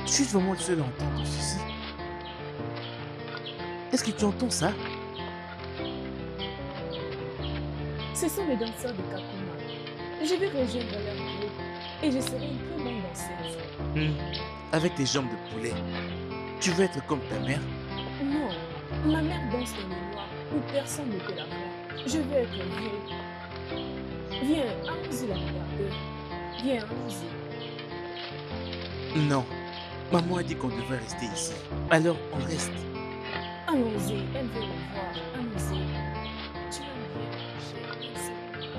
Je suis vraiment le seul à entendre ceci. Est-ce que tu entends ça? Ce sont les danseurs de Kakuma. Je vais rejoindre leur groupe et je serai une très bonne danseuse. Avec tes jambes de poulet. Tu veux être comme ta mère? Non, ma mère danse dans le noir où personne ne peut la voir. Je veux être vieille. Viens, allons-y la regarder. Viens, allons-y. Non. Maman a dit qu'on devrait rester ici. Alors, on reste. Allons-y, elle veut me voir. Allons-y. Tu vas bien, chérie.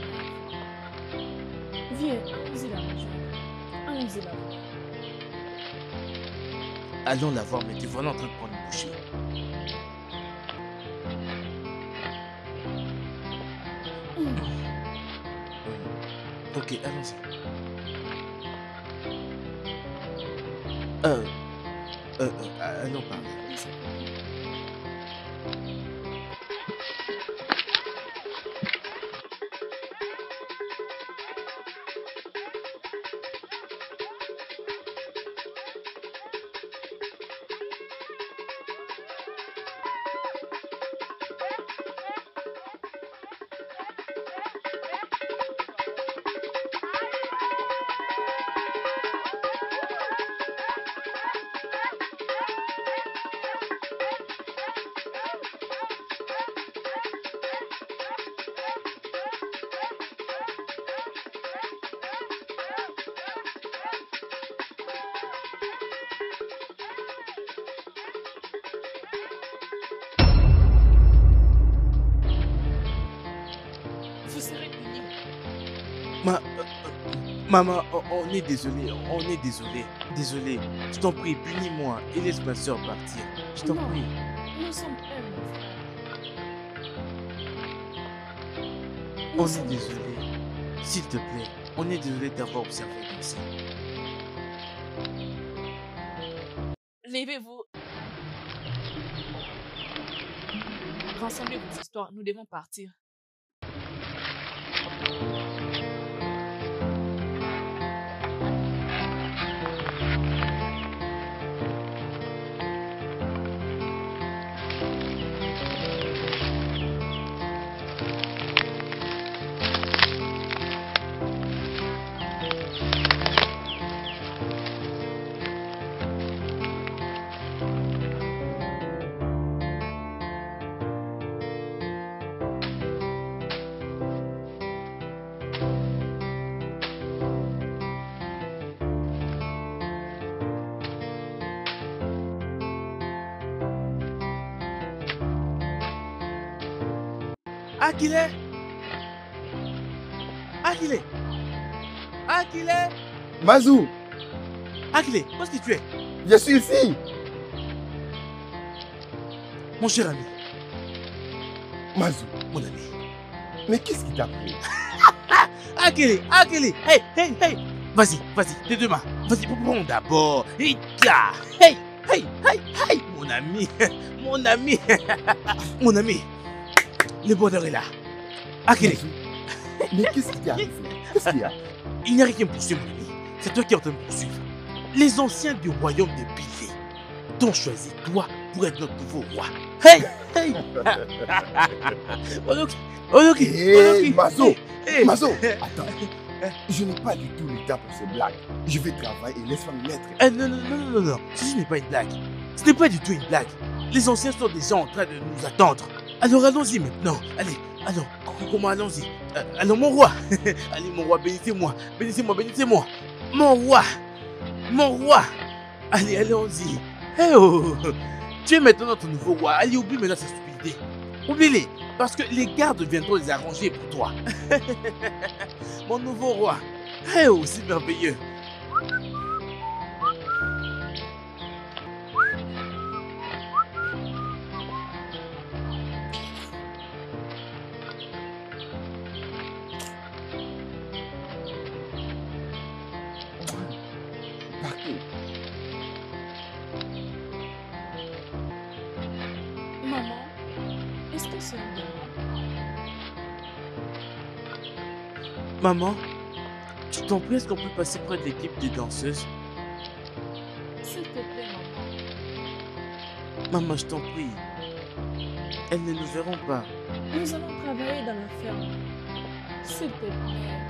Viens, allons-y la rejoindre. Allons-y la voir. Allons la voir, mais te voilà en train de prendre une bouchée. Ok, allons-y. Allons par là. Vous serez punis. Maman, on est désolé, Désolé, je t'en prie, punis-moi et laisse ma soeur partir. Je t'en Non. prie. Nous sommes un, mon frère. On est désolé. S'il te plaît, on est désolé d'avoir observé danser. Levez-vous. Rassemblez vos histoires, nous devons partir. Akile! Akile! Akile! Mazou, Akile, où est-ce que tu es? je suis ici. Mon cher ami, Mazou, mon ami. mais qu'est-ce qui t'a pris? Akile! Hey! Vas-y, tes deux mains. Vas-y, prends d'abord. Et là! Hey! Mon ami! Mon ami! Le bonheur est là. Akile! Mazou, mais qu'est-ce qui t'est arrivé? Qu'est-ce qu'il y a? Il n'y a rien qui me poursuit, mon ami. C'est toi qui es en train de me poursuivre. Les anciens du royaume de Bilé t'ont choisi, toi, pour être notre nouveau roi. Hey! Hé, Mazo! Hey. Mazo, attends. Je n'ai pas du tout le temps pour ces blagues. Je vais travailler et laisse-moi me mettre. Non. Ceci n'est pas une blague. Ce n'est pas du tout une blague. Les anciens sont déjà en train de nous attendre. Alors allons-y maintenant. Allez, comment allons-y? Alors mon roi. Allez mon roi, bénissez-moi. Mon roi. Allez, allons-y. Hey, oh. Tu es maintenant notre nouveau roi. Allez, oublie maintenant cette stupidité. Oublie-les. Parce que les gardes viendront les arranger pour toi. Mon nouveau roi. Hey, oh, c'est merveilleux. Partout. Maman, est-ce que c'est un démon? Maman, tu t'en prie, est-ce qu'on peut passer près de l'équipe des danseuses? Maman, je t'en prie. Elles ne nous verront pas. Nous allons travailler dans la ferme. S'il te plaît.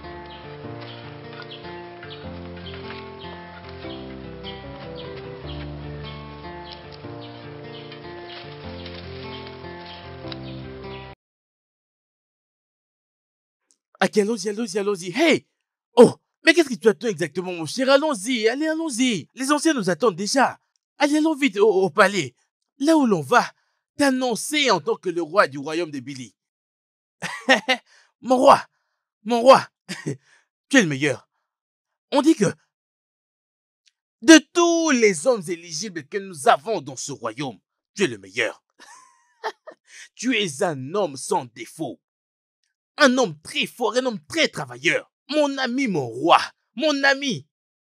Ok, allons-y, allons-y, allons-y. Hey! Oh! Mais qu'est-ce que tu attends exactement, mon cher? Allons-y, allez, allons-y. Les anciens nous attendent déjà. Allez, allons vite au palais. Là où l'on va, t'annoncer en tant que le roi du royaume de Billy. Mon roi! Mon roi! Tu es le meilleur. On dit que de tous les hommes éligibles que nous avons dans ce royaume, tu es le meilleur. Tu es un homme sans défaut. Un homme très fort, un homme très travailleur. Mon ami, mon roi. Mon ami.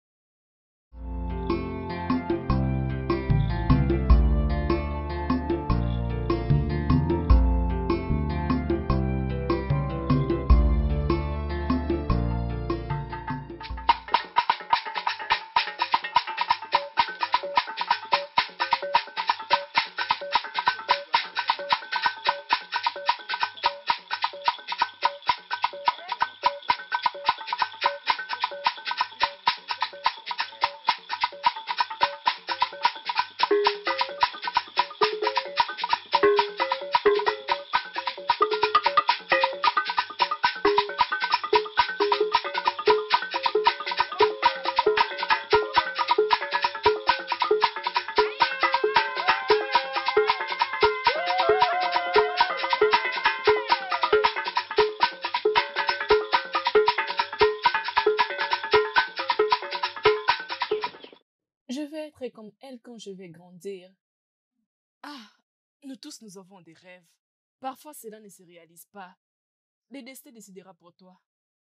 Je vais être comme elle quand je vais grandir. Ah, nous tous nous avons des rêves. Parfois cela ne se réalise pas. Le destin décidera pour toi.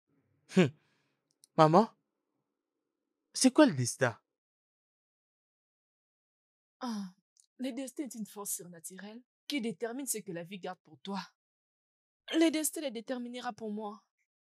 Maman, c'est quoi le destin? Ah, le destin est une force surnaturelle qui détermine ce que la vie garde pour toi. Le destin le déterminera pour moi.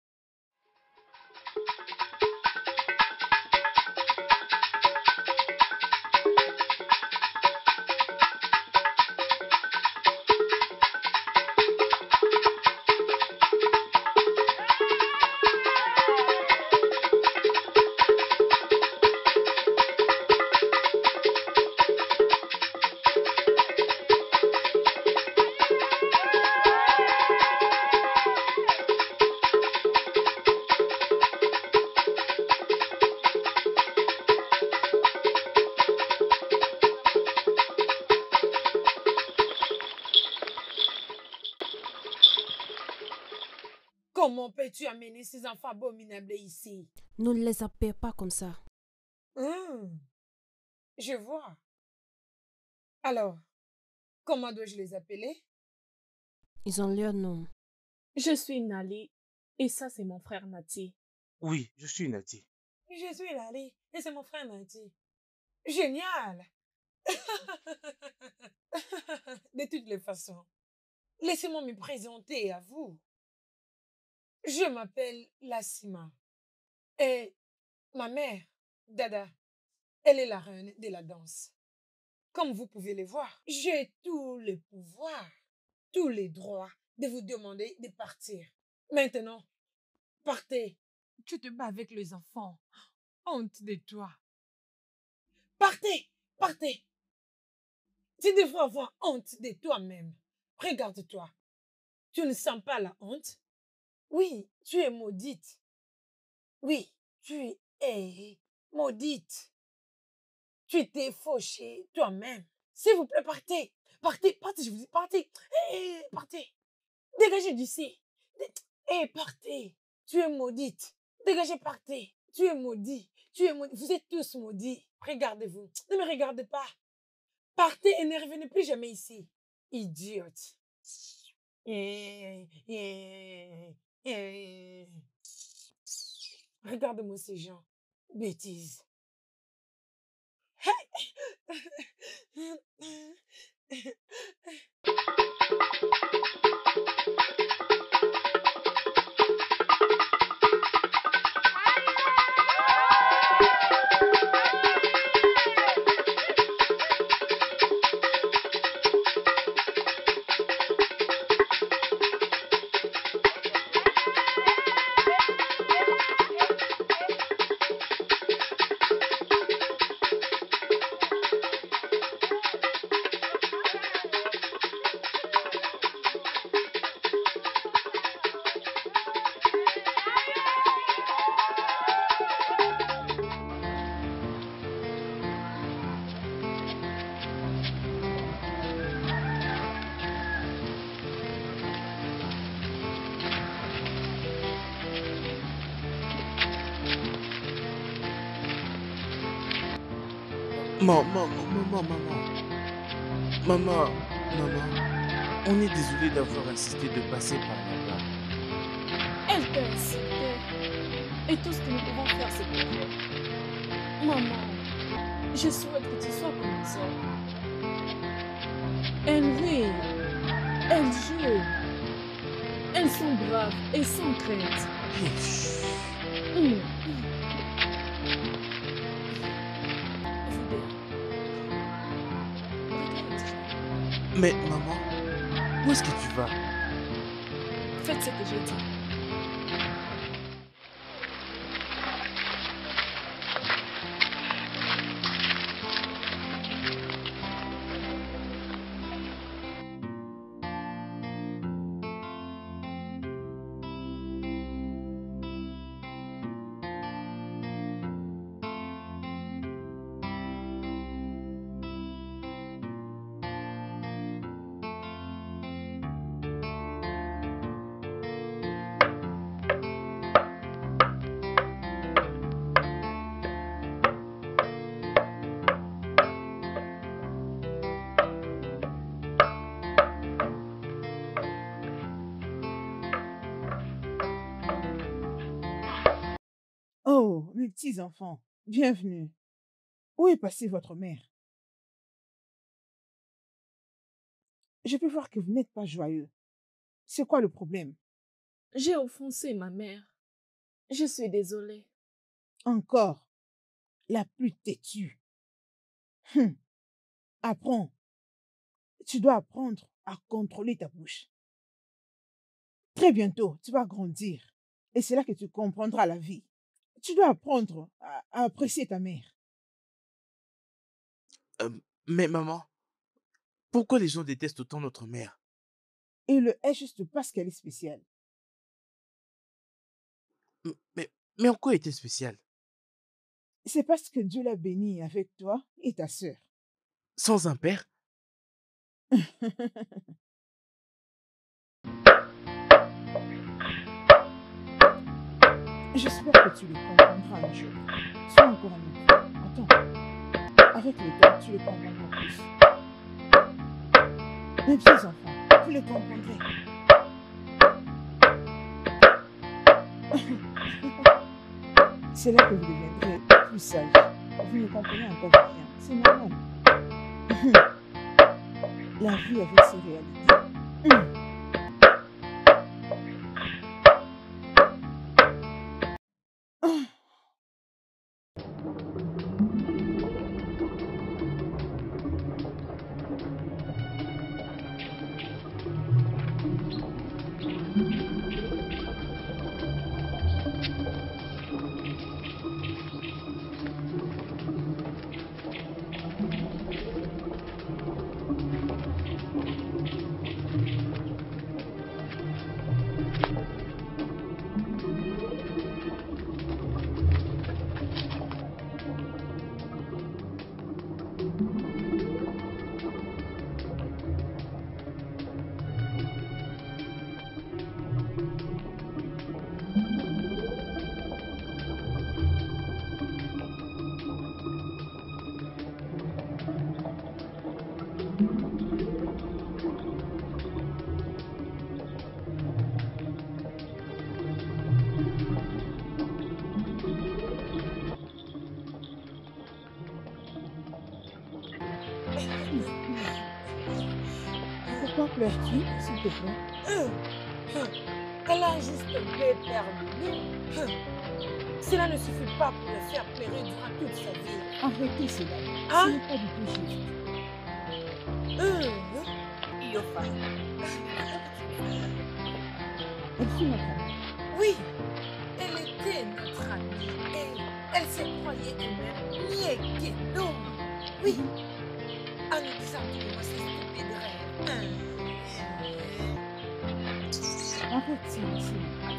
Comment peux-tu amener ces enfants abominables ici? Ne les appelle pas comme ça. Je vois. Alors, comment dois-je les appeler? Ils ont leur nom. Je suis Nali et ça c'est mon frère Nati. Oui, je suis Nati. Je suis Lali et c'est mon frère Nati. Génial! De toutes les façons, laissez-moi me présenter à vous. Je m'appelle Lassima et ma mère, Dada, elle est la reine de la danse. Comme vous pouvez le voir, j'ai tous les pouvoirs, tous les droits de vous demander de partir. Maintenant, partez. Tu te bats avec les enfants. Honte de toi. Partez, partez. Tu devrais avoir honte de toi-même. Regarde-toi. Tu ne sens pas la honte? Oui, tu es maudite. Oui, tu es maudite. Tu t'es fauchée toi-même. S'il vous plaît, partez. Partez, partez, je vous dis, partez. Partez. Dégagez d'ici. Partez. Tu es maudite. Dégagez, partez. Tu es maudit. Tu es maudit. Vous êtes tous maudits. Regardez-vous. Ne me regardez pas. Partez et ne revenez plus jamais ici. Idiote. Regarde-moi ces gens. Bêtises. Maman, on est désolé d'avoir insisté de passer par là-bas. Elle t'a incité. Et tout ce que nous pouvons faire, c'est pour toi. Maman, je souhaite que tu sois comme les autres. Elles rient, elles jouent, elles sont braves et sans crainte. Hum. Vous deux. Mais maman, où est-ce que tu vas? Faites ce que j'ai dit. Oh, mes petits enfants, bienvenue. Où est passée votre mère? Je peux voir que vous n'êtes pas joyeux. C'est quoi le problème? J'ai offensé ma mère. Je suis désolée. Encore, la plus têtue. Apprends. Tu dois apprendre à contrôler ta bouche. Très bientôt, tu vas grandir. Et c'est là que tu comprendras la vie. Tu dois apprendre à apprécier ta mère. Mais maman, pourquoi les gens détestent autant notre mère? Et le est juste parce qu'elle est spéciale. Mais en quoi était spécial? C'est parce que Dieu l'a bénie avec toi et ta sœur. Sans un père? J'espère que tu le comprendras un jour. Sois encore un enfant. Attends. Avec le temps, tu le comprendras plus. Mes petits enfants, vous le comprendrez. C'est là que vous deviendrez plus sage. Vous ne comprenez encore rien. C'est normal. La vie avec ses réalités. Pourquoi pleures-tu, s'il te plaît? Elle a juste perdu. Cela ne suffit pas pour le faire pleurer durant toute sa vie. Arrêtez cela. Hein? Ce n'est pas du tout juste. Yofa. Elle fut notre amie. Oui, elle était notre amie et elle se croyait elle-même mieux que nous. Oui, en nous disant que c'est stupide rêve. Arrête, Céline.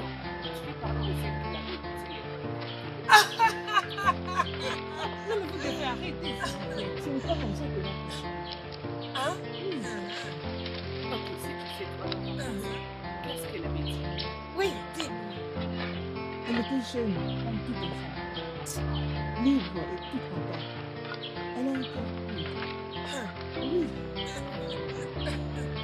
Non, mais vous devez arrêter. Ce n'est pas comme ça que l'on fait. Hein? Ok, c'est tu sais toi. Qu'est-ce qu'elle avait dit? Oui, dis-nous. Elle était jeune, comme tout enfant. Libre et toute contente. Elle a un cœur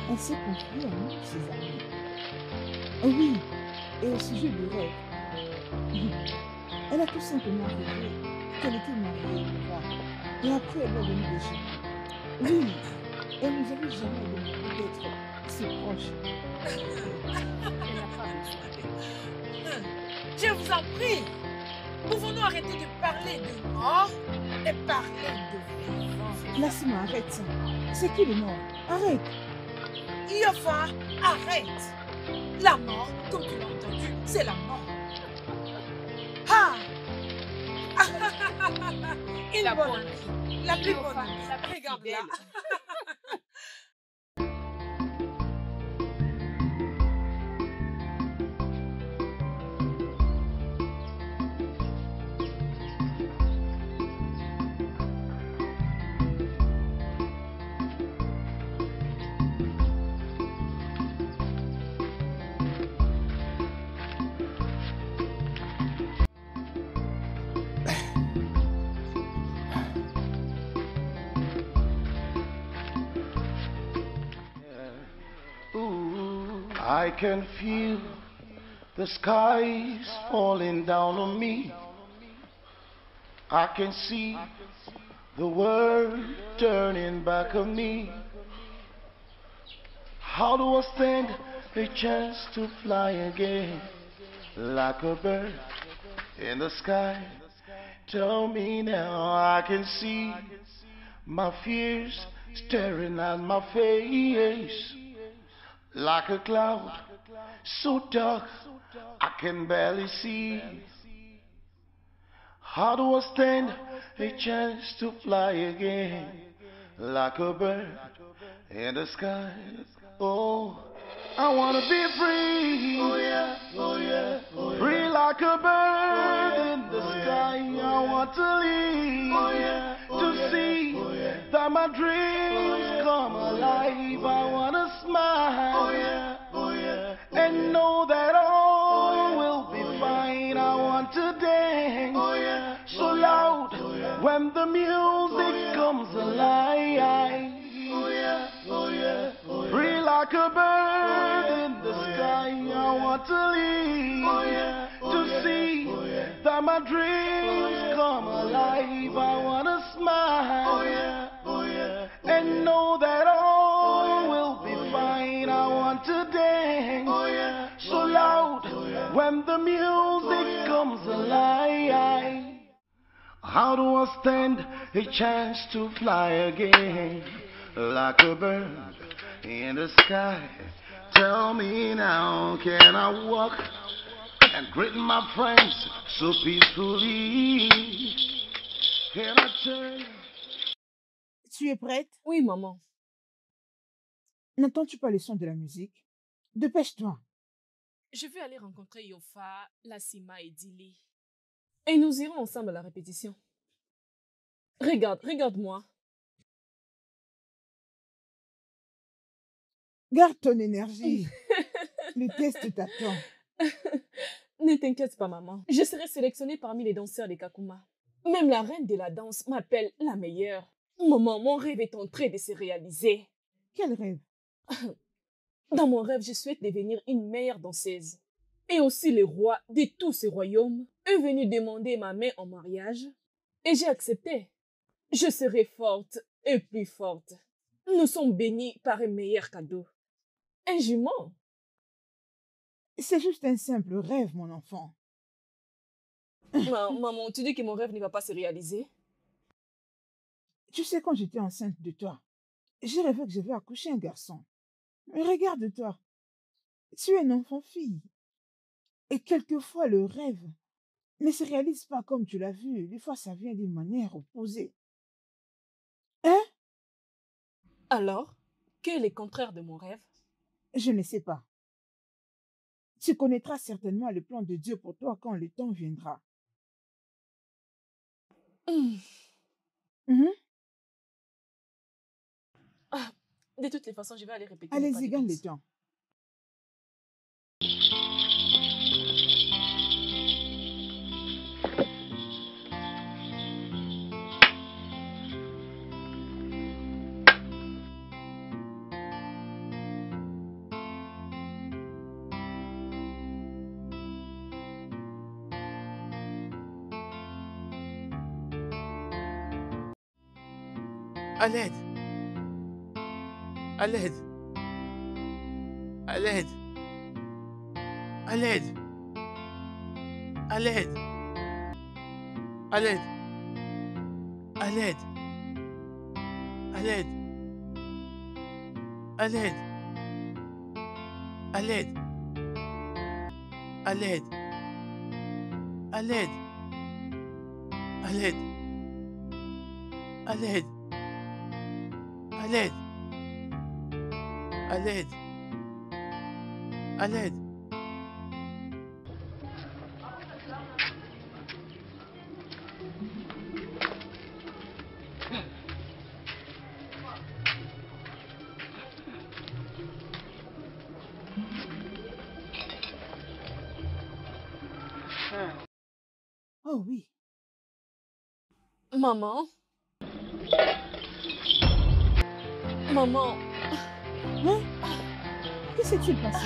Elle s'est confiée à nous, ses amis. Oui, et au sujet du rêve. Elle a tout simplement rêvé qu'elle était mariée au roi. Et après, elle est venue de chez nous. Oui, elle nous avait jamais demandé d'être si proches. Elle n'a pas besoin. Je vous en prie, pouvons-nous arrêter de parler de mort et parler de vivant? Lassima, arrête ça. C'est qui le mort? Arrête. Yofa, arrête. La mort, comme tu l'as entendu, c'est la mort. Ah! Une La bonne bonne amie. La plus bonne Yofa, amie. la plus Regarde-la. fidèle. Ooh, I can feel the skies falling down on me. I can see the world turning back on me. How do I stand a chance to fly again like a bird in the sky? Tell me now, I can see my fears staring at my face like a cloud so dark I can barely see. How do I stand a chance to fly again like a bird in the sky? Oh, I wanna be free. Oh yeah, oh yeah, oh yeah. Free like a bird in the sky. I want to leave to see that my dreams come alive. I wanna smile and know that all will be fine. I want to dance so loud when the music comes alive. Free like a bird in the sky. I want to leave to see that my dreams come alive. I wanna smile and know that all will be fine. I want to dance so loud when the music comes alive. How do I stand a chance to fly again like a bird in the sky? Tell me now, can I walk and greet my friends so peacefully? Can I turn? Tu es prête? Oui, maman. N'entends-tu pas le son de la musique? Dépêche-toi. Je vais aller rencontrer Yofa, Lassima et Dili. Et nous irons ensemble à la répétition. Regarde, regarde-moi. Garde ton énergie. Le test t'attend. Ne t'inquiète pas, maman. Je serai sélectionnée parmi les danseurs des Kakuma. Même la reine de la danse m'appelle la meilleure. Maman, mon rêve est en train de se réaliser. Quel rêve? Dans mon rêve, je souhaite devenir une meilleure danseuse. Et aussi le roi de tous ces royaumes est venu demander ma main en mariage. Et j'ai accepté. Je serai forte et plus forte. Nous sommes bénis par un meilleur cadeau. Un jumeau. C'est juste un simple rêve, mon enfant. Maman, tu dis que mon rêve ne va pas se réaliser? Tu sais, quand j'étais enceinte de toi, j'ai rêvé que je vais accoucher un garçon. Mais regarde-toi. Tu es une enfant-fille. Et quelquefois, le rêve ne se réalise pas comme tu l'as vu. Des fois, ça vient d'une manière opposée. Hein? Alors, quel est le contraire de mon rêve? Je ne sais pas. Tu connaîtras certainement le plan de Dieu pour toi quand le temps viendra. Mhm. Ah, de toutes les façons, je vais aller répéter. Allez-y, gagne le temps. À l'aide. À l'aide. À l'aide. À l'aide. À l'aide. À l'aide. À l'aide. À l'aide. À l'aide. À l'aide. À l'aide. À l'aide. À l'aide. À l'aide. À l'aide. À l'aide. À l'aide. Oh oui. Maman? Maman? Hein? Que s'est-il passé?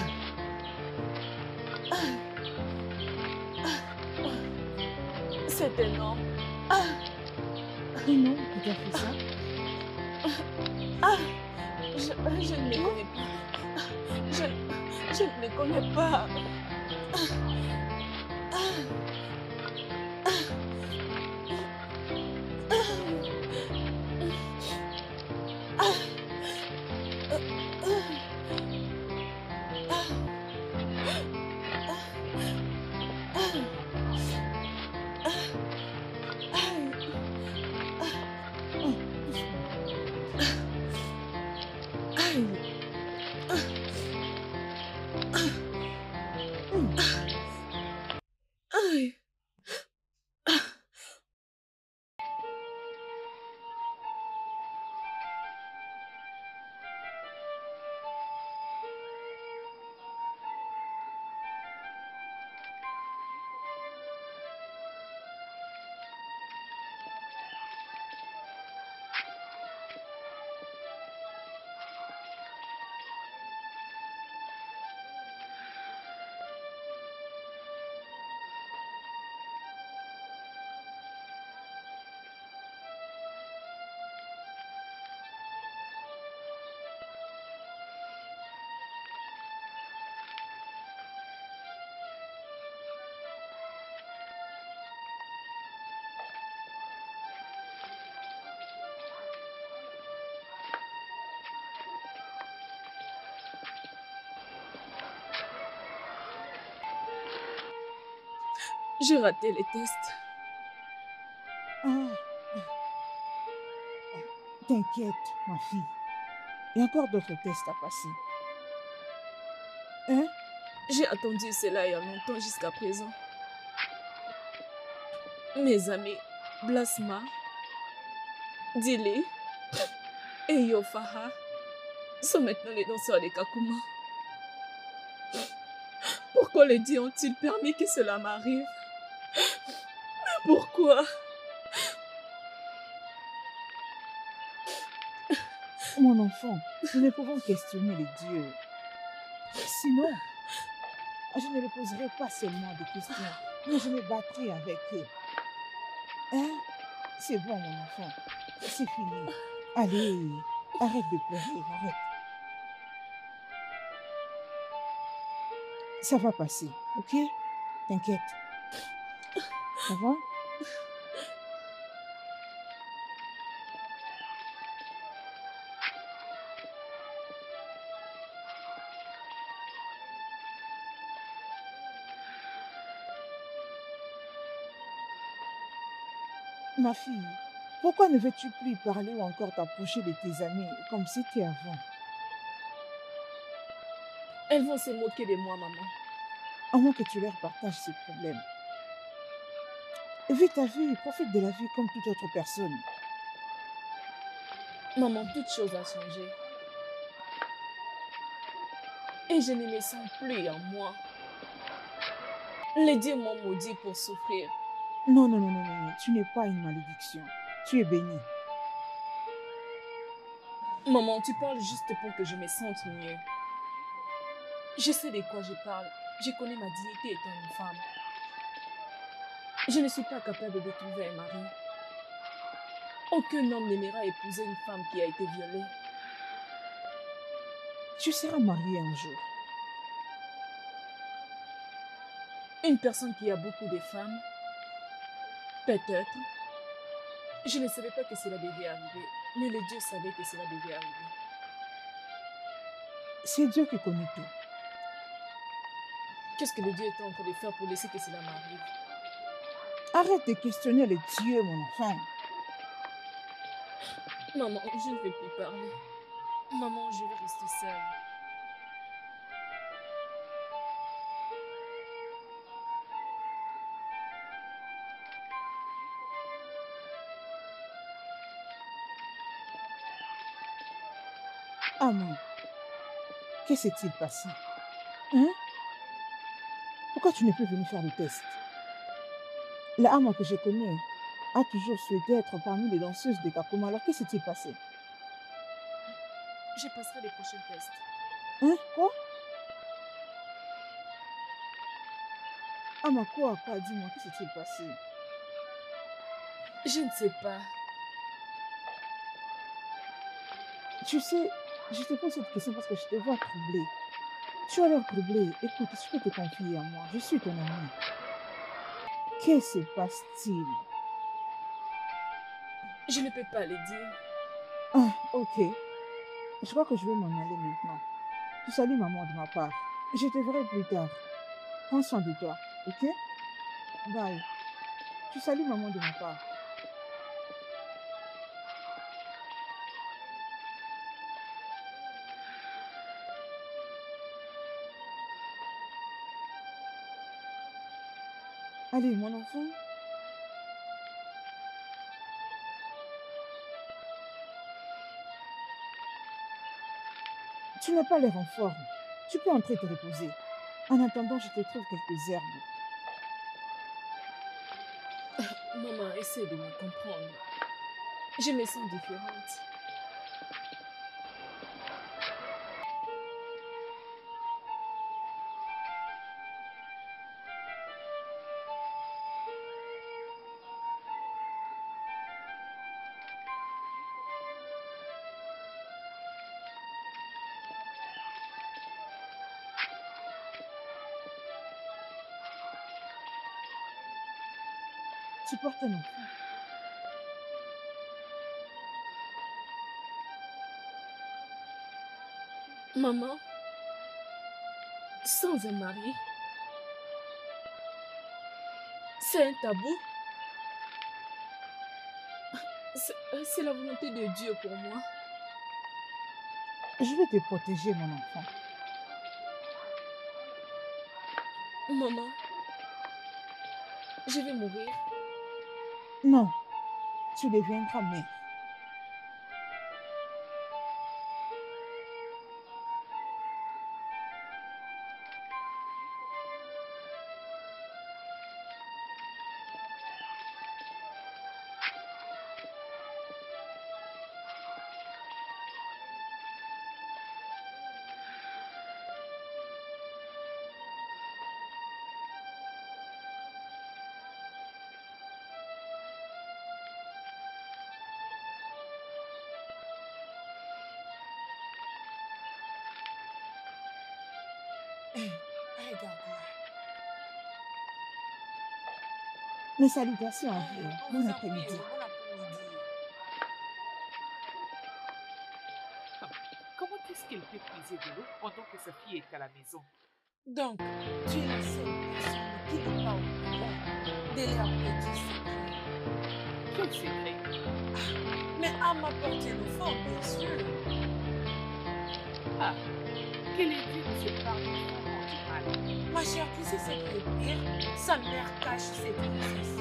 C'est énorme. Un homme qui t'a fait ça? Je ne les connais pas. Je ne les connais pas. J'ai raté les tests. T'inquiète, ma fille. Il y a encore d'autres tests à passer. Hein? J'ai attendu cela il y a longtemps jusqu'à présent. Mes amis Blasma, Dile et Yofaha sont maintenant les danseurs des Kakuma. Pourquoi les dieux ont-ils permis que cela m'arrive? Mais pourquoi? Mon enfant, nous ne pouvons questionner les dieux. Sinon, je ne les poserai pas seulement des questions, mais je me battrai avec eux. Hein? C'est bon, mon enfant. C'est fini. Allez, arrête de pleurer, arrête. Ça va passer, ok? T'inquiète. Ça va? Ma fille, pourquoi ne veux-tu plus parler ou encore t'approcher de tes amis comme c'était avant? Elles vont se moquer de moi, maman. À moins que tu leur partages ces problèmes. Vis ta vie, profite de la vie comme toute autre personne. Maman, toute chose a changé. Et je ne me sens plus en moi. Les dieux m'ont maudit pour souffrir. Non, non, non, non, non, tu n'es pas une malédiction. Tu es bénie. Maman, tu parles juste pour que je me sente mieux. Je sais de quoi je parle. Je connais ma dignité étant une femme. Je ne suis pas capable de trouver un mari. Aucun homme n'aimera épouser une femme qui a été violée. Tu seras mariée un jour. Une personne qui a beaucoup de femmes, peut-être. Je ne savais pas que cela devait arriver, mais le Dieu savait que cela devait arriver. C'est Dieu qui connaît tout. Qu'est-ce que le Dieu est en train de faire pour laisser que cela m'arrive? Arrête de questionner les dieux, mon enfant. Maman, je ne vais plus parler. Maman, je vais rester seule. Maman, que s'est-il passé? Hein? Pourquoi tu n'es plus venue faire le test? La Ama que j'ai connue a toujours souhaité être parmi les danseuses de Kakuma. Alors, que s'est-il passé? Je passerai les prochains tests. Hein? Quoi? Ama, quoi? Dis-moi, que s'est-il passé? Je ne sais pas. Tu sais, je te pose cette question parce que je te vois troublée. Tu as l'air troublée. Écoute, tu peux te confier à moi. Je suis ton amie. Que se passe-t-il? Je ne peux pas le dire. Ah, ok. Je crois que je vais m'en aller maintenant. Tu salues maman de ma part. Je te verrai plus tard. Prends soin de toi, ok? Bye. Tu salues maman de ma part. Allez, mon enfant. Tu n'as pas l'air en forme. Tu peux entrer te reposer. En attendant, je te trouve quelques herbes. Maman, essaie de me comprendre. Je me sens différente. Tu portes un enfant. Maman, sans un mari, c'est un tabou. C'est la volonté de Dieu pour moi. Je vais te protéger, mon enfant. Maman, je vais mourir. Non, tu deviendras mère. Regarde-moi. Mes salutations à vous. On Bon vous a après-midi. pris, bon après-midi. Comment est-ce qu'elle peut puiser de l'eau pendant que sa fille est à la maison? Donc, tu es la seule personne qui n'est pas au courant de leur petit secret. Quel secret? Mais à m'apporter le fond, bien sûr. Ah, quel est Dieu de cette part vraiment du mal? Ma chère, tu sais ce qui est pire? Sa mère cache ses grossesses.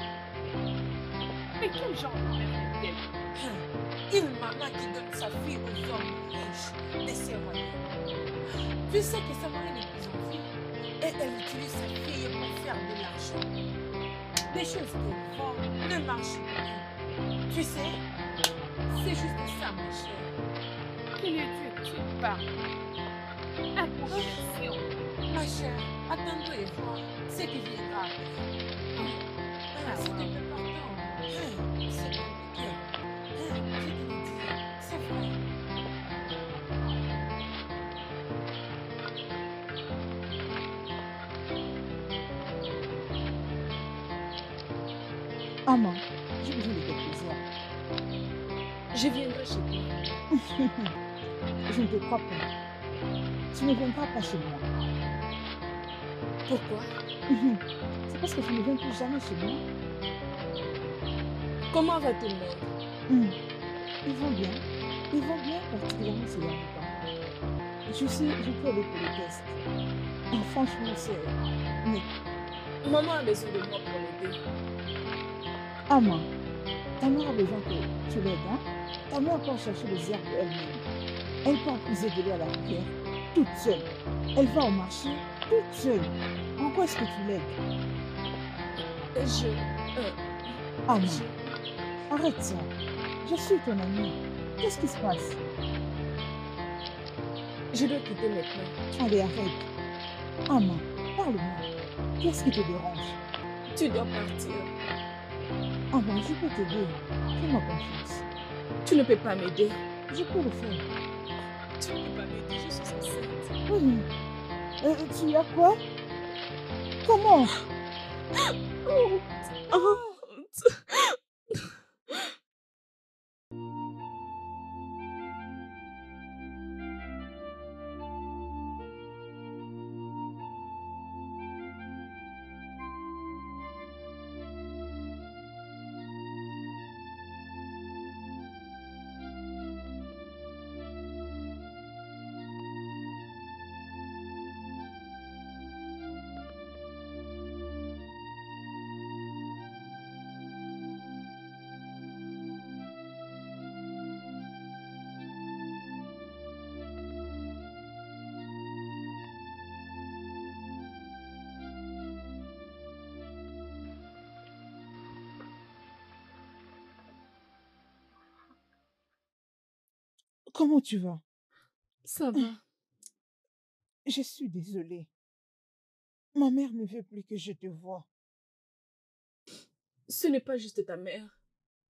Mais quel genre de mère est-elle? Une maman qui donne sa fille aux hommes riches de ses royaumes. Tu sais que sa mari n'est plus en vie et elle utilise sa fille pour faire de l'argent. Des choses qu'elle vend ne marchent plus. Tu sais, c'est juste ça, ma chère. Quel est Dieu de cette part? Incompréhension. Ma chère, attends-toi et vois ce qui viendra. S'il te plaît, pardon. C'est compliqué. Maman, j'ai besoin de quelques heures. Je viendrai chez toi. Je ne te crois pas. Tu ne viendras pas chez moi. Pourquoi? C'est parce que tu ne viens plus jamais chez moi. Comment va tout le monde? Ils vont bien. Ils vont bien, particulièrement ces derniers temps. Je sais, je peux aller pour le test. Franchement, c'est... Mais, Maman a besoin de moi pour l'aider. Maman, ta mère a besoin que tu l'aides, hein? Ta mère peut chercher les herbes elle-même. Elle peut puiser de l'eau à la rivière, toute seule. Elle va au marché, toute seule. En quoi est-ce que tu l'aides? Maman, arrête ça. Je suis ton amie. Qu'est-ce qui se passe? Je dois quitter maintenant. Allez, arrête. Maman, parle-moi. Qu'est-ce qui te dérange? Tu dois partir. Maman, je peux t'aider. Fais-moi confiance. Tu ne peux pas m'aider. Je peux le faire. Tu ne peux pas m'aider, je suis enceinte. Tu as quoi? Comment? Comment tu vas? Ça va. Je suis désolée. Ma mère ne veut plus que je te voie. Ce n'est pas juste ta mère.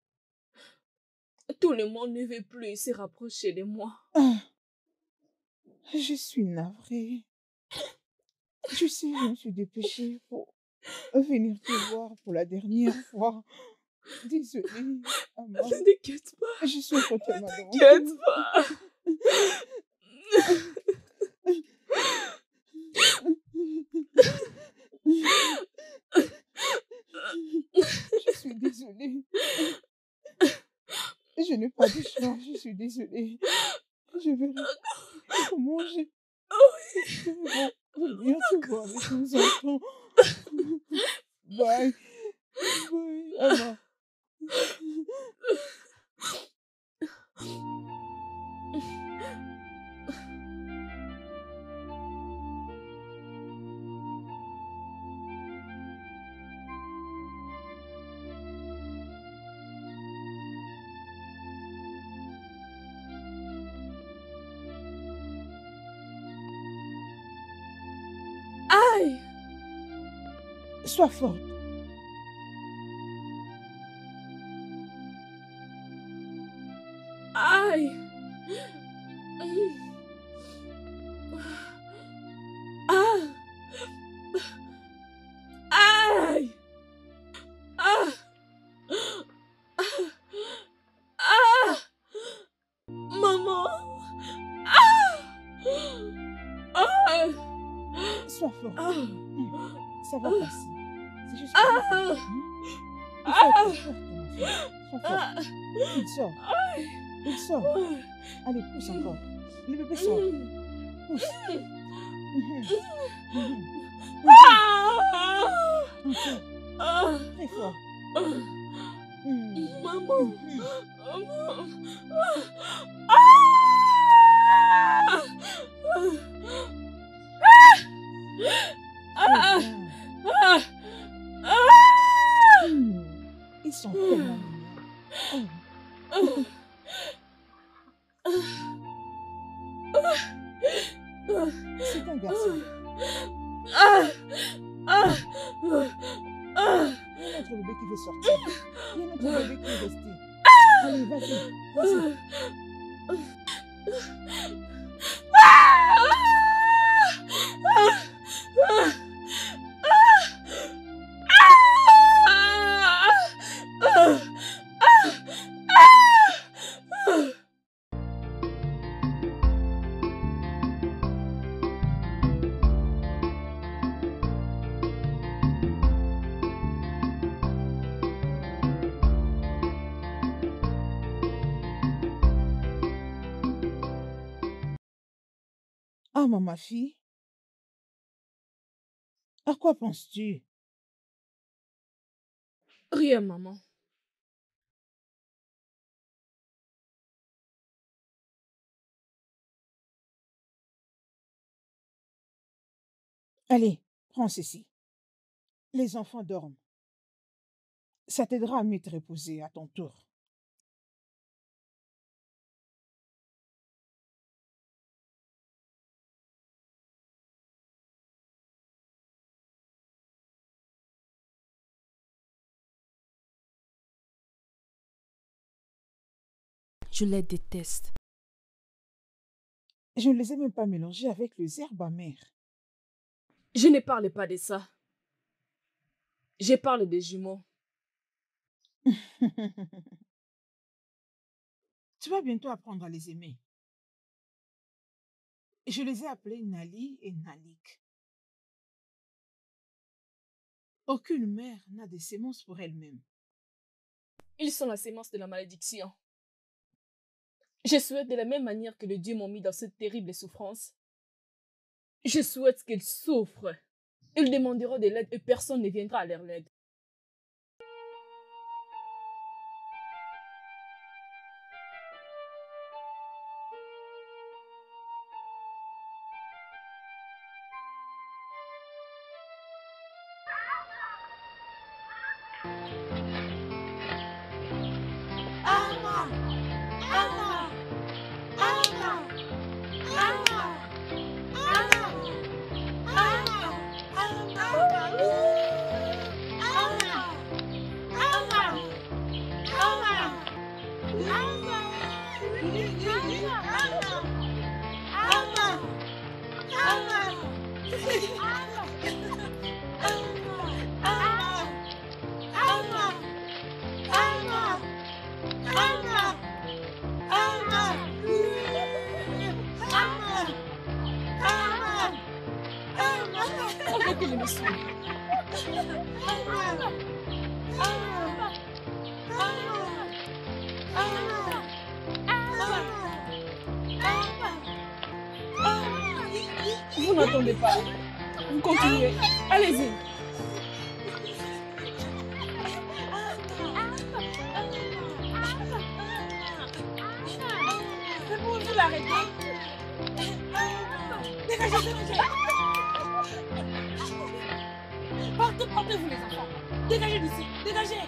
Tout le monde ne veut plus se rapprocher de moi. Je suis navrée. Tu sais, je me suis dépêchée pour venir te voir pour la dernière fois. Désolée, maman. Ne t'inquiète pas. Je suis totalement Ne t'inquiète pas. Je suis désolée. Je n'ai pas de choix, je suis désolée. Je vais manger. Je vais venir te voir avec mes enfants. Bye. Bye, maman. Aïe! Sois forte. Aïe! Ah! Aïe! Ah! Ah! Maman! Ah! Ah! Sois forte. Ah! Ça va passer. C'est juste que... Ah! Il faut être forte, ma fille. Sois forte. Il sort. Il sort. Allez, pousse encore. Le bébé sort. Pousse. Encore. Très fort. Maman. Ils sont tellement mignons. C'est un garçon. Il y a notre bébé qui veut sortir. Il y a notre bébé qui est resté. Allez, vas-y. Vas-y. Ah, ma fille, à quoi penses-tu? Rien, maman. Allez, prends ceci. Les enfants dorment. Ça t'aidera à mieux te reposer à ton tour. Je les déteste. Je ne les ai même pas mélangés avec les herbes amères. Je ne parle pas de ça. Je parle des jumeaux. Tu vas bientôt apprendre à les aimer. Je les ai appelés Nali et Nalik. Aucune mère n'a de sémences pour elle-même. Ils sont la sémence de la malédiction. Je souhaite de la même manière que les dieux m'ont mis dans cette terrible souffrance. Je souhaite qu'ils souffrent. Ils demanderont de l'aide et personne ne viendra à leur aide. Arrêtez de me suivre. Vous n'entendez pas. Vous continuez. Allez-y. C'est pour vous l'arrêter. Dégagez, dégagez. Partez, partez-vous les enfants. Dégagez d'ici. Dégagez.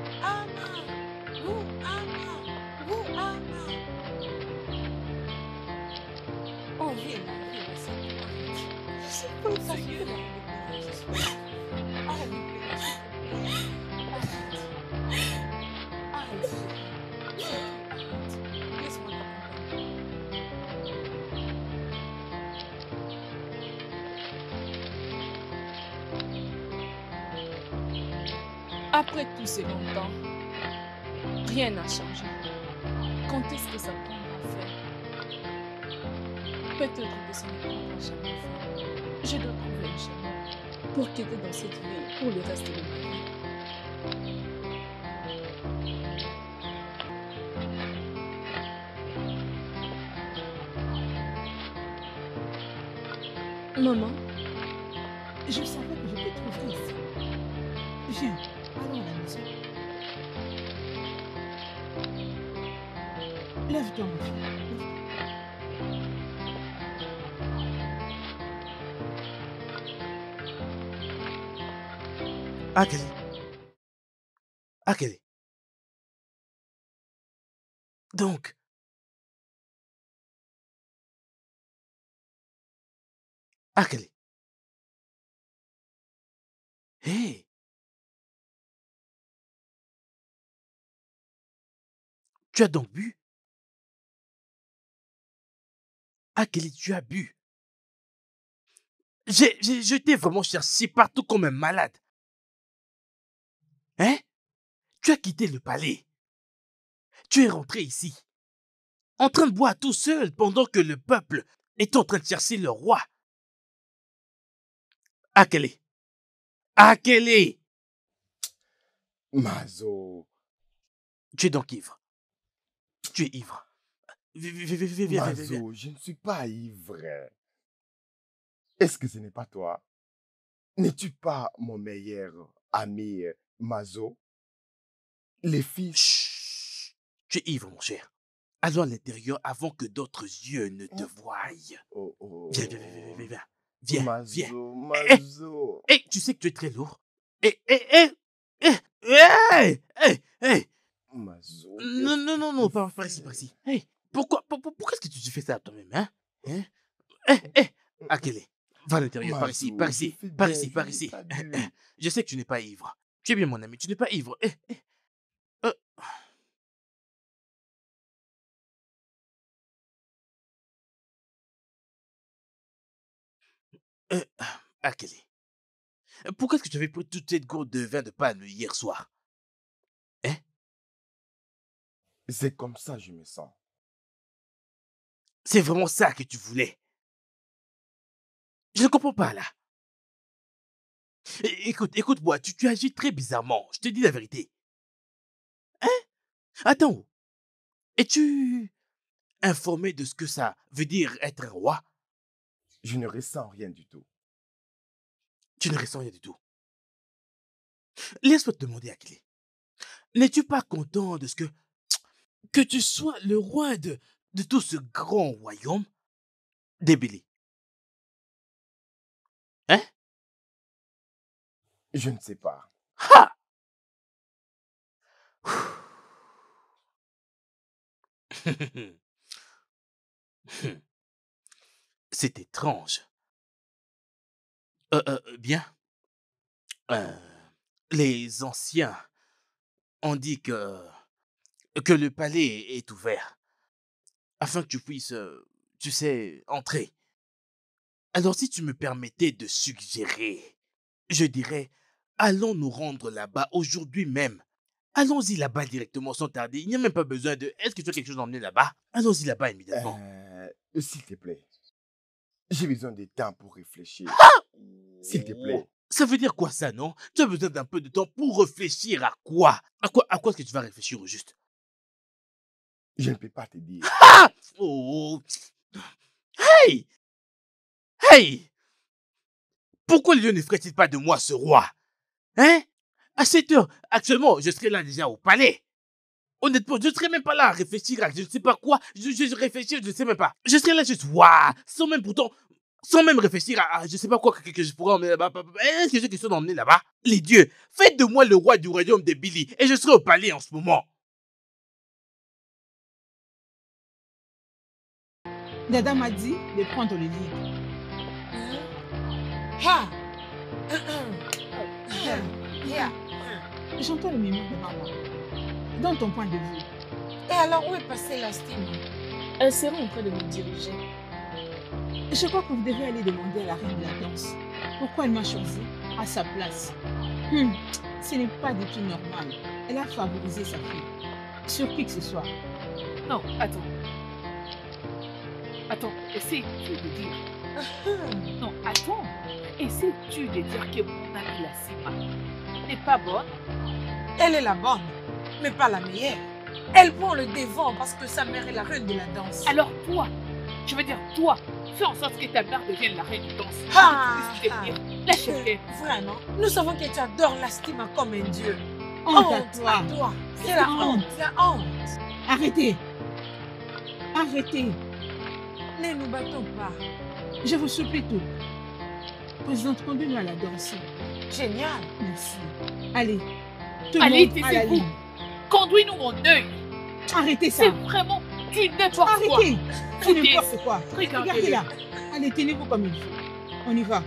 Oh, viens là, viens là, je sais pas où ça vient. Arrête de pleurer. Arrête. Laisse-moi t'accompagner. Après tous ces longs temps, rien n'a changé. Quand est-ce que ça prendra fin? Peut-être que ça ne prendra jamais fin. Je dois trouver un chemin pour quitter dans cette vie pour le reste de ma vie. Maman, Je savais que je te trouverais ici. Viens, allons à la maison. Lève-toi, mon fils. Lève-toi. Akele. Akele. Donc, Akele. Hé, tu as donc bu? Akele, tu as bu. Je t'ai vraiment cherché partout comme un malade. Hein? Tu as quitté le palais. Tu es rentré ici, en train de boire tout seul pendant que le peuple est en train de chercher le roi. Akele. Akele. Mazo. Tu es donc ivre. Tu es ivre. Viens, viens, viens, viens, viens. Mazo, je ne suis pas ivre. Est-ce que ce n'est pas toi? N'es-tu pas mon meilleur ami Mazo? Les fils... Chut. Tu es ivre, mon cher. Allons à l'intérieur avant que d'autres yeux ne te voient. Oh, oh. Viens, viens, viens, viens, viens. Viens, viens. Mazo. Tu sais que tu es très lourd. Hey. Mazo. Non, pas ici, pas ici. Hey, pourquoi est-ce que tu fais ça à toi-même, hein? Akele, va à l'intérieur, par ici, par ici, par ici, par ici. Je sais que tu n'es pas ivre. Tu es bien mon ami, tu n'es pas ivre. Akele, pourquoi est-ce que tu avais pris toute cette gourde de vin de panne hier soir? C'est comme ça que je me sens. C'est vraiment ça que tu voulais? Je ne comprends pas, là. Écoute-moi, tu agis très bizarrement. Je te dis la vérité. Attends. Es-tu informé de ce que ça veut dire être un roi? Je ne ressens rien du tout. Tu ne ressens rien du tout. Laisse-moi te demander, Akile. N'es-tu pas content de ce que tu sois le roi de tout ce grand royaume d'Ébélé? Je ne sais pas. Ha! C'est étrange. Bien. Les anciens ont dit que le palais est ouvert afin que tu puisses, tu sais, entrer. Alors si tu me permettais de suggérer, je dirais, allons nous rendre là-bas aujourd'hui même. Allons-y là-bas directement sans tarder. Il n'y a même pas besoin de... Est-ce que tu as quelque chose à emmener là-bas? Allons-y là-bas immédiatement. S'il te plaît. J'ai besoin de temps pour réfléchir. S'il te plaît. Ça veut dire quoi ça, non? Tu as besoin d'un peu de temps pour réfléchir à quoi? À quoi est-ce que tu vas réfléchir au juste? Je ne peux pas te dire. Oh! Hey! Pourquoi le lion ne ferait-il pas de moi ce roi? À cette heure, actuellement, je serais là déjà au palais. Honnêtement, je ne serais même pas là à réfléchir à je ne sais pas quoi. Je réfléchis, je ne sais même pas. Je serais là juste, waouh, sans même réfléchir à je ne sais pas quoi que je pourrais emmener là-bas. Est-ce que j'ai quelque chose d'emmener là-bas? Les dieux, faites de moi le roi du royaume de Billy et je serai au palais en ce moment. Dada m'a dit de prendre le livre. J'entends le murmure de maman. Dans ton point de vue. Et alors, où est passée la stime? Elle sera en train de me diriger. Je crois que vous devez aller demander à la reine de la danse pourquoi elle m'a choisi à sa place. Ce n'est pas du tout normal. Elle a favorisé sa fille. Sur qui que ce soit. Non, attends. Attends, essaie-tu de dire... Non, attends. Essaie-tu de dire que mon amie Lassima n'est pas bonne? Elle est la bonne, mais pas la meilleure. Elle prend le devant parce que sa mère est la reine de la danse. Alors toi, je veux dire toi, fais en sorte que ta mère devienne la reine de danse. Vraiment, nous savons que tu adores Lastima comme un dieu. Honte à toi. C'est la honte, la honte. Arrêtez. Arrêtez. Ne nous battons pas. Je vous supplie tout. Présidente, conduis-nous à la danse. Génial. Merci. Allez. Allez, taisez-vous. Conduis-nous mon œil. Arrêtez ça. C'est vraiment du n'importe quoi. Arrêtez. C'est n'importe quoi. Regardez là. Allez, tenez-vous comme il faut. On y va.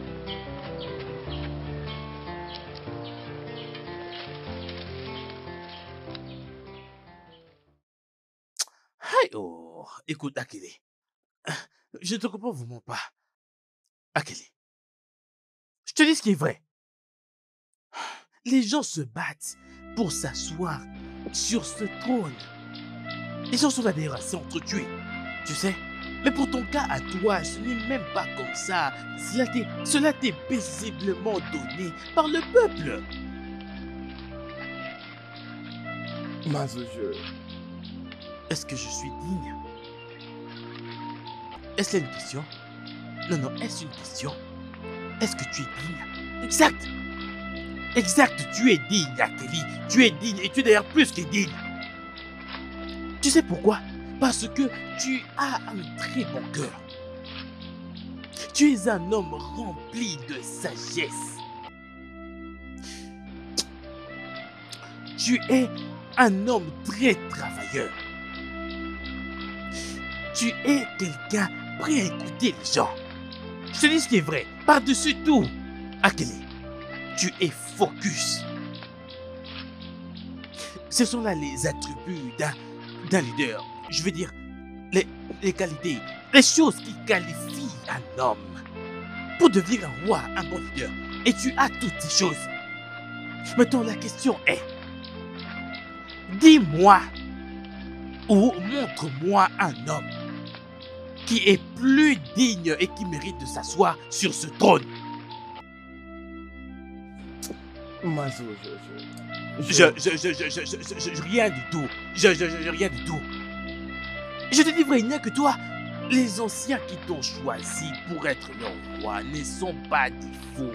Oh, écoute, Akele. Je ne te comprends vraiment pas. Akele. Je te dis ce qui est vrai. Les gens se battent pour s'asseoir sur ce trône. Les gens sont là d'ailleurs à s'entretuer, tu sais. Mais pour ton cas à toi, ce n'est même pas comme ça. Cela t'est paisiblement donné par le peuple. Mazo, Est-ce que je suis digne? Est-ce là une question? Non, non, est-ce une question? Est-ce que tu es digne? Exact. Exact, tu es digne, Akeli. Tu es digne et tu es d'ailleurs plus que digne. Tu sais pourquoi? Parce que tu as un très bon cœur. Tu es un homme rempli de sagesse. Tu es un homme très travailleur. Tu es quelqu'un prêt à écouter les gens. Je te dis ce qui est vrai. Par-dessus tout, Akeli, tu es focus. Ce sont là les attributs d'un leader. Je veux dire, les qualités, les choses qui qualifient un homme pour devenir un roi, un bon leader. Et tu as toutes ces choses. Maintenant, la question est, dis-moi ou montre-moi un homme qui est plus digne et qui mérite de s'asseoir sur ce trône. Mazo, rien du tout. Rien du tout. Je te dis vrai, il n'y a que toi. Les anciens qui t'ont choisi pour être leur roi ne sont pas des fous.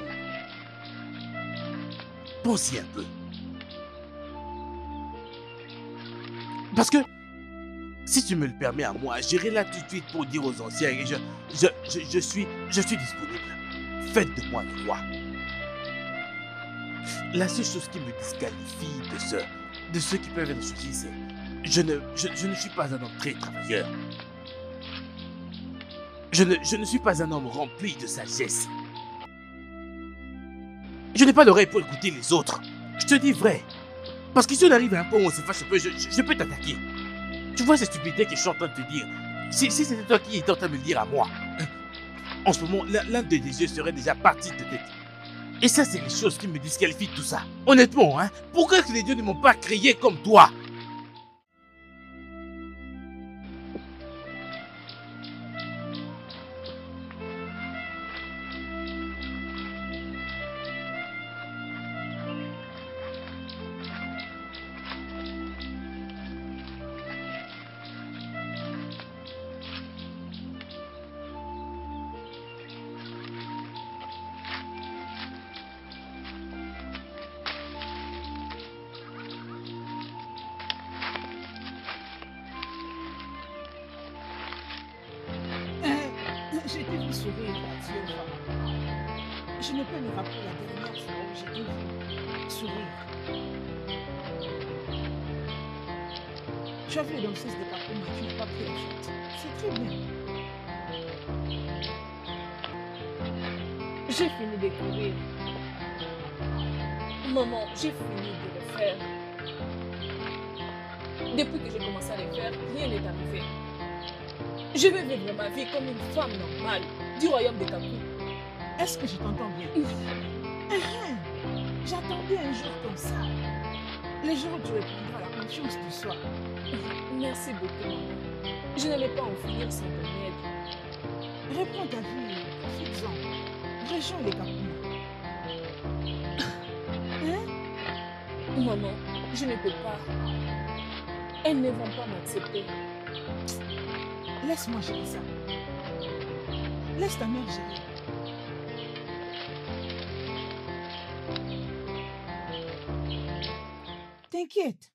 Pense-y un peu. Parce que, si tu me le permets à moi, j'irai là tout de suite pour dire aux anciens et je suis disponible. Faites de moi le roi. La seule chose qui me disqualifie de ceux qui peuvent être choisis, c'est je ne suis pas un homme très travailleur. Je ne suis pas un homme rempli de sagesse. Je n'ai pas d'oreille pour écouter les autres. Je te dis vrai. Parce que si on arrive à un point où on se fâche un peu, je peux t'attaquer. Tu vois cette stupidité que je suis en train de te dire. Si c'était toi qui étais en train de me le dire à moi, en ce moment, l'un de tes yeux serait déjà parti de tête. Et ça, c'est les choses qui me disqualifient de tout ça. Honnêtement, hein, pourquoi est-ce que les dieux ne m'ont pas créé comme toi? J'ai été vu sourire à Dieu. Je ne peux me rappeler la dernière fois où j'ai été vu sourire. Tu as vu les danseuses de Kakuma qui n'ont pas pris la fête. C'est très bien. J'ai fini de courir. Maman, j'ai fini de le faire. Depuis que j'ai commencé à le faire, rien n'est arrivé. Je vais vivre ma vie comme une femme normale du royaume de Kaku. Est-ce que je t'entends bien? J'attendais un jour comme ça. Le jour où tu reprendras la confiance de soi. Merci beaucoup, maman. Je n'allais pas en finir sans ton aide. Reprends ta vie, profites-en. Rejoins les Kakuma. Maman, je ne peux pas. Elles ne vont pas m'accepter. Laisse-moi gérer ça. Laisse ta mère gérer. T'inquiète.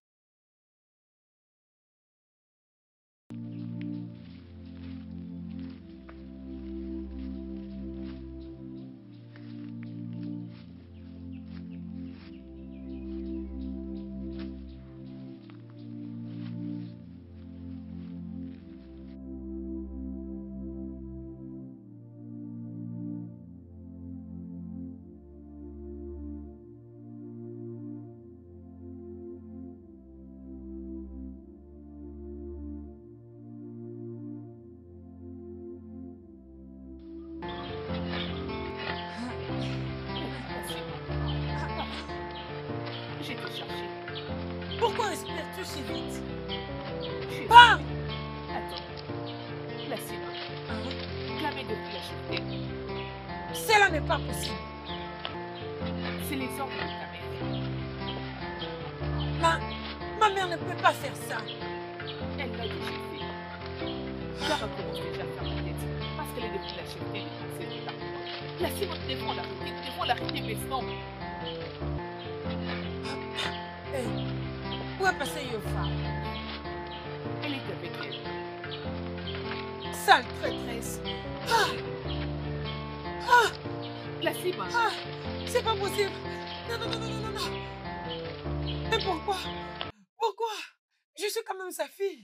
J'ai te cherché. Pourquoi espères-tu si vite? Je Parle! Attends. La Sima. Jamais depuis la chute. Cela n'est pas possible. C'est les ordres de ta mère. Ma mère ne peut pas faire ça. Elle l'a déjà fait. Tu vas recommencer déjà à faire la tête parce qu'elle est depuis la chute de La Sima, nous devons l'arrêter. Nous devons l'arrêter maintenant. Où est passée Yofa? Elle est avec elle. Sale traîtresse. La Sima. C'est pas possible. Non. Mais pourquoi? Pourquoi? Je suis quand même sa fille.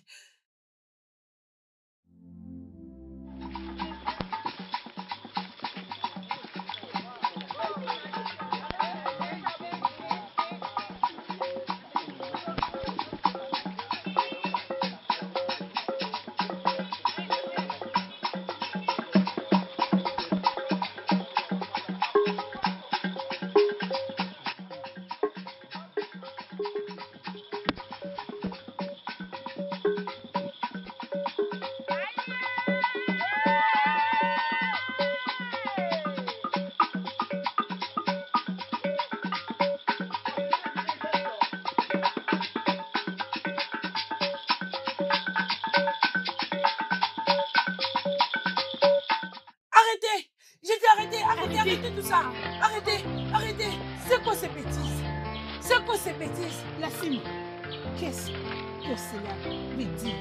Arrêtez tout ça. Arrêtez. C'est quoi ces bêtises? La Sima, qu'est-ce que cela veut dire?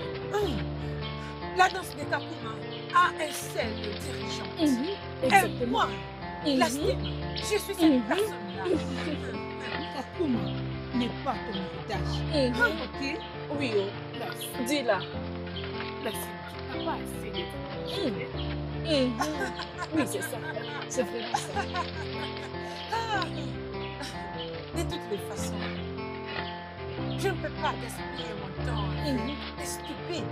La danse des Kakuma a un seul dirigeant. Et Exactement. moi, la Sima, je suis cette personne-là. Kakuma n'est pas ton héritage. Ok? Oui, oh. Dis-la. La Sima, tu n'as pas assez d'être. Oui, c'est ça. C'est vraiment ça. De toutes les façons, je ne peux pas gaspiller mon temps avec des stupides.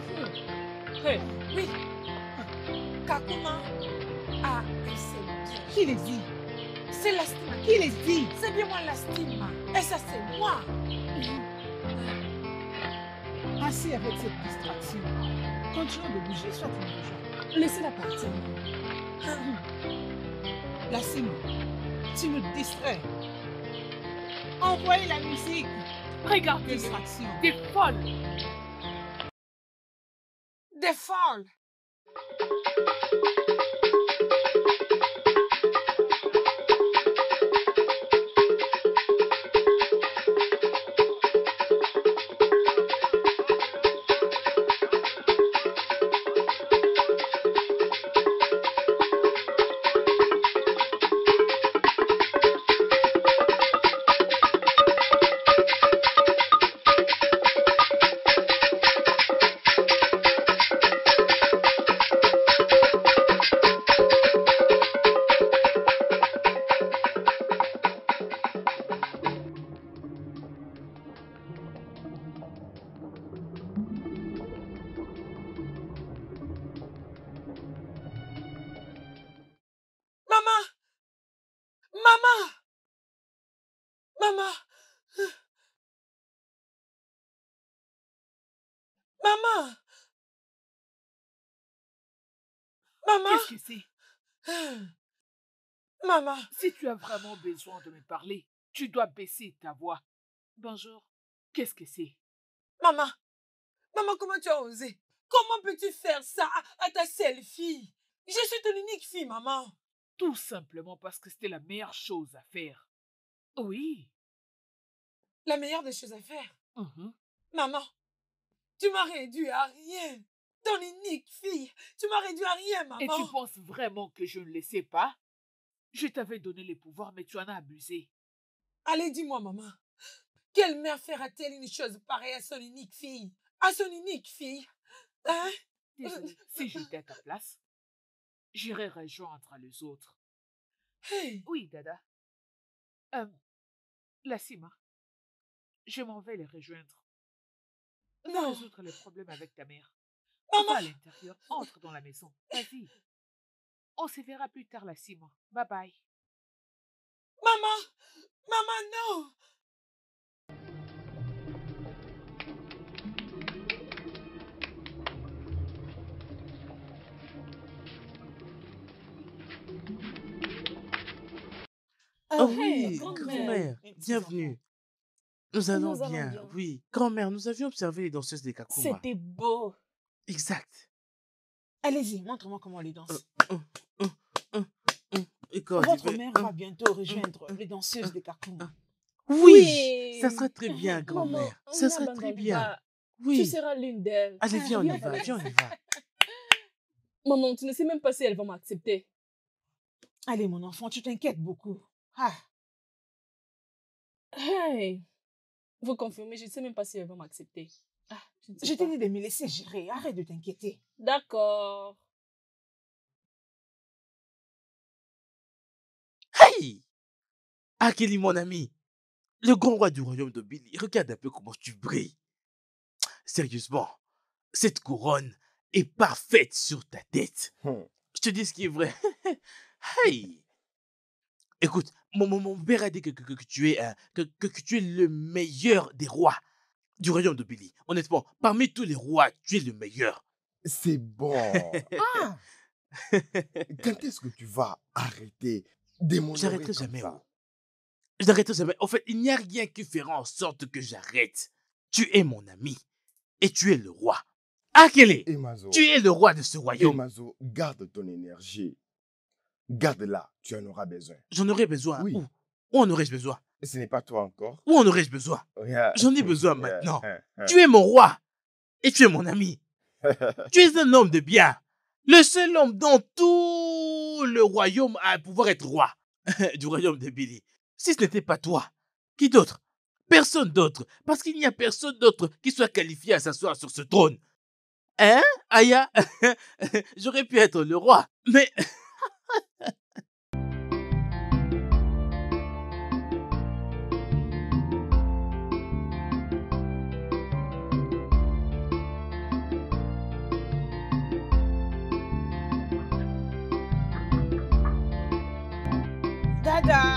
Oui, Kakuma a un seul dirigeant. Qui les dit? C'est la Stima. Qui les dit? C'est bien moi la Stima. Et ça, c'est moi. Assez avec cette distraction. Continuons de bouger, soit tu me rejoins. Laissez-la partir. La Sima, tu me distrais. Envoyez la musique. Regardez, Distraction. des folles. Des folles. Maman! Qu'est-ce que c'est? Maman! Si tu as vraiment besoin de me parler, tu dois baisser ta voix. Bonjour. Qu'est-ce que c'est? Maman! Maman, comment tu as osé? Comment peux-tu faire ça à ta seule fille? Je suis ton unique fille, maman. Tout simplement parce que c'était la meilleure chose à faire. Oui. La meilleure des choses à faire? Mhm. Maman, tu m'as réduit à rien. Ton unique fille, tu m'as réduit à rien, maman. Et tu penses vraiment que je ne le sais pas? Je t'avais donné les pouvoirs, mais tu en as abusé. Allez, dis-moi, maman. Quelle mère fera-t-elle une chose pareille à son unique fille? À son unique fille? Hein? Désolée, si j'étais à ta place, j'irais rejoindre les autres. Hey. Oui, Dada. La Sima, je m'en vais les rejoindre. Non. Résoudre les problèmes avec ta mère. Maman. Va à l'intérieur, entre dans la maison. Vas-y. On se verra plus tard, la Sima. Bye bye. Maman! Maman, non! Oh hey, oui, grand-mère. grand-mère, Mes petits bienvenue. Nous allons Nous allons bien. bien. Oui, grand-mère, nous avions observé les danseuses des Kakuma. C'était beau. Exact. Allez-y, montre-moi comment on les danse. Quand Votre tu veux, mère hein? va bientôt rejoindre les danseuses de Kakuma. Oui, ça sera très bien, Maman, grand-mère. Ça sera très n'abandonne bien. pas. Tu Oui. seras l'une d'elles. Allez, viens, on y Viens va, avec viens, on moi. y va. Maman, tu ne sais même pas si elles vont m'accepter. Allez, mon enfant, tu t'inquiètes beaucoup. Ah, Hey, vous confirmez, je ne sais même pas si elles vont m'accepter. Ah, je ne sais je t'ai pas. dit de me laisser gérer. Arrête de t'inquiéter. D'accord. Hey! Akeli, mon ami, le grand roi du royaume de Billy, regarde un peu comment tu brilles. Sérieusement, cette couronne est parfaite sur ta tête. Je te dis ce qui est vrai. Hey! Écoute, mon père a dit que tu es, que tu es le meilleur des rois du royaume de Billy. Honnêtement, parmi tous les rois, tu es le meilleur. C'est bon. Ah, quand est-ce que tu vas arrêter de m'honorer J'arrêterai comme jamais. ça? Je n'arrêterai jamais. En fait, il n'y a rien qui fera en sorte que j'arrête. Tu es mon ami et tu es le roi. Akele, Emazo, tu es le roi de ce royaume. Emazo, garde ton énergie. Garde-la, tu en auras besoin. J'en aurais besoin. Oui. Où en aurais-je besoin? Ce n'est pas toi encore. Où en aurais-je besoin? Yeah. J'en ai besoin Yeah. maintenant. Tu es mon roi et tu es mon ami. Tu es un homme de bien. Le seul homme dans tout le royaume à pouvoir être roi du royaume de Billy. Si ce n'était pas toi, qui d'autre? Personne d'autre. Parce qu'il n'y a personne d'autre qui soit qualifié à s'asseoir sur ce trône. Hein, Aya? J'aurais pu être le roi, mais... Dada!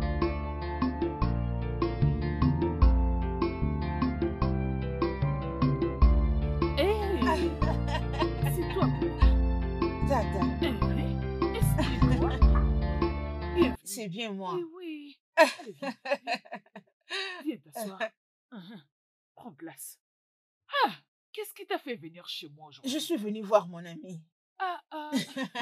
Hey, c'est toi. Dada, Est-ce que c'est toi? Bienvenue. c'est bien moi. Oui, oui. Allez, viens, viens t'asseoir. Prends place. Ah, qu'est-ce qui t'a fait venir chez moi aujourd'hui? Je suis venue voir mon ami. Ah.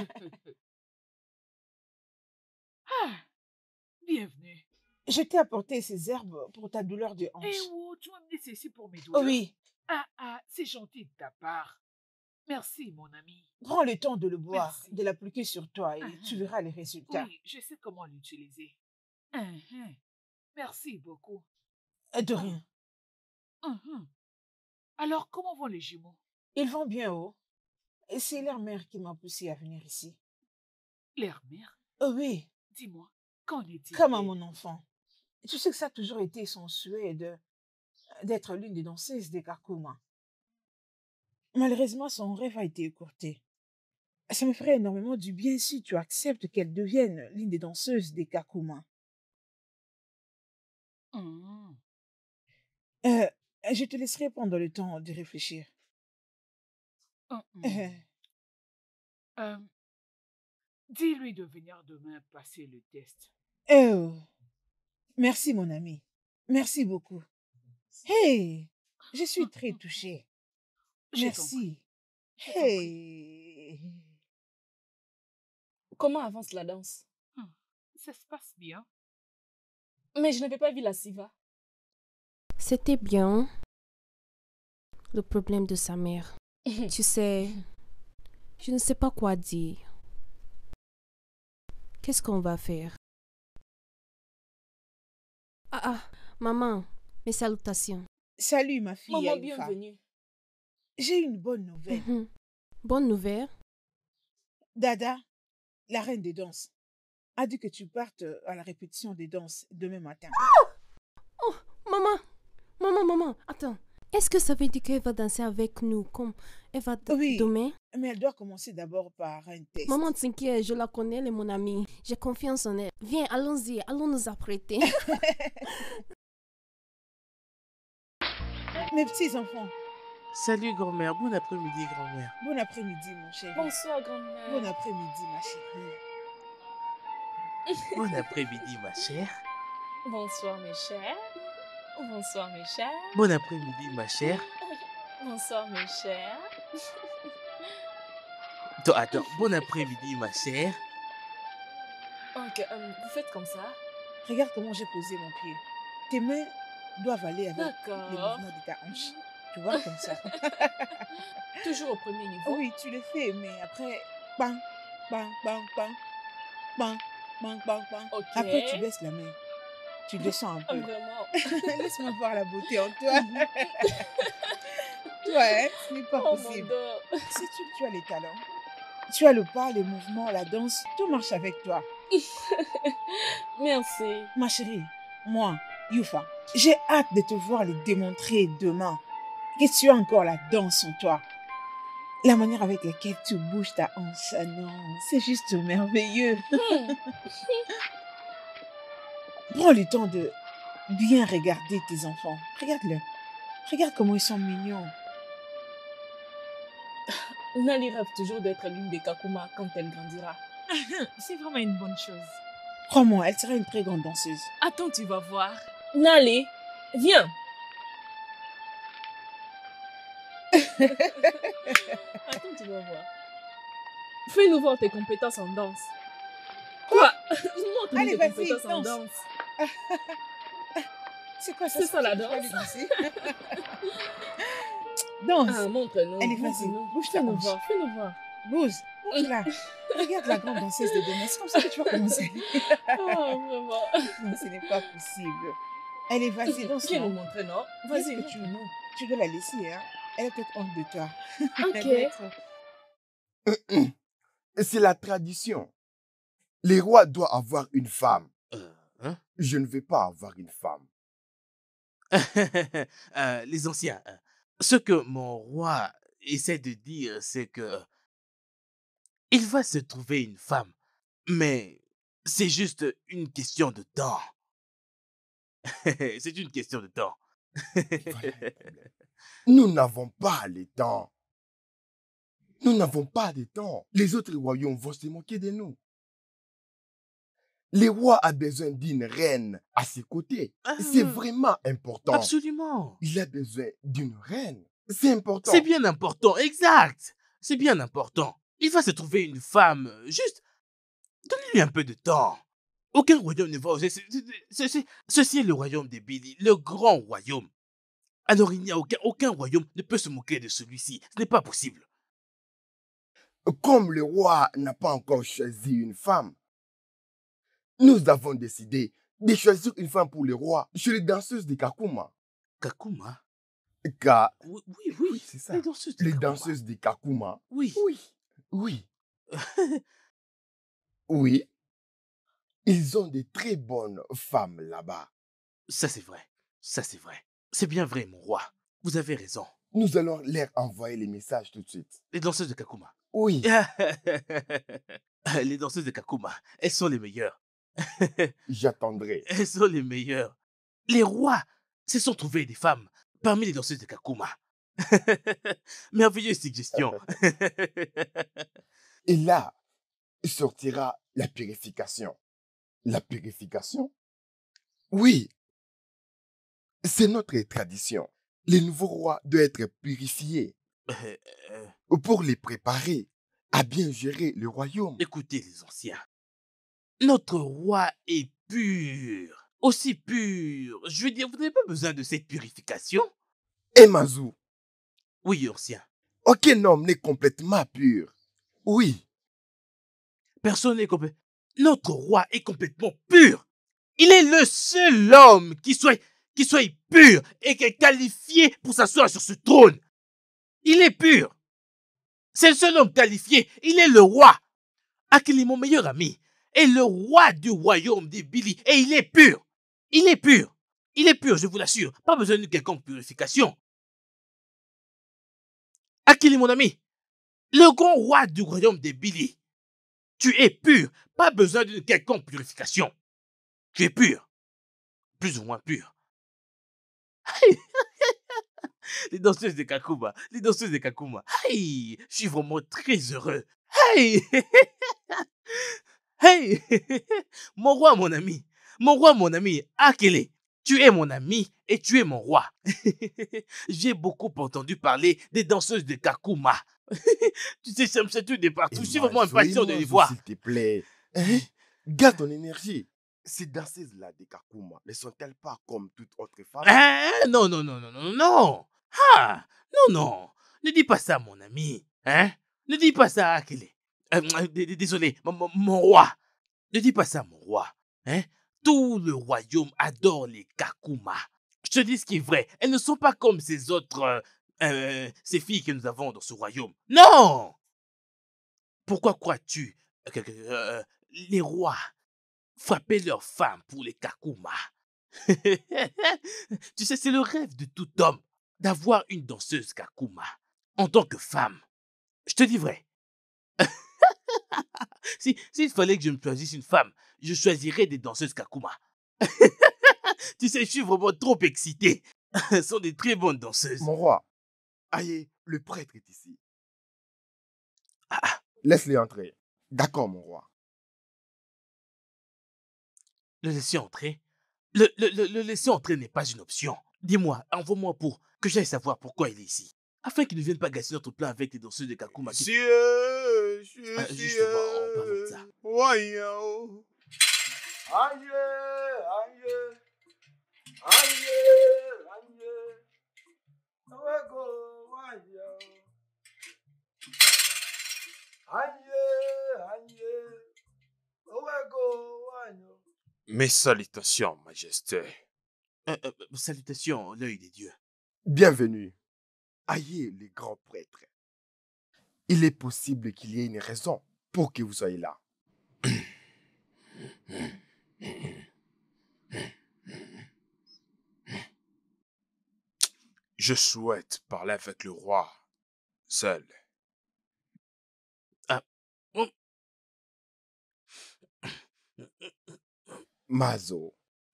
Ah, bienvenue. Je t'ai apporté ces herbes pour ta douleur de hanche. Eh oh, tu m'as amené ceci pour mes douleurs. Oui, C'est gentil de ta part. Merci, mon ami. prends le temps de le boire, Merci. de l'appliquer sur toi et tu verras les résultats. Oui, je sais comment l'utiliser. Merci beaucoup. De rien. Alors, comment vont les jumeaux? Ils vont bien haut. Et c'est leur mère qui m'a poussé à venir ici. Leur mère? Oui, Dis-moi, qu'en est-il? comme à mon enfant. Tu sais que ça a toujours été son souhait d'être l'une des danseuses des Kakuma. Malheureusement, son rêve a été écourté. Ça me ferait énormément du bien si tu acceptes qu'elle devienne l'une des danseuses des Kakuma. Je te laisserai prendre le temps de réfléchir. Dis-lui de venir demain passer le test. Oh, merci mon ami. Merci beaucoup. Hey, je suis très touchée. Je t'en Merci. prie. Hey. Comment avance la danse? Ça se passe bien. Mais je n'avais pas vu la Siva. C'était bien. Le problème de sa mère. Tu sais, je ne sais pas quoi dire. Qu'est-ce qu'on va faire? Maman, mes salutations. Salut ma fille. Maman, Aïfa. bienvenue. J'ai une bonne nouvelle. Bonne nouvelle. Dada, la reine des danses, a dit que tu partes à la répétition des danses demain matin. Oh, maman, attends. Est-ce que ça veut dire qu'elle va danser avec nous comme elle va Oui. demain? Mais elle doit commencer d'abord par un test. Maman, t'inquiète, je la connais, elle est mon amie. J'ai confiance en elle. Viens, allons-y, allons nous apprêter. Mes petits enfants, Salut, grand-mère. Bon après-midi, grand-mère. bon après-midi mon chéri. Bonsoir, grand-mère. Bon après-midi ma chérie. Bon après-midi, ma chère. Bonsoir, mes chers. Bonsoir, mes chers. Bon après-midi, ma chère. Bonsoir, mes chers. Attends. Bon après-midi, ma chère. Oh Ok, vous faites comme ça. Regarde comment j'ai posé mon pied. Tes mains doivent aller avec les D'accord. mouvements de ta hanche. Tu vois, comme ça. Toujours au premier niveau. Oui, tu le fais, mais après, bang, bang, bang, bang, bang, bang, bang, bang. Ok. Après, tu baisses la main. Tu descends un peu. Vraiment. Laisse-moi voir la beauté en toi. Toi, hein, ce n'est pas Oh mon possible. Dieu. Sais-tu que tu as les talents? Tu as le pas, les mouvements, la danse, tout marche avec toi. Merci. Ma chérie, moi, Youfa, j'ai hâte de te voir les démontrer demain. Que tu as encore la danse en toi. La manière avec laquelle tu bouges ta hanche, ah non, c'est juste merveilleux. Prends le temps de bien regarder tes enfants. Regarde-le. Regarde comment ils sont mignons. Nali rêve toujours d'être l'une des Kakuma quand elle grandira. C'est vraiment une bonne chose. Crois-moi, elle sera une très grande danseuse. Attends, tu vas voir. Nali, viens. Attends, tu vas voir. Fais-nous voir tes compétences en danse. Quoi? Montre-nous Allez, tes vas-y, compétences en danse. danse. C'est quoi ça? C'est ça, la Tu vas aller danse. danser? Danse. Ah, montre-nous. Allez, vas-y, montre-nous. bouge ta Fais-nous hanche. voir, fais-nous voir. Bouge. Bouge-la. Regarde la grande danseuse de demain. C'est comme ça que tu vas commencer. Oh, vraiment. Non, ce n'est pas possible. Allez, vas-y, danse. Viens nous non? montrer, non? Vas-y, Vas-y, que tu montre-nous. Tu dois la laisser, hein. Elle a peut-être honte de toi. Ok. Elle doit être- C'est la tradition. Les rois doivent avoir une femme. Hein? Je ne veux pas avoir une femme. Les anciens, ce que mon roi essaie de dire, c'est que il va se trouver une femme, mais c'est juste une question de temps. C'est une question de temps. Voilà le problème. Nous n'avons pas le temps. Nous n'avons pas de temps. Les autres royaumes vont se moquer de nous. Le roi a besoin d'une reine à ses côtés. C'est vraiment important. Absolument. Il a besoin d'une reine. C'est important. C'est bien important, exact. C'est bien important. Il va se trouver une femme, juste donnez-lui un peu de temps. Aucun royaume ne va oser. Ceci est le royaume des Billy, le grand royaume. Alors il n'y a aucun royaume ne peut se moquer de celui-ci. Ce n'est pas possible. Comme le roi n'a pas encore choisi une femme, nous avons décidé de choisir une femme pour le roi chez les danseuses de Kakuma. Kakuma? Car, Oui, oui, c'est ça. Les danseuses de Les Kakuma. danseuses de Kakuma. Oui. Oui. Oui. Ils ont de très bonnes femmes là-bas. Ça c'est vrai. Ça c'est vrai. C'est bien vrai, mon roi. Vous avez raison. Nous allons leur envoyer les messages tout de suite. Les danseuses de Kakuma. Oui. Les danseuses de Kakuma, elles sont les meilleures. J'attendrai. Elles sont les meilleures. Les rois se sont trouvés des femmes parmi les danseuses de Kakuma. Merveilleuse suggestion. Et là, sortira la purification. La purification? Oui. C'est notre tradition. Les nouveaux rois doivent être purifiés pour les préparer à bien gérer le royaume. Écoutez les anciens. Notre roi est pur. Aussi pur. Je veux dire, vous n'avez pas besoin de cette purification. Et Mazou, Oui, ancien. aucun homme n'est complètement pur. Oui. Personne n'est complètement... Notre roi est complètement pur. Il est le seul homme qui soit pur et qui est qualifié pour s'asseoir sur ce trône. Il est pur. C'est le seul homme qualifié. Il est le roi. Akili, mon meilleur ami, est le roi du royaume des Billy. Et il est pur. Il est pur. Il est pur, je vous l'assure. Pas besoin de quelconque purification. Akili, mon ami, le grand roi du royaume des Billy. Tu es pur. Pas besoin d'une quelconque purification. Tu es pur. Plus ou moins pur. Les danseuses de Kakuma. Les danseuses de Kakuma. Hey, je suis vraiment très heureux. Hey, hey, mon roi, mon ami. Mon roi, mon ami. Akele, tu es mon ami et tu es mon roi. J'ai beaucoup entendu parler des danseuses de Kakuma. Tu sais, ça me sature de partout. Je suis vraiment impatient de les voir. S'il te plaît. Hein? Garde ton énergie. Ces danseuses-là des Kakuma ne sont-elles pas comme toute autre femme? Hein? Non, non, non, non, non, non. Ah, non, non. Ne dis pas ça, mon ami. Hein? Ne dis pas ça, Akele. Désolé, mon roi. Ne dis pas ça, mon roi. Hein? Tout le royaume adore les Kakuma. Je te dis ce qui est vrai. Elles ne sont pas comme ces autres... ces filles que nous avons dans ce royaume. Non! Pourquoi crois-tu que les rois frappaient leurs femmes pour les Kakuma? Tu sais, c'est le rêve de tout homme d'avoir une danseuse Kakuma en tant que femme. Je te dis vrai. S'il fallait que je me choisisse une femme, je choisirais des danseuses Kakuma. Tu sais, je suis vraiment trop excité. Elles sont des très bonnes danseuses. Mon roi, Aïe, le prêtre est ici. Ah, Laisse-les entrer. D'accord, mon roi. le laisser entrer? Le laisser entrer n'est pas une option. Dis-moi, envoie-moi pour que j'aille savoir pourquoi il est ici. Afin qu'il ne vienne pas gâcher notre plan avec les danseuses de Kakuma. Justement, en parlant de ça. Voyons. Aïe, aïe, aïe, aïe. Owego, voyons. Aïe, aïe. Owego, voyons. Mes salutations, Majesté. Salutations, l'œil des dieux. Bienvenue. Aïe, les grands prêtres. Il est possible qu'il y ait une raison pour que vous soyez là. Je souhaite parler avec le roi seul. Mazo.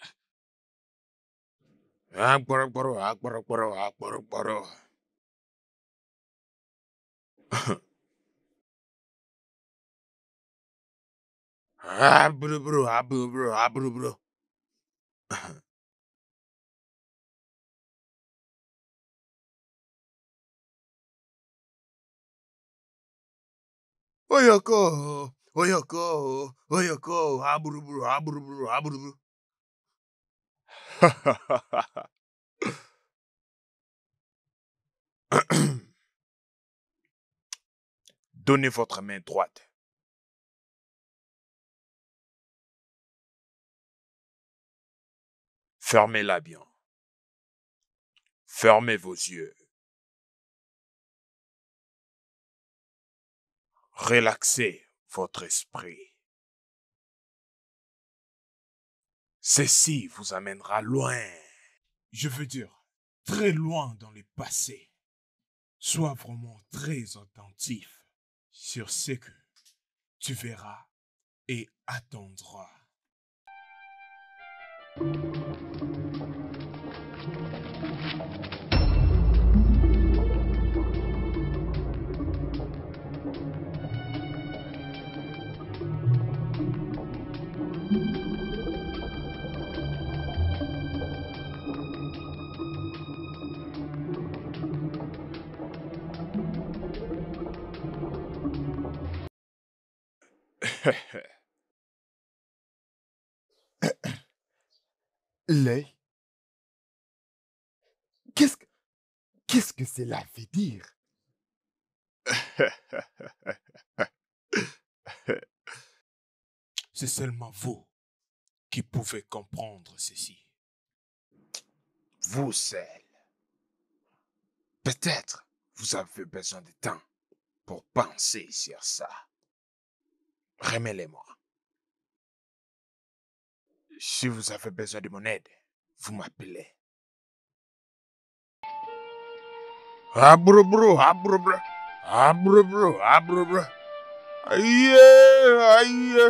Oyoko, oyoko, oyoko, aburuburu, aburuburu, aburuburu. Donnez votre main droite. Fermez-la bien. Fermez vos yeux. Relaxez votre esprit. Ceci vous amènera loin. Je veux dire, très loin dans le passé. Sois vraiment très attentif sur ce que tu verras et attendras. L'œil. Qu'est-ce que cela veut dire? C'est seulement vous qui pouvez comprendre ceci. Vous seul. Peut-être vous avez besoin de temps pour penser sur ça. Remets-les-moi. Si vous avez besoin de mon aide, vous m'appelez. Abrubru, abrubru, abrubru, abrubru. Aïe, aïe.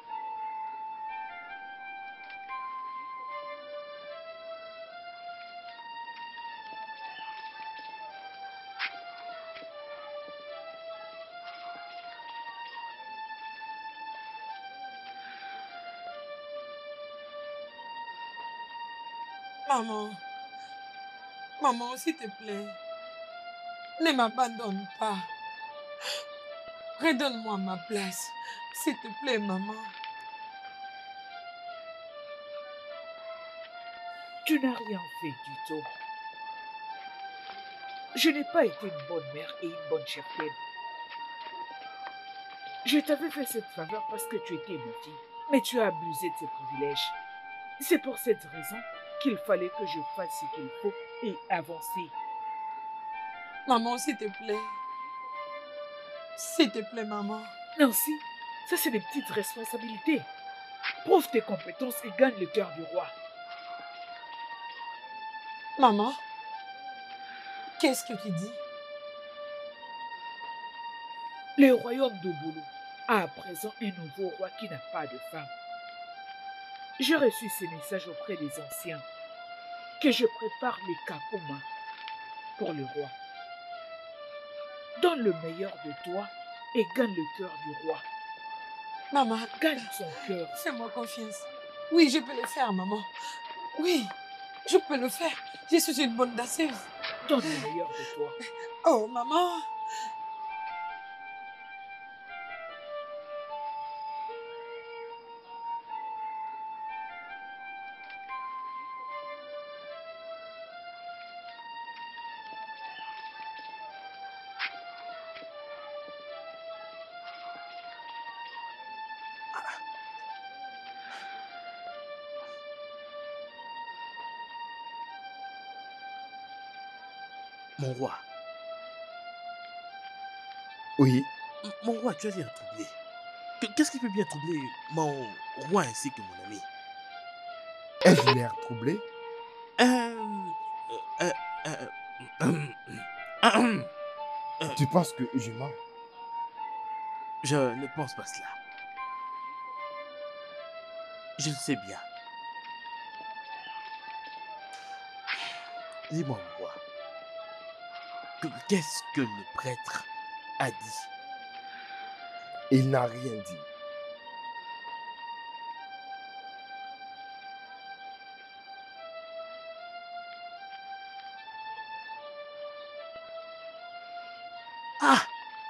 Maman, maman, s'il te plaît, ne m'abandonne pas. Redonne-moi ma place, s'il te plaît, maman. Tu n'as rien fait du tout. Je n'ai pas été une bonne mère et une bonne cheftaine. Je t'avais fait cette faveur parce que tu étais ma fille, mais tu as abusé de tes privilèges. C'est pour cette raison qu'il fallait que je fasse ce qu'il faut et avancer. Maman, s'il te plaît. S'il te plaît, maman. Nancy, ça c'est des petites responsabilités. Prouve tes compétences et gagne le cœur du roi. Maman, qu'est-ce que tu dis? Le royaume d'Obolo a à présent un nouveau roi qui n'a pas de femme. J'ai reçu ces messages auprès des anciens que je prépare le kakuma pour le roi. Donne le meilleur de toi et gagne le cœur du roi. Maman, Gagne son cœur. fais-moi confiance. Oui, je peux le faire, maman. Oui, je peux le faire. Je suis une bonne danseuse. Donne le meilleur de toi. Oh, maman. Mon roi, Oui, mon roi, tu as l'air troublé. Qu'est-ce qui peut bien troubler mon roi ainsi que mon ami? ai-je l'air troublé? Euh, euh, Tu penses que je mens? Je ne pense pas cela. Je le sais bien. Dis-moi, mon roi, qu'est-ce que le prêtre a dit? Il n'a rien dit. Ah!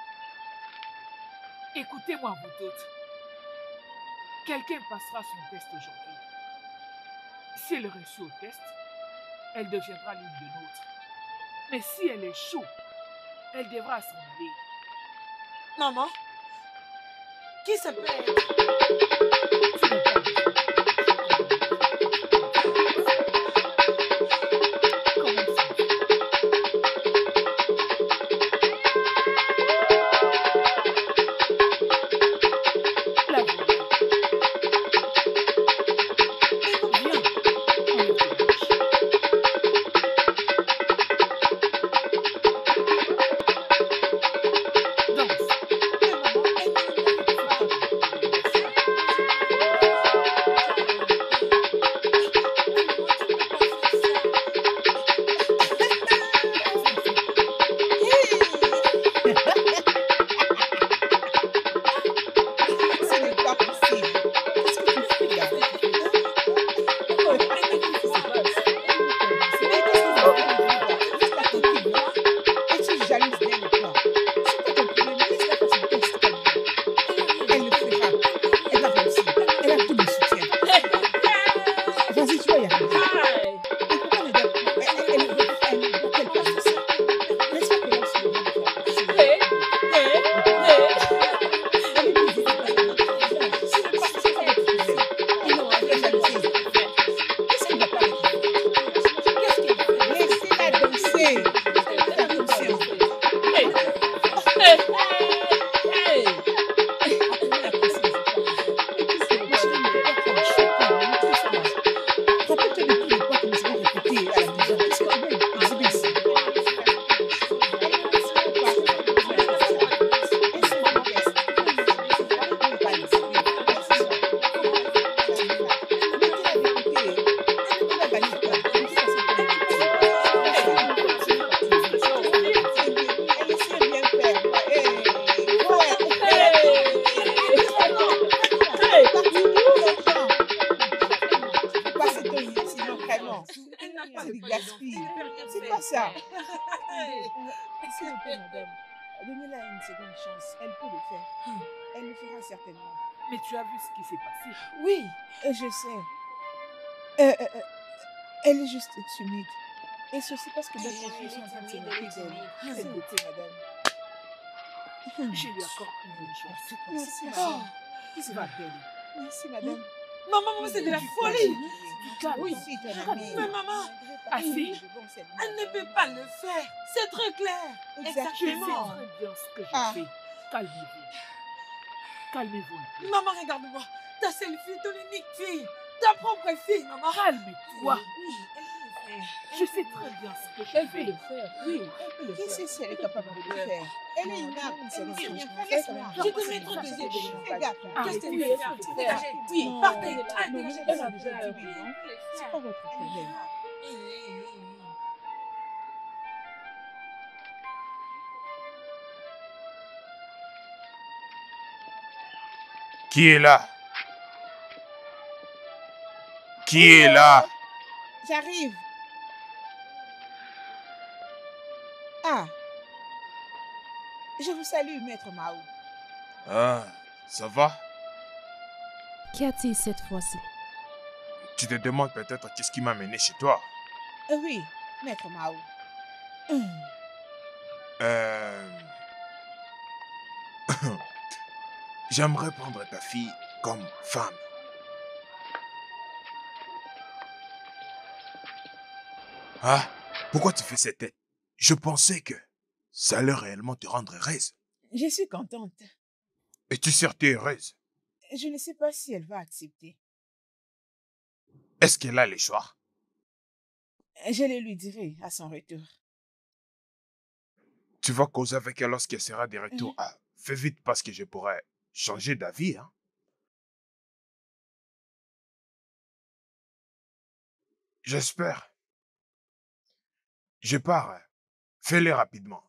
Écoutez-moi, vous toutes. Quelqu'un passera son test aujourd'hui. Si elle réussit au test, elle deviendra l'une de nôtres. Mais si elle échoue, elle devra s'en aller. Maman, qui s'appelle? Tu n'as pas besoin. La voilà. Viens, enlève tes bouches. Danse. Ce n'est pas possible. Qu'est-ce que tu fais là? Es-tu jalouse d'elle ou pas? C'est pas ton problème. Laisse-la faire son test calmement. Elle le fera. Elle va réussir. Elle a tout le soutien. Vas-y, tu vas y arriver. Et pourquoi ne doit elle doit-elle pas faire ça? Laisse-la commencer le monde de faire passer. Allez, c'est pas ça. S'il vous plaît, madame, donnez-la une seconde chance. Elle peut le faire. Elle le fera certainement. Mais tu as vu ce qui s'est passé. Oui, Je sais. Elle est juste timide. Et ceci parce que Oui, d'autres filles elle sont en train de se est moquer timide, d'elle. elle est S'il timide. vous plaît, madame. Je lui accorde une chance. Merci, Oh, madame. Qui va t'aider? Merci, madame. maman, c'est de la folie. Calme. Oui, si, ton amie. Mais maman, Assez. elle ne peut pas le faire. C'est très clair. Je sais Exactement. très bien ce que je Ah. fais. Calmez-vous. Calmez-vous un peu. Maman, regarde-moi. Ta seule fille, ton unique fille. Ta propre fille, maman. Calme-toi. Oui, elle peut le faire. Je sais très bien ce que je Elle peut fais. le faire, oui, elle peut le Qui faire. sait si elle est capable de le faire? Elle est inapte. Elle ne sait rien faire. Laisse-moi. Je te mets trop de zéro. Regarde. Qu'est-ce que tu Oui, veux elle faire? peut le Dégagez. faire. Oui, Non, Partez. elle Allez, non, dégagez. elle a Elle déjà peut dit le oui, non? C'est pas votre problème. Qui est là? Qui est là? J'arrive. Ah. Je vous salue, maître Mao. Ah, ça va? Qu'y a-t-il cette fois-ci? Tu te demandes peut-être qu'est-ce qui m'a mené chez toi? Oui, maître Mao. Euh... J'aimerais prendre ta fille comme femme. Ah, pourquoi tu fais cette tête? Je pensais que ça allait réellement te rendre heureuse. Je suis contente. Es-tu sûre heureuse? Je ne sais pas si elle va accepter. Est-ce qu'elle a les choix? Je le lui dirai à son retour. Tu vas causer avec elle lorsqu'elle sera de retour. Ah, fais vite parce que je pourrais changer d'avis, hein. J'espère. Je pars. Fais-le rapidement.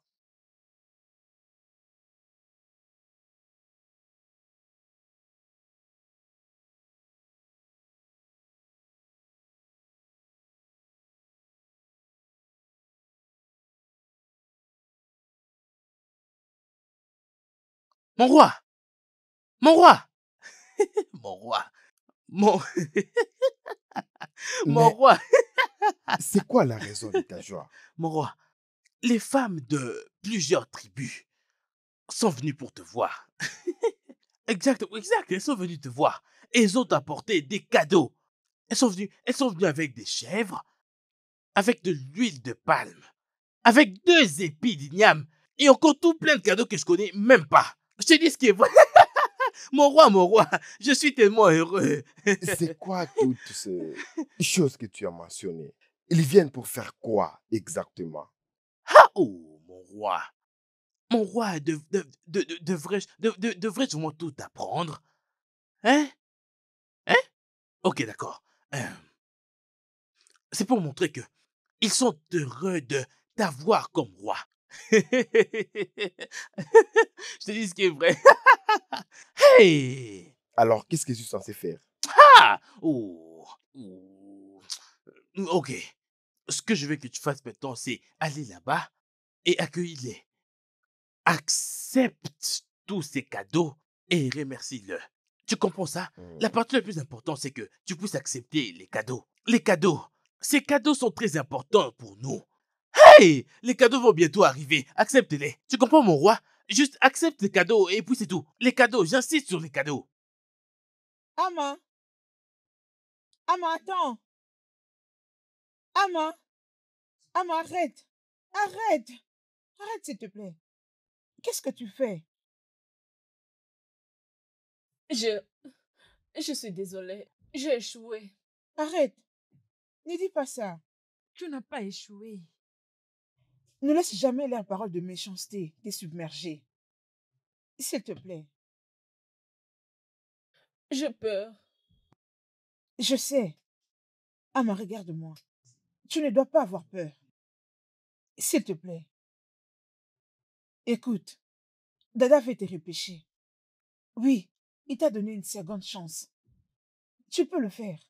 Mon roi! Mon roi! Mon roi! Mon... Mon Mais roi! c'est quoi la raison de ta joie? Mon roi, les femmes de plusieurs tribus sont venues pour te voir. Exact, exact, elles sont venues te voir. Et elles ont apporté des cadeaux. Elles sont venues avec des chèvres, avec de l'huile de palme, avec 2 épis d'igname et encore tout plein de cadeaux que je connais même pas. Je te dis ce qui est vrai. Mon roi, je suis tellement heureux. C'est quoi toutes ces choses que tu as mentionnées? Ils viennent pour faire quoi exactement? Ah, oh, mon roi. Mon roi, devrais-je vraiment tout apprendre? Hein? Hein? Ok, d'accord. C'est pour montrer que ils sont heureux de t'avoir comme roi. Je te dis ce qui est vrai. Hey! Alors, qu'est-ce que je suis censé faire? Ah! Oh! Oh. Ok. Ce que je veux que tu fasses maintenant, c'est aller là-bas et accueillir-les. Accepte tous ces cadeaux et remercie-le. Tu comprends ça? La partie la plus importante, c'est que tu puisses accepter les cadeaux. Les cadeaux. Ces cadeaux sont très importants pour nous. Hey! Les cadeaux vont bientôt arriver. Accepte-les. Tu comprends, mon roi? Juste accepte les cadeaux et puis c'est tout. Les cadeaux, j'insiste sur les cadeaux. Ama, attends. Ama, arrête. Arrête. Arrête, s'il te plaît. Qu'est-ce que tu fais? Je suis désolée. J'ai échoué. Arrête. Ne dis pas ça. Tu n'as pas échoué. Ne laisse jamais leurs paroles de méchanceté te submerger. S'il te plaît. J'ai peur. Je sais. Ama, regarde-moi. Tu ne dois pas avoir peur. S'il te plaît. Écoute, Dada fait te repêcher. Oui, il t'a donné une seconde chance. Tu peux le faire.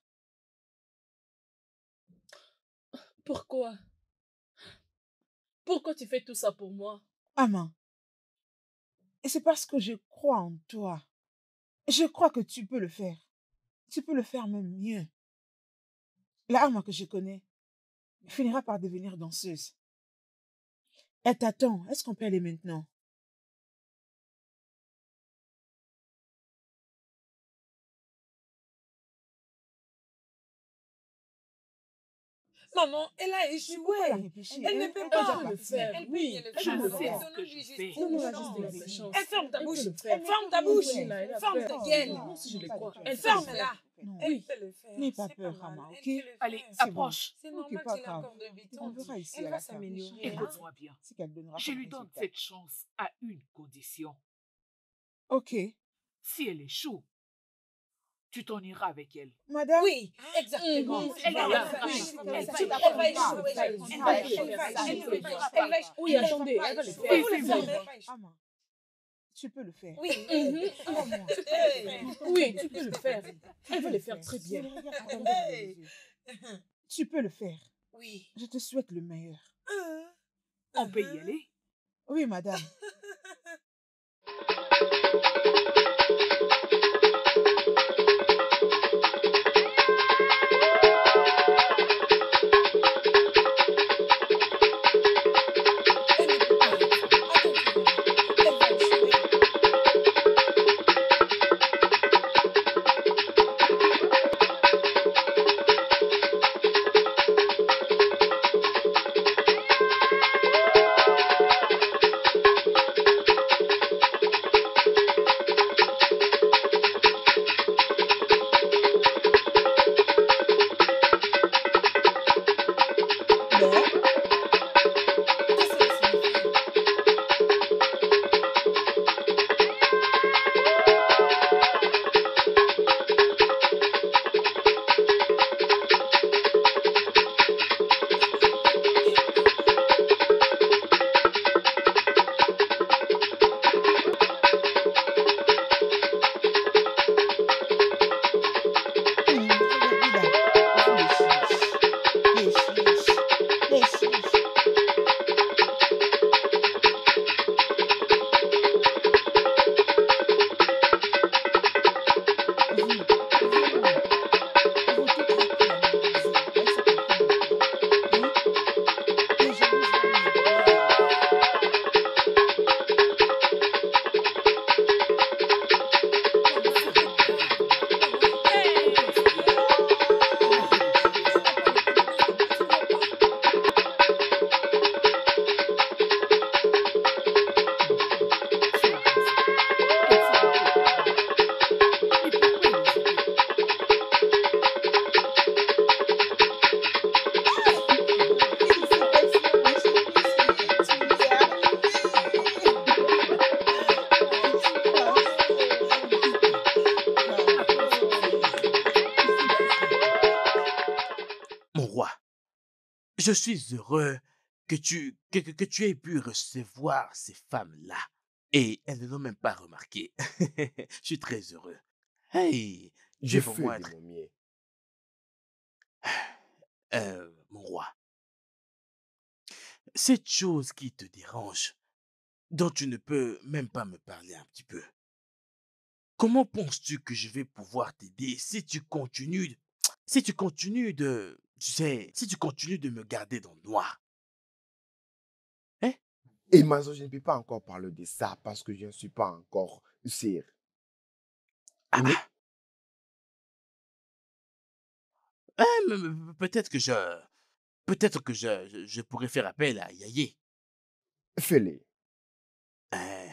Pourquoi? Pourquoi tu fais tout ça pour moi? Ama, et c'est parce que je crois en toi. Je crois que tu peux le faire. Tu peux le faire même mieux. La Ama que je connais, finira par devenir danseuse. Elle t'attend. Est-ce qu'on peut aller maintenant? Maman, elle a Mais pourquoi la échoué. réfléchir? Elle ne peut peut pas. déjà le partir. faire. Elle peut Oui, bien le je faire. le Maman, fais. donnons-lui juste une Donne-moi chance. juste de la chance. Elle ferme ta Elle bouche. peut le faire. Ferme ta Oui, bouche. elle a la Ferme peur. ta gueule. Moi aussi, je les crois. Elle Elle peut le Ferme-la. faire. Non. Elle Oui. peut le faire. N'aie pas C'est peur, mal. Rama, Elle ok? peut le Allez, faire. C'est bon. approche. C'est Ok, normal pas qu'elle a grave. encore de On béton. verra ici Elle à va la fin des choses. s'améliorer. hein. Écoute-moi bien. C'est qu'elle donnera Je pas lui de donne résultat. cette chance à une condition. Ok. Si elle échoue, tu t'en iras avec elle. Madame? Oui, exactement. Mhm. Elle va Elle le va- faire. oui, Elle va elle échouer. va- Elle va elle échouer. va- Elle va elle échouer. va Elle va échouer. échouer. Elle Elle va va échouer. échouer. Oui, Elle attendez, va elle va le échouer. faire. Vous le C'est fermez. bon. Elle va échouer. Ama, tu peux le faire. Oui. Ama, Hey. Oui, tu peux le faire. Elle va le faire très bien. Regarde, regarde dans les yeux. Tu peux le faire. Oui. Je te souhaite le meilleur. On peut y aller. Oui, madame. Mon roi, je suis heureux que tu aies pu recevoir ces femmes-là. Et elles ne l'ont même pas remarqué. Je suis très heureux. Hey, Je j'ai pour fais moi de être... mon mieux. Mon roi, cette chose qui te dérange, dont tu ne peux même pas me parler un petit peu, comment penses-tu que je vais pouvoir t'aider si tu continues, tu sais, si tu continues de me garder dans le noir? Hein? Et Mazo, je ne peux pas encore parler de ça parce que je ne suis pas encore sûr. Ah, Oui. peut-être que je pourrais faire appel à Yaye. Fais-le. Hein,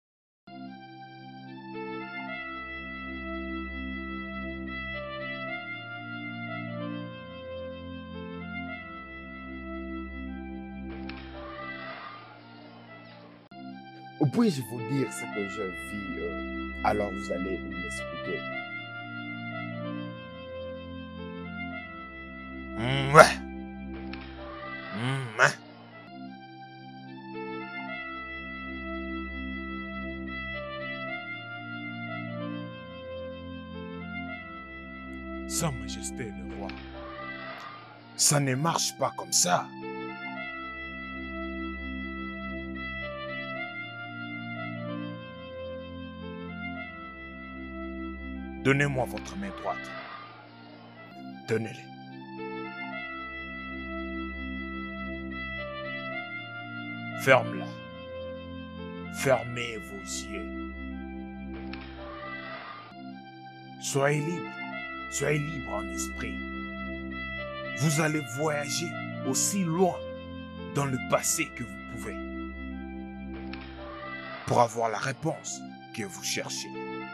Puis-je vous dire ce que je vis alors vous allez m'expliquer. Ouais. Ouais. Sa Majesté le roi, ça ne marche pas comme ça. Donnez-moi votre main droite. Donnez-les. Ferme-la. Fermez vos yeux. Soyez libre. Soyez libre en esprit. Vous allez voyager aussi loin dans le passé que vous pouvez pour avoir la réponse que vous cherchez.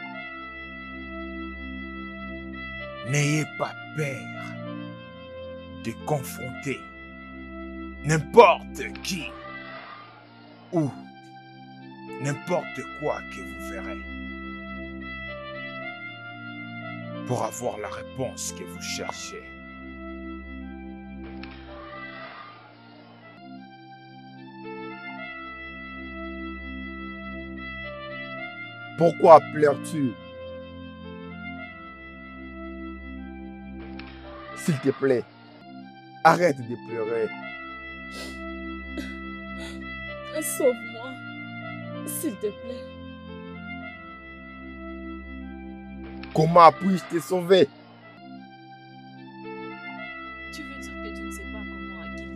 N'ayez pas peur de confronter n'importe qui ou n'importe quoi que vous verrez pour avoir la réponse que vous cherchez. Pourquoi pleures-tu? S'il te plaît, arrête de pleurer. Sauve-moi, s'il te plaît. Comment puis-je te sauver? Tu veux dire que tu ne sais pas comment Akili?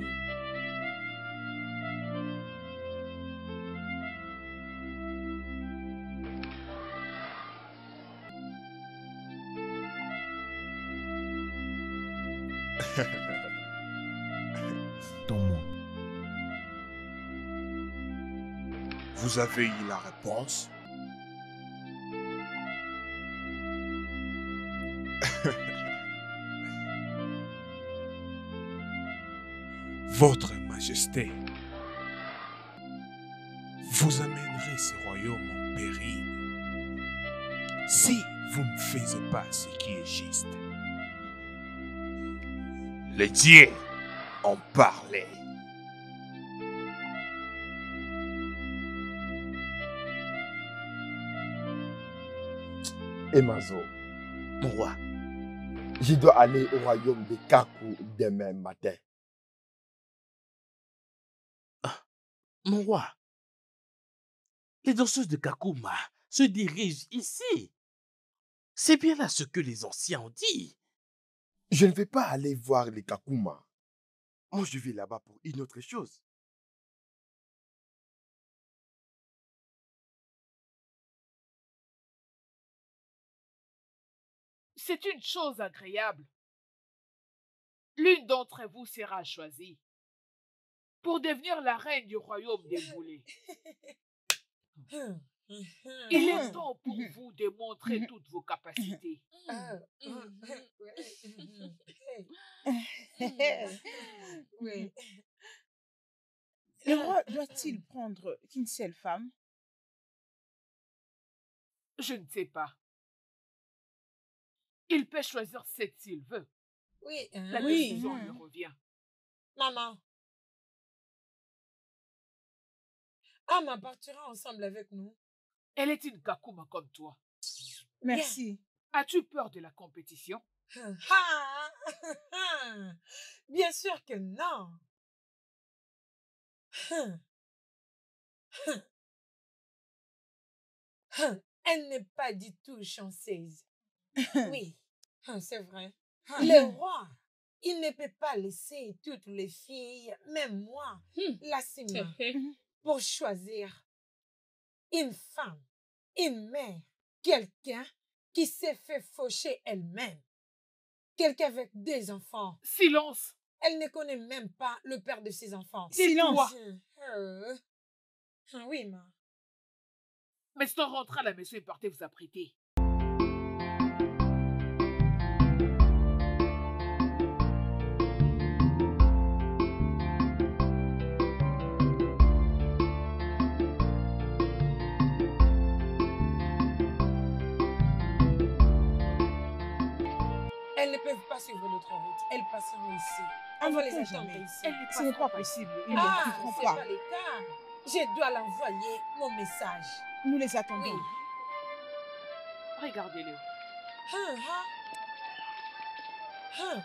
Donne-moi. Vous avez eu la réponse? Votre Majesté, vous amènerez ce royaume en péril si vous ne faites pas ce qui est juste. Les dieux ont parlé. Emazo, Mon roi, je dois aller au royaume de Kaku demain matin. mon roi, les danseuses de Kakuma se dirigent ici. C'est bien là ce que les anciens ont dit. Je ne vais pas aller voir les Kakuma. Moi, je vais là-bas pour une autre chose. C'est une chose agréable. L'une d'entre vous sera choisie pour devenir la reine du royaume des boulets. Il est temps pour vous de montrer toutes vos capacités. Oui. Le roi doit-il prendre qu'une seule femme? Je ne sais pas. Il peut choisir celle s'il veut. Oui. La Oui. décision lui revient. Maman. Ama partira ensemble avec nous. Elle est une Kakuma comme toi. Merci. As-tu peur de la compétition? Ah! Bien sûr que non. Elle n'est pas du tout chanceuse. Oui, c'est vrai. Le roi, il ne peut pas laisser toutes les filles, même moi, Lassima, pour choisir une femme, une mère, quelqu'un qui s'est fait faucher elle-même, quelqu'un avec des enfants. Silence! Elle ne connaît même pas le père de ses enfants. Silence. Oui, ma. Maintenant, rentrez à la maison et partez vous apprêter. Elles ne peuvent pas suivre notre route. Elles passeront ici. On va les Inventons attendre jamais. ici. Elle ne Ce n'est passera pas pas ici. possible. Ils ne Ah, trouveront c'est pas. pas le cas. Je dois l'envoyer mon message. Nous les attendons. Oui. Regardez-le. Hein, hein. Hein.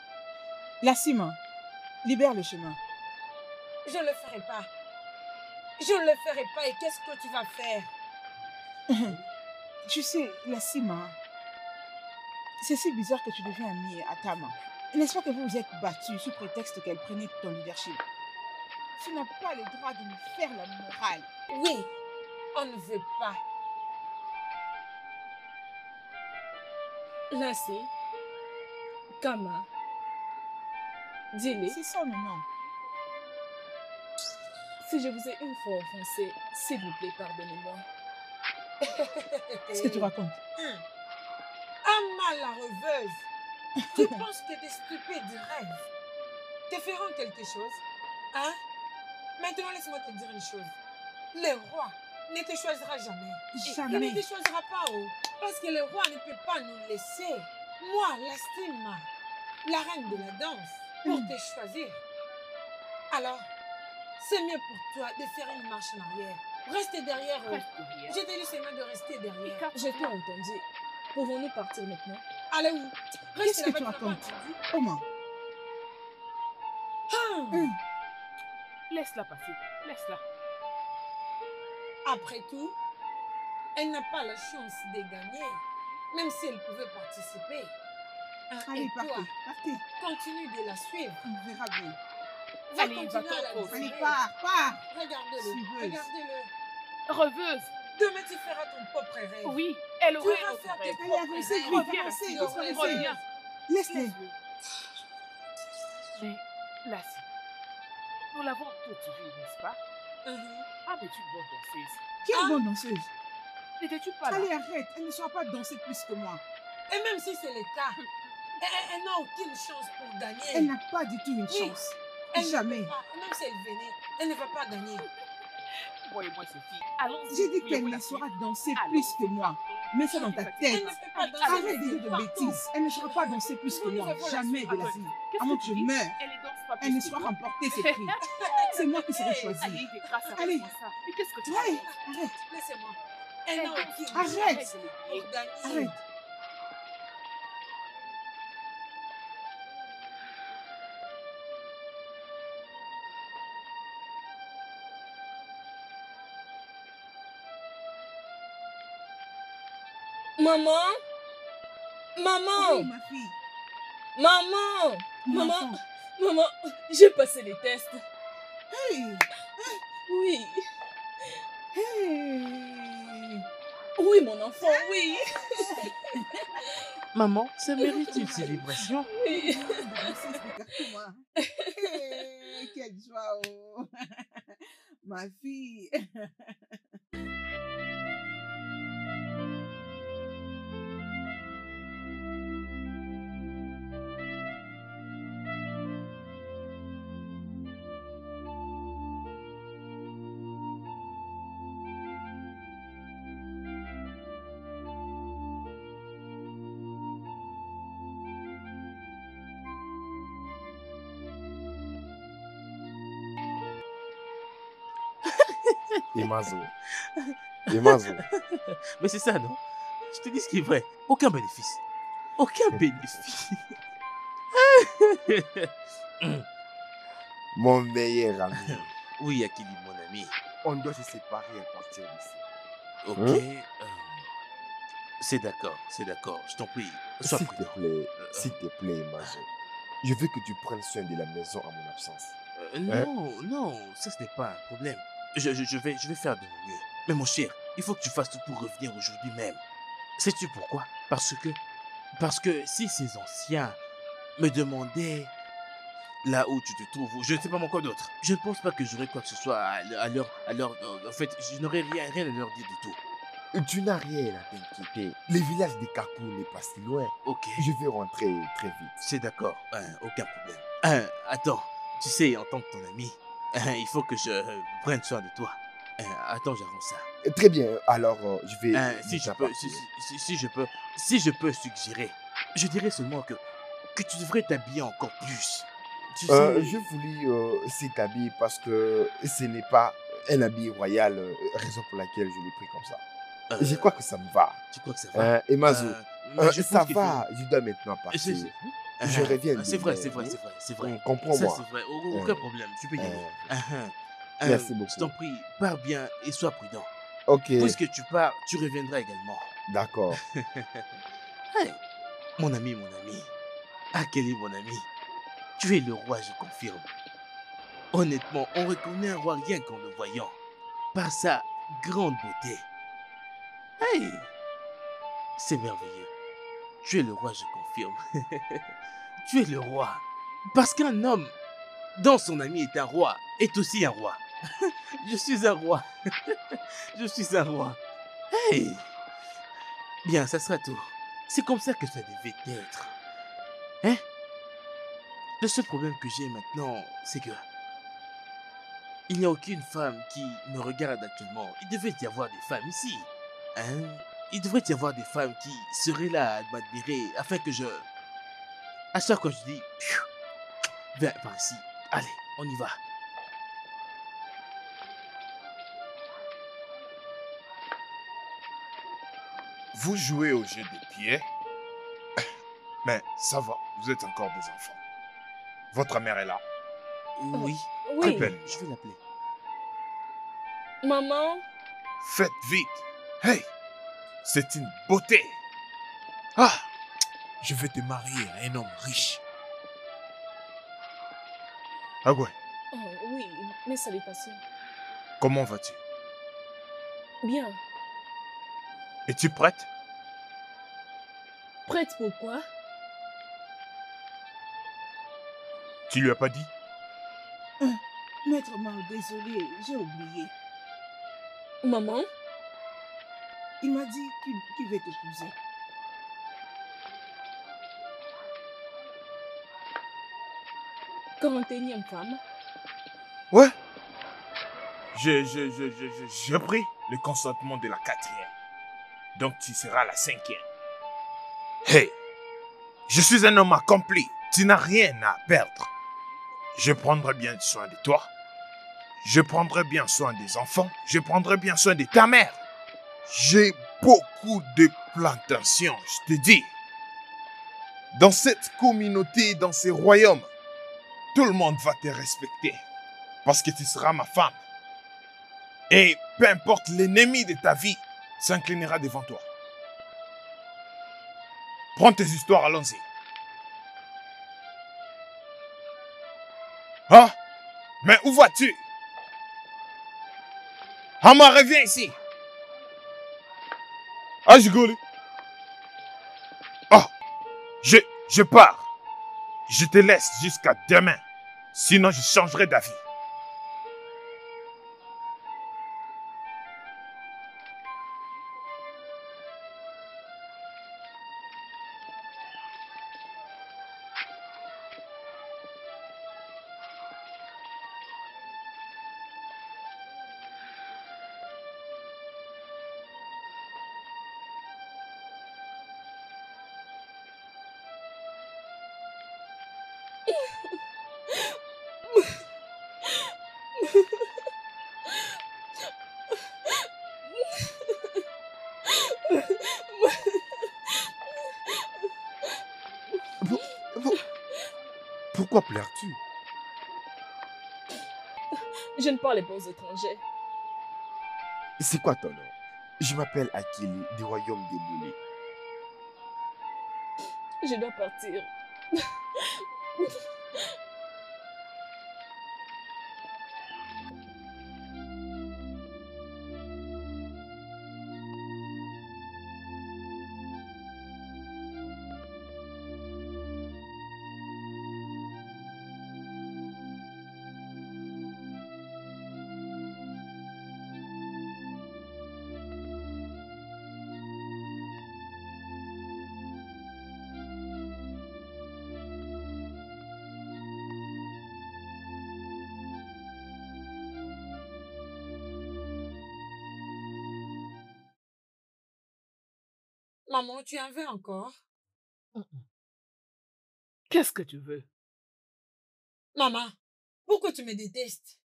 Lassima, libère le chemin. Je ne le ferai pas. Je ne le ferai pas et qu'est-ce que tu vas faire? Tu sais, Lassima, c'est si bizarre que tu deviens amie à Tama. N'est-ce pas que vous vous êtes battus sous prétexte qu'elle prenait ton leadership? Tu n'as pas le droit de nous faire la morale. Oui, on ne veut pas. Lassie, Kama, dis-le. C'est ça, non? Si je vous ai une fois offensé, s'il vous plaît, pardonnez-moi. Qu'est-ce que tu racontes? Amma la rêveuse, tu penses que tes stupides rêves te feront quelque chose? Hein? Maintenant, laisse-moi te dire une chose. Le roi ne te choisira jamais. Jamais. Il ne te choisira pas, oh, parce que le roi ne peut pas nous laisser. Moi, Lastima, la reine de la danse, pour te choisir. Alors, c'est mieux pour toi de faire une marche en arrière. Reste derrière eux. Je t'ai dit seulement de rester derrière. Je t'ai entendu. Pouvons-nous partir maintenant? Allez où? Qu'est-ce Reste que tu là-bas, racontes? entendu? Comment? Laisse-la passer. Laisse-la. Après tout, elle n'a pas la chance de gagner, même si elle pouvait participer. Allez, Et toi, partez. continue de la suivre. On verra bien. Va Allez, continuer va-t'en, à la Rose. Allez, désirer. pars. Regardez-le. Suiveuse. Regardez-le. Rêveuse. Demain, tu feras ton propre rêve. Oui, elle Tu aurait vas notre faire tes rêve. Allez, propres avancez, rêves. vite, Reviens, avancez, Lassie. doucement, laissez. Reviens. Laisse-les. Laisse-le. Mais, Lassie, nous l'avons toutes vue, n'est-ce pas? Ah, mais tu es une bonne danseuse. Quelle bonne danseuse. N'étais-tu pas là? Allez, arrête. Elle ne saura pas danser plus que moi. Et même si c'est le cas, elle n'a aucune chance pour gagner. Elle n'a pas du tout une Oui. chance. Elle ne Jamais. peut pas. Même si elle venait, elle ne va pas gagner. Voyez-moi, Sophie. Allons-y. J'ai dit Oui, qu'elle oui, ne Lassie. saura danser Allons. plus que moi. Mets ça dans ta Elle tête. ne peut pas danser. Arrête de dire de bêtises. Elle ne saura pas danser plus que moi. Jamais de la vie. Qu'est-ce À moins que que tu je dis? meure, Elle ne danse pas elle ne plus que saura toi. remporter ses prix. C'est moi qui serai choisie. Allez, de grâce, Allez. arrête-moi ça. Mais qu'est-ce que tu Ouais, racontes? arrête. Laissez-moi. Elle n'a aucune Arrête. chance Arrête. pour gagner. Arrête. Maman? Oui, Maman? ma fille. Maman? Mon Maman? enfant. Maman, j'ai passé les tests. Hey. Oui. Hey. Oui, mon enfant, oui. Maman, ça mérite une célébration. Oui. Regarde-moi. Hey, quelle joie. Oh. Ma fille. Imazo. Imazo. Mais c'est ça, non? Je te dis ce qui est vrai. Aucun bénéfice. Aucun bénéfice. Mon meilleur ami. Oui, Akili, mon ami. On doit se séparer et partir d'ici. Ok. C'est d'accord, c'est d'accord. Je t'en prie. Sois S'il te prudent. plaît, Imazo. Je veux que tu prennes soin de la maison à mon absence. Non, non, ça ce n'est pas un problème. Je vais faire de mon mieux. Mais mon cher, il faut que tu fasses tout pour revenir aujourd'hui même. Sais-tu pourquoi? Parce que si ces anciens me demandaient là où tu te trouves, ou je ne sais pas moi quoi d'autre, je ne pense pas que j'aurais quoi que ce soit à leur... En fait, je n'aurais rien à leur dire du tout. Tu n'as rien à t'inquiéter. Le village de Kakou n'est pas si loin. Ok, Je vais rentrer très vite. c'est d'accord, aucun problème. Attends, tu sais, en tant que ton ami, il faut que je prenne soin de toi. Attends, j'arrange ça. Très bien, alors je vais... Si déjà je peux, partir. si je peux suggérer, je dirais seulement que tu devrais t'habiller encore plus. Tu sais, Je voulais s'établir parce que ce n'est pas un habit royal, raison pour laquelle je l'ai pris comme ça. Je crois que ça me va. Tu crois que ça va? Imazo, Mais je ça pense qu'il faut- va, je dois maintenant partir. Je reviens C'est vrai, demain, c'est vrai, hein. c'est vrai, c'est vrai. Ça, Comprends-moi. c'est vrai. Aucun problème, tu peux y aller. Merci Je t'en beaucoup. prie, pars bien et sois prudent. Ok, Puisque tu pars, tu reviendras également. d'accord. Hey, mon ami, mon ami. Ah, quel est mon ami? Tu es le roi, je confirme. Honnêtement, on reconnaît un roi rien qu'en le voyant. Par sa grande beauté. Hey, c'est merveilleux. Tu es le roi, je confirme. Tu es le roi. Parce qu'un homme, dont son ami est un roi, est aussi un roi. Je suis un roi. Je suis un roi. Hey! Bien, ça sera tout. C'est comme ça que ça devait être. Hein? Le seul problème que j'ai maintenant, c'est que il n'y a aucune femme qui me regarde actuellement. Il devait y avoir des femmes ici. Hein? Il devrait y avoir des femmes qui seraient là à m'admirer afin que je... À chaque fois que je dis... Pfiou, viens par ici. Allez, on y va. Vous jouez au jeu des pieds, mais ça va, vous êtes encore des enfants. Votre mère est là. Oui. Oui. Appelle. Je vais l'appeler. Maman, Faites vite. Hey, c'est une beauté. Ah, je vais te marier à un homme riche. Ah ouais, oh, oui, mes salutations. comment vas-tu? Bien. Es-tu prête? Prête pour quoi? Tu lui as pas dit? Maître Mao, désolé, j'ai oublié. Maman, Il m'a dit qu'il veut t'épouser. quarantaine femme. Ouais. J'ai pris le consentement de la 4e. Donc tu seras la 5e. Hey, je suis un homme accompli. Tu n'as rien à perdre. Je prendrai bien soin de toi. Je prendrai bien soin des enfants. Je prendrai bien soin de ta mère. J'ai beaucoup de plantations, je te dis. Dans cette communauté, dans ces royaumes, tout le monde va te respecter. Parce que tu seras ma femme. Et peu importe l'ennemi de ta vie, s'inclinera devant toi. Prends tes histoires, allons-y. Ah, mais où vas-tu? Hama, reviens ici. Ah, je gueule. Ah, je pars. Je te laisse jusqu'à demain. Sinon, je changerai d'avis. Pourquoi pleures-tu? Je ne parle pas aux étrangers. C'est quoi ton nom? Je m'appelle Akili du royaume des Boulés. Je dois partir. Maman, tu en veux encore? Qu'est-ce que tu veux? Maman, pourquoi tu me détestes?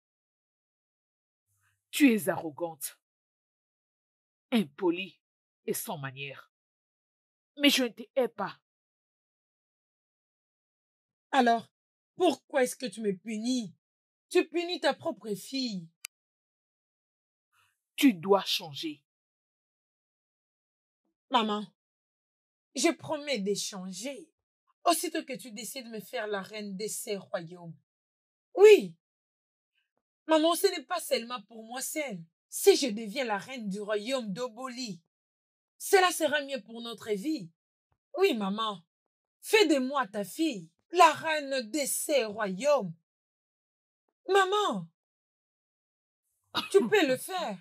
Tu es arrogante, impolie et sans manière. Mais je ne te hais pas. Alors, pourquoi est-ce que tu me punis? Tu punis ta propre fille. Tu dois changer. Maman, je promets d'échanger. Aussitôt que tu décides de me faire la reine de ces royaumes. Oui, maman, ce n'est pas seulement pour moi seule. Si je deviens la reine du royaume d'Oboli, cela sera mieux pour notre vie. Oui, maman, fais de moi ta fille, la reine de ces royaumes. Maman, tu peux le faire.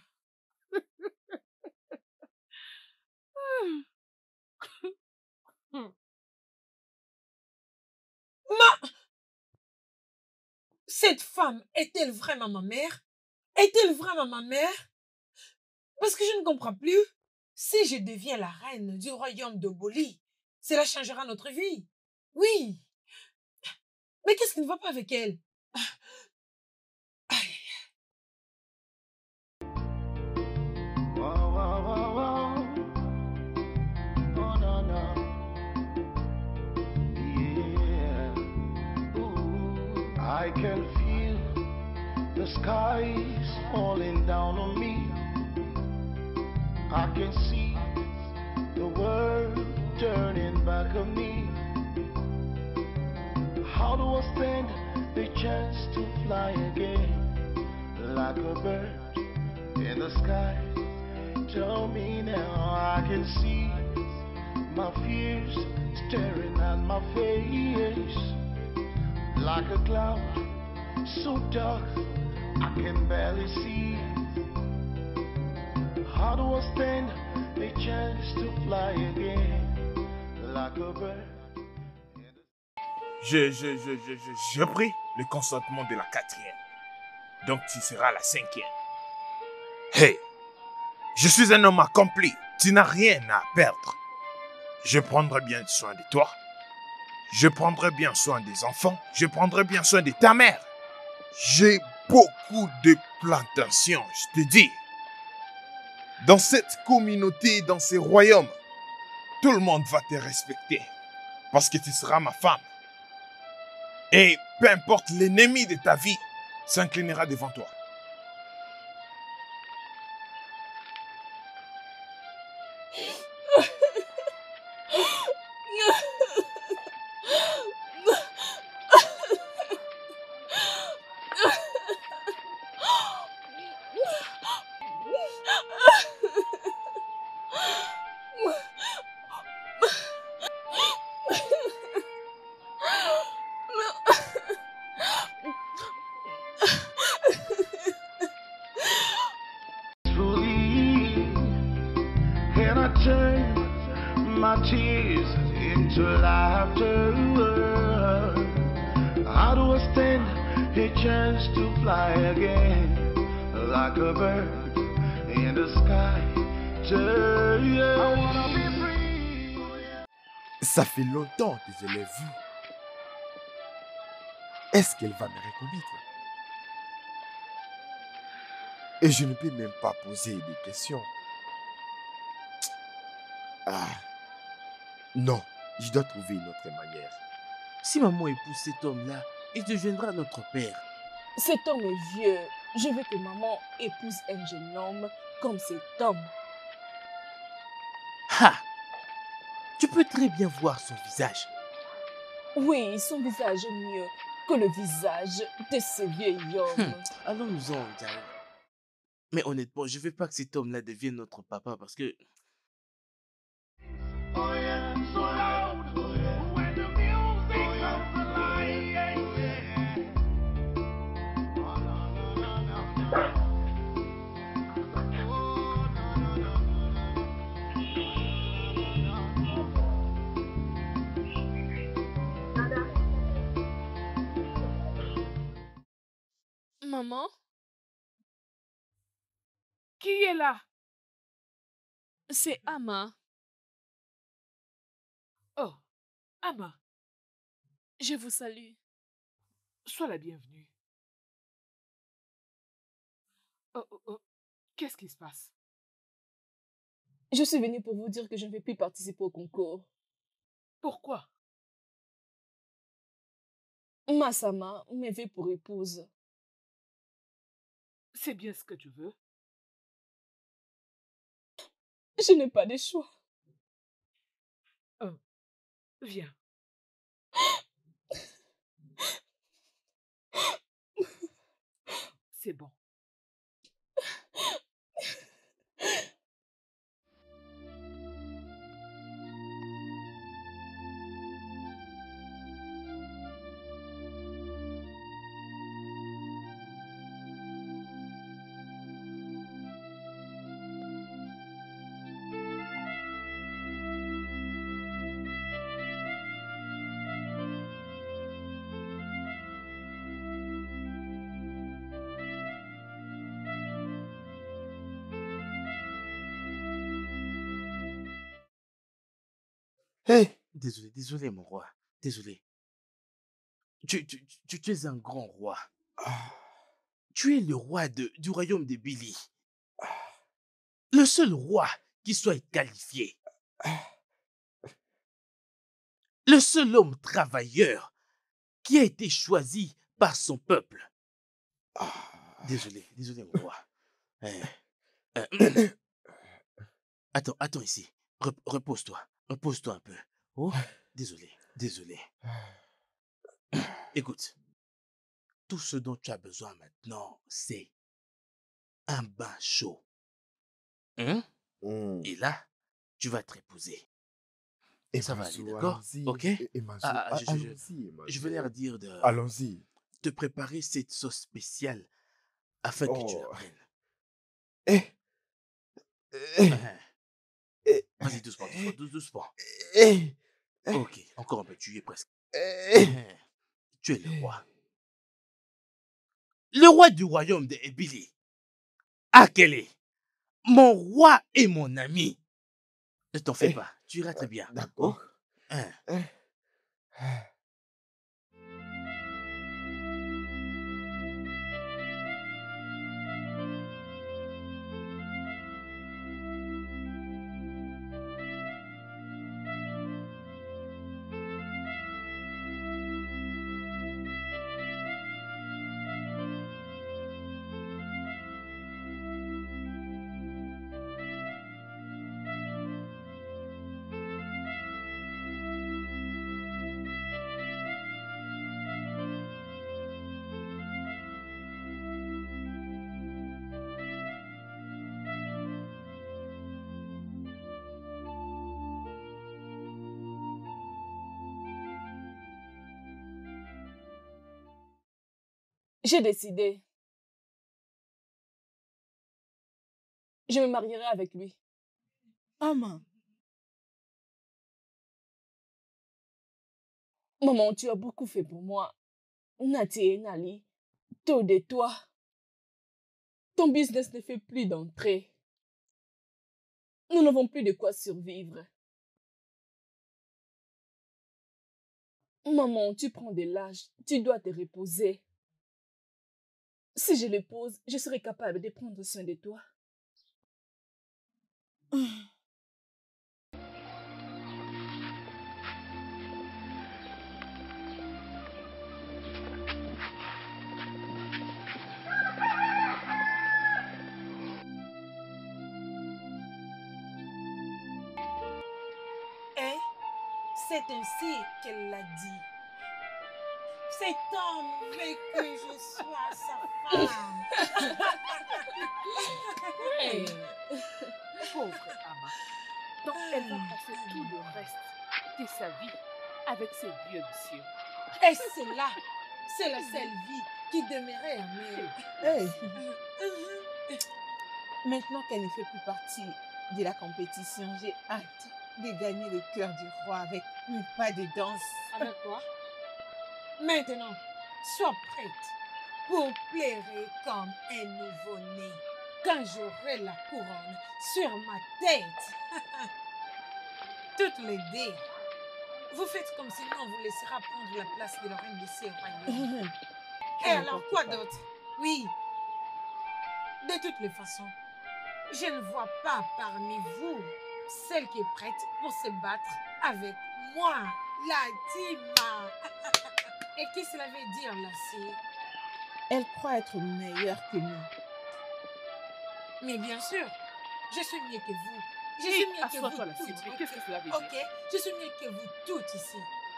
Cette femme est-elle vraiment ma mère? Est-elle vraiment ma mère? Parce que je ne comprends plus. Si je deviens la reine du royaume de Boli, cela changera notre vie. Oui. Mais qu'est-ce qui ne va pas avec elle? Aïe. Wow, wow, wow, wow. Oh, no, no. Yeah. Ooh. I can feel the skies falling down on me. I can see the world turning back on me. How do I stand the chance to fly again like a bird in the sky? Tell me now, I can see my fears staring at my face like a cloud so dark I can barely see. How do I stand the chance to fly again like a bird? Je prie le consentement de la 4e. Donc tu seras la 5e. Hey, je suis un homme accompli. Tu n'as rien à perdre. Je prendrai bien soin de toi. Je prendrai bien soin des enfants. Je prendrai bien soin de ta mère. J'ai beaucoup de plantations, je te dis. Dans cette communauté, dans ces royaumes, tout le monde va te respecter parce que tu seras ma femme. Et peu importe l'ennemi de ta vie s'inclinera devant toi. Can I turn my tears into laughter? How do I stand a chance to fly again like a bird in the sky? I wanna be free. Ça fait longtemps que je l'ai vue. Est-ce qu'elle va me reconnaître? Et je ne peux même pas poser des questions. Ah, non, je dois trouver une autre manière. Si maman épouse cet homme-là, il deviendra notre père. Cet homme est vieux. Je veux que maman épouse un jeune homme comme cet homme. Ha! Tu peux très bien voir son visage. Oui, son visage est mieux que le visage de ce vieil homme. Allons-nous-en, Jaï. Mais honnêtement, je veux pas que cet homme-là devienne notre papa parce que... Oh yeah, so loud when the music comes alive. Oh, no, no, no, no. Oh, no, no, Maman, Qui est là? c'est Ama. Oh, Ama, Je vous salue. sois la bienvenue. Oh, oh, oh. Qu'est-ce qui se passe? Je suis venue pour vous dire que je ne vais plus participer au concours. Pourquoi? Massama me veut pour épouse. C'est bien ce que tu veux. Je n'ai pas de choix. Viens. C'est bon. Hé, Désolé, mon roi. Désolé. Tu es un grand roi. Tu es le roi du royaume de Billy. Le seul roi qui soit qualifié. Le seul homme travailleur qui a été choisi par son peuple. Désolé, mon roi. Attends ici. Repose-toi. Repose-toi un peu. Oh, désolé. Écoute, tout ce dont tu as besoin maintenant, c'est un bain chaud. Et là, tu vas te reposer. Ça va aller, d'accord? Ok? Je vais leur dire Allons-y. de préparer cette sauce spéciale afin que tu la prennes. Vas-y, doucement. Ok, encore un peu, tu y es presque. Tu es le roi. Le roi du royaume de Billy. Akele. Mon roi et mon ami. Ne t'en fais pas, tu iras très bien. D'accord. J'ai décidé. Je me marierai avec lui. Maman, Maman, tu as beaucoup fait pour moi. Nati et Nali, tôt de toi. Ton business ne fait plus d'entrée. Nous n'avons plus de quoi survivre. Maman, tu prends de l'âge, tu dois te reposer. Si je le pose, je serai capable de prendre soin de toi. Et c'est ainsi qu'elle l'a dit. Cet homme veut que je sois sa femme. Hey. Pauvre Ama. Donc elle va passer tout le reste de sa vie avec ces vieux monsieur. Et c'est la seule vie qui demeurait à Mary. hey, maintenant qu'elle ne fait plus partie de la compétition, j'ai hâte de gagner le cœur du roi avec mes pas de danse. Avec quoi? Maintenant, sois prête pour pleurer comme un nouveau-né quand j'aurai la couronne sur ma tête. Toutes les deux, vous faites comme si on vous laissera prendre la place de la reine de ces royaumes. Et alors, quoi d'autre? Oui. De toutes les façons, je ne vois pas parmi vous celle qui est prête pour se battre avec moi, la Dima. Et qu'est-ce que cela veut dire, là, c'est? Elle croit être meilleure que nous. Mais bien sûr, je suis mieux que vous. Je Et suis mieux que assois-toi, vous la Simone. toutes. Qu'est-ce que cela veut dire? Ok, je suis mieux que vous toutes ici.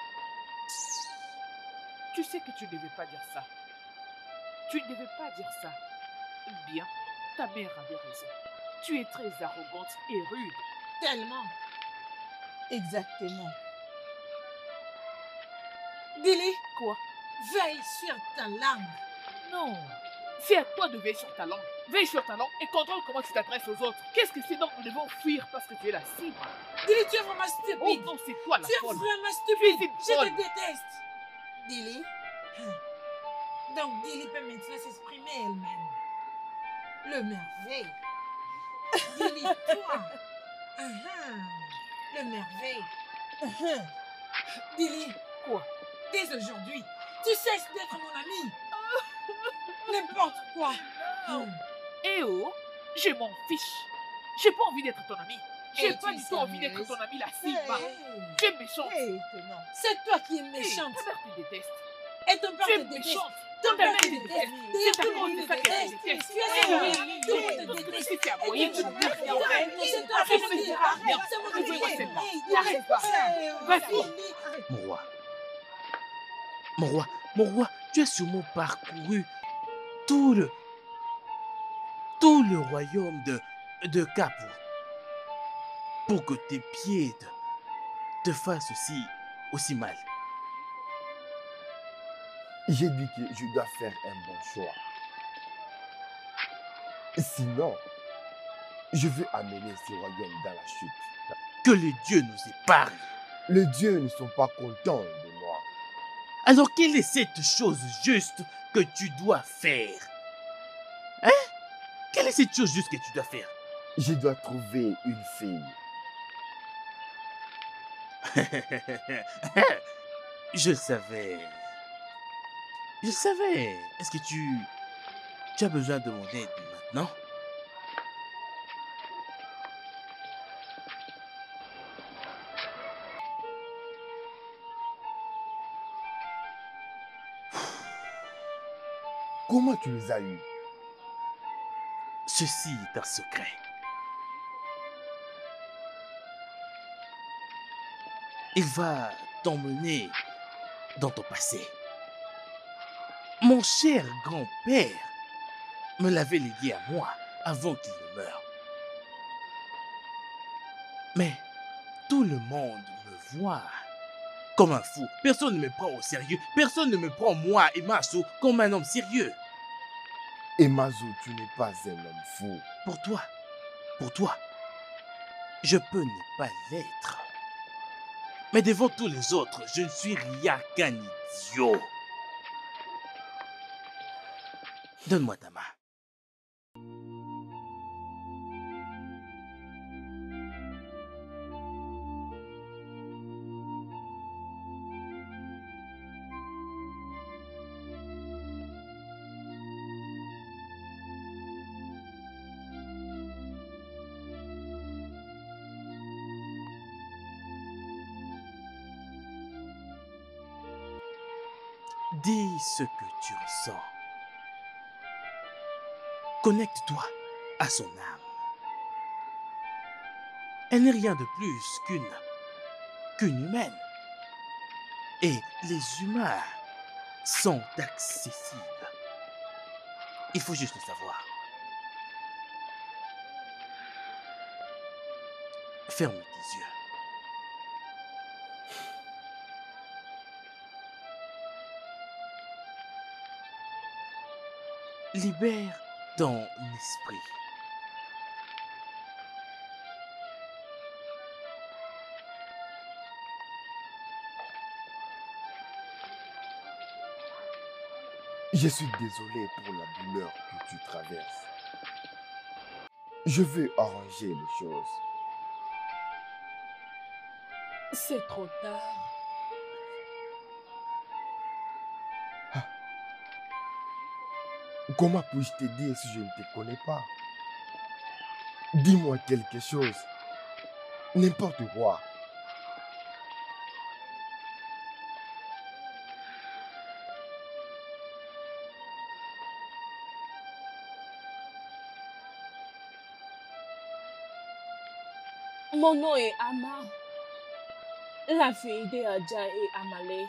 Tu sais que tu ne devais pas dire ça. Tu ne devais pas dire ça. Bien, ta mère avait raison. Tu es très arrogante et rude. Tellement. Exactement. Dilly, Quoi? veille sur ta langue. Non. C'est à toi de veiller sur ta langue. Veille sur ta langue et contrôle comment tu t'adresses aux autres. Qu'est-ce que c'est donc nous devons fuir parce que tu es la cible? Dilly, tu es vraiment Oh stupide. non, c'est toi la Tu es folle. vraiment Tu es stupide. une Je folle. te déteste. Dilly. Donc Dilly peut maintenant s'exprimer elle-même. Le merveille. Dilly, toi. Le merveille. Dilly. Quoi? Dès aujourd'hui, tu cesses d'être mon ami. N'importe quoi. Eh oh, je m'en fiche. J'ai pas envie d'être ton ami. J'ai Hey, pas tu du es tout envie d'être sérieuse? ton ami, la Sigma. Hey. Tu es méchante. Étonnant. C'est toi qui es Hey, méchante. ta mère te déteste. Et ton père Tu te es déteste. méchante. Ton Ta père mère te te déteste. déteste. D'ailleurs, C'est à tout le cause monde de te ça qu'elle te déteste. déteste. Tu es Eh sérieux? oui, Tout le monde te parce que déteste. tu sais, c'est à Et moyen tu de me me dis, dire. c'est toi Arrête qui de me dire. dis. Bien, C'est mon ouvre-moi idée. celle-là. Hey, N'arrête pas. Vas-y. Mon roi, tu as sûrement parcouru tout le royaume de Capo pour que tes pieds te fassent aussi mal. J'ai dit que je dois faire un bon choix. Sinon, je veux amener ce royaume dans la chute. Que les dieux nous épargnent. Les dieux ne sont pas contents de moi. Alors quelle est cette chose juste que tu dois faire? Hein? Quelle est cette chose juste que tu dois faire? Je dois trouver une fille. Je le savais. Je le savais. Est-ce que tu as besoin de mon aide maintenant? Comment tu les as eus? Ceci est un secret. Il va t'emmener dans ton passé. Mon cher grand-père me l'avait légué à moi avant qu'il ne meure. Mais tout le monde me voit comme un fou. Personne ne me prend au sérieux. Personne ne me prend, moi et Maso, comme un homme sérieux. Et Mazo, tu n'es pas un homme fou. Pour toi, je peux ne pas l'être. Mais devant tous les autres, je ne suis rien qu'un idiot. Donne-moi ta main. Dis ce que tu ressens. Connecte-toi à son âme. Elle n'est rien de plus qu'une humaine. Et les humains sont accessibles. Il faut juste le savoir. Ferme tes yeux. Libère ton esprit. Je suis désolé pour la douleur que tu traverses. Je veux arranger les choses. C'est trop tard. Comment puis-je t'aider si je ne te connais pas? Dis-moi quelque chose. N'importe quoi. Mon nom est Ama, la fille de Adja et Amalé.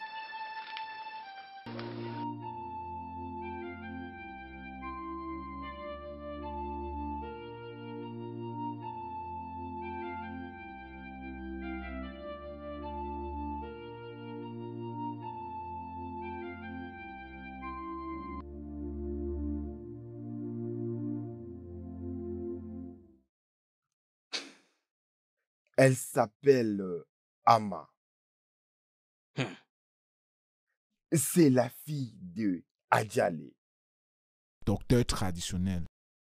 Elle s'appelle Ama. Hum. C'est la fille de Adjale. Docteur traditionnel.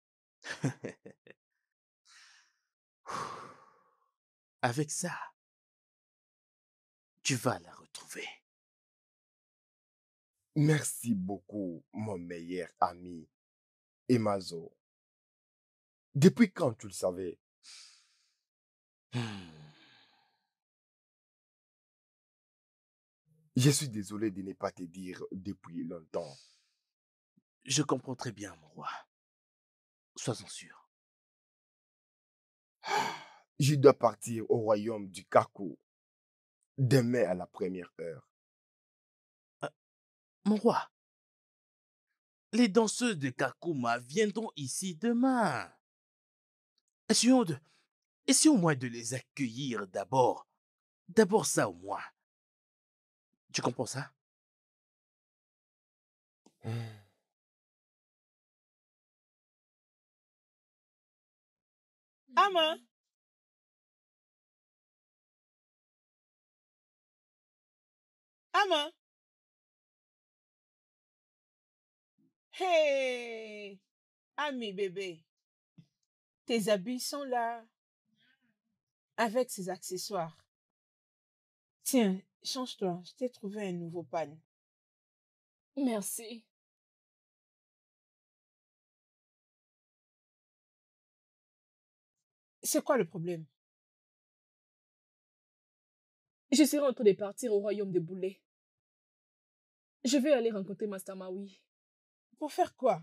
Avec ça, tu vas la retrouver. Merci beaucoup, mon meilleur ami, Emazo. Depuis quand tu le savais? Je suis désolé de ne pas te dire depuis longtemps. Je comprends très bien, mon roi. Sois-en sûr. Je dois partir au royaume du Kakou demain à la première heure. Mon roi, les danseuses de Kakuma viendront ici demain. Essayons au moins de les accueillir d'abord. D'abord ça au moins. Tu comprends ça? Ama, Ama. Hey, Ami bébé, tes habits sont là avec ces accessoires. Tiens, change-toi, je t'ai trouvé un nouveau pan. Merci. C'est quoi le problème? Je serai en train de partir au royaume des boulets. Je vais aller rencontrer Master Maui. Pour faire quoi?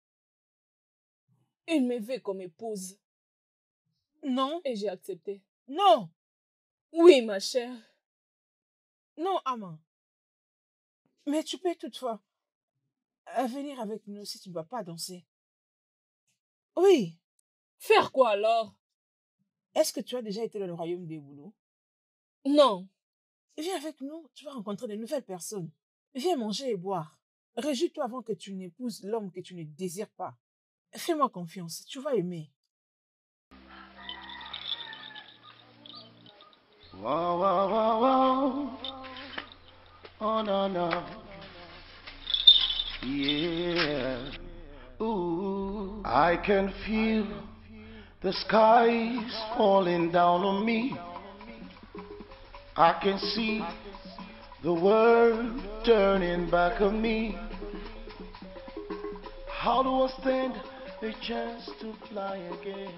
Il me veut comme épouse. Non, Et j'ai accepté. non, Oui, ma chère. non, Ama. Mais tu peux toutefois venir avec nous si tu ne vas pas danser. Oui, Faire quoi alors? est-ce que tu as déjà été dans le royaume des boulots? Non. Viens avec nous, tu vas rencontrer de nouvelles personnes. Viens manger et boire. Réjouis-toi avant que tu n'épouses l'homme que tu ne désires pas. Fais-moi confiance, tu vas aimer. Wow, wow, wow, wow. Oh, no, no. Yeah. Ooh. I can feel the skies falling down on me. I can see the world turning back on me. How do I stand a chance to fly again?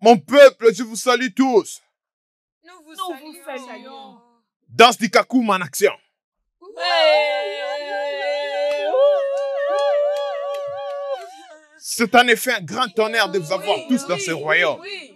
Mon peuple, je vous salue tous. Nous vous Nous saluons. vous saluons. Danse du Kakuma en action. C'est en effet un grand honneur de vous avoir tous dans ce royaume. Oui.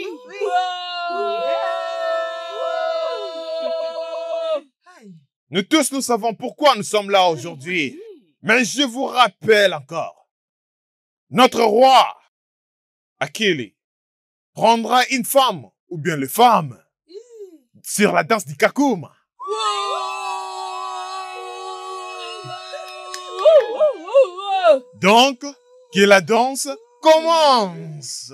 Nous tous, nous savons pourquoi nous sommes là aujourd'hui. Mais je vous rappelle encore, notre roi, Akili, prendra une femme, ou bien les femmes, sur la danse du Kakuma. Donc, que la danse commence.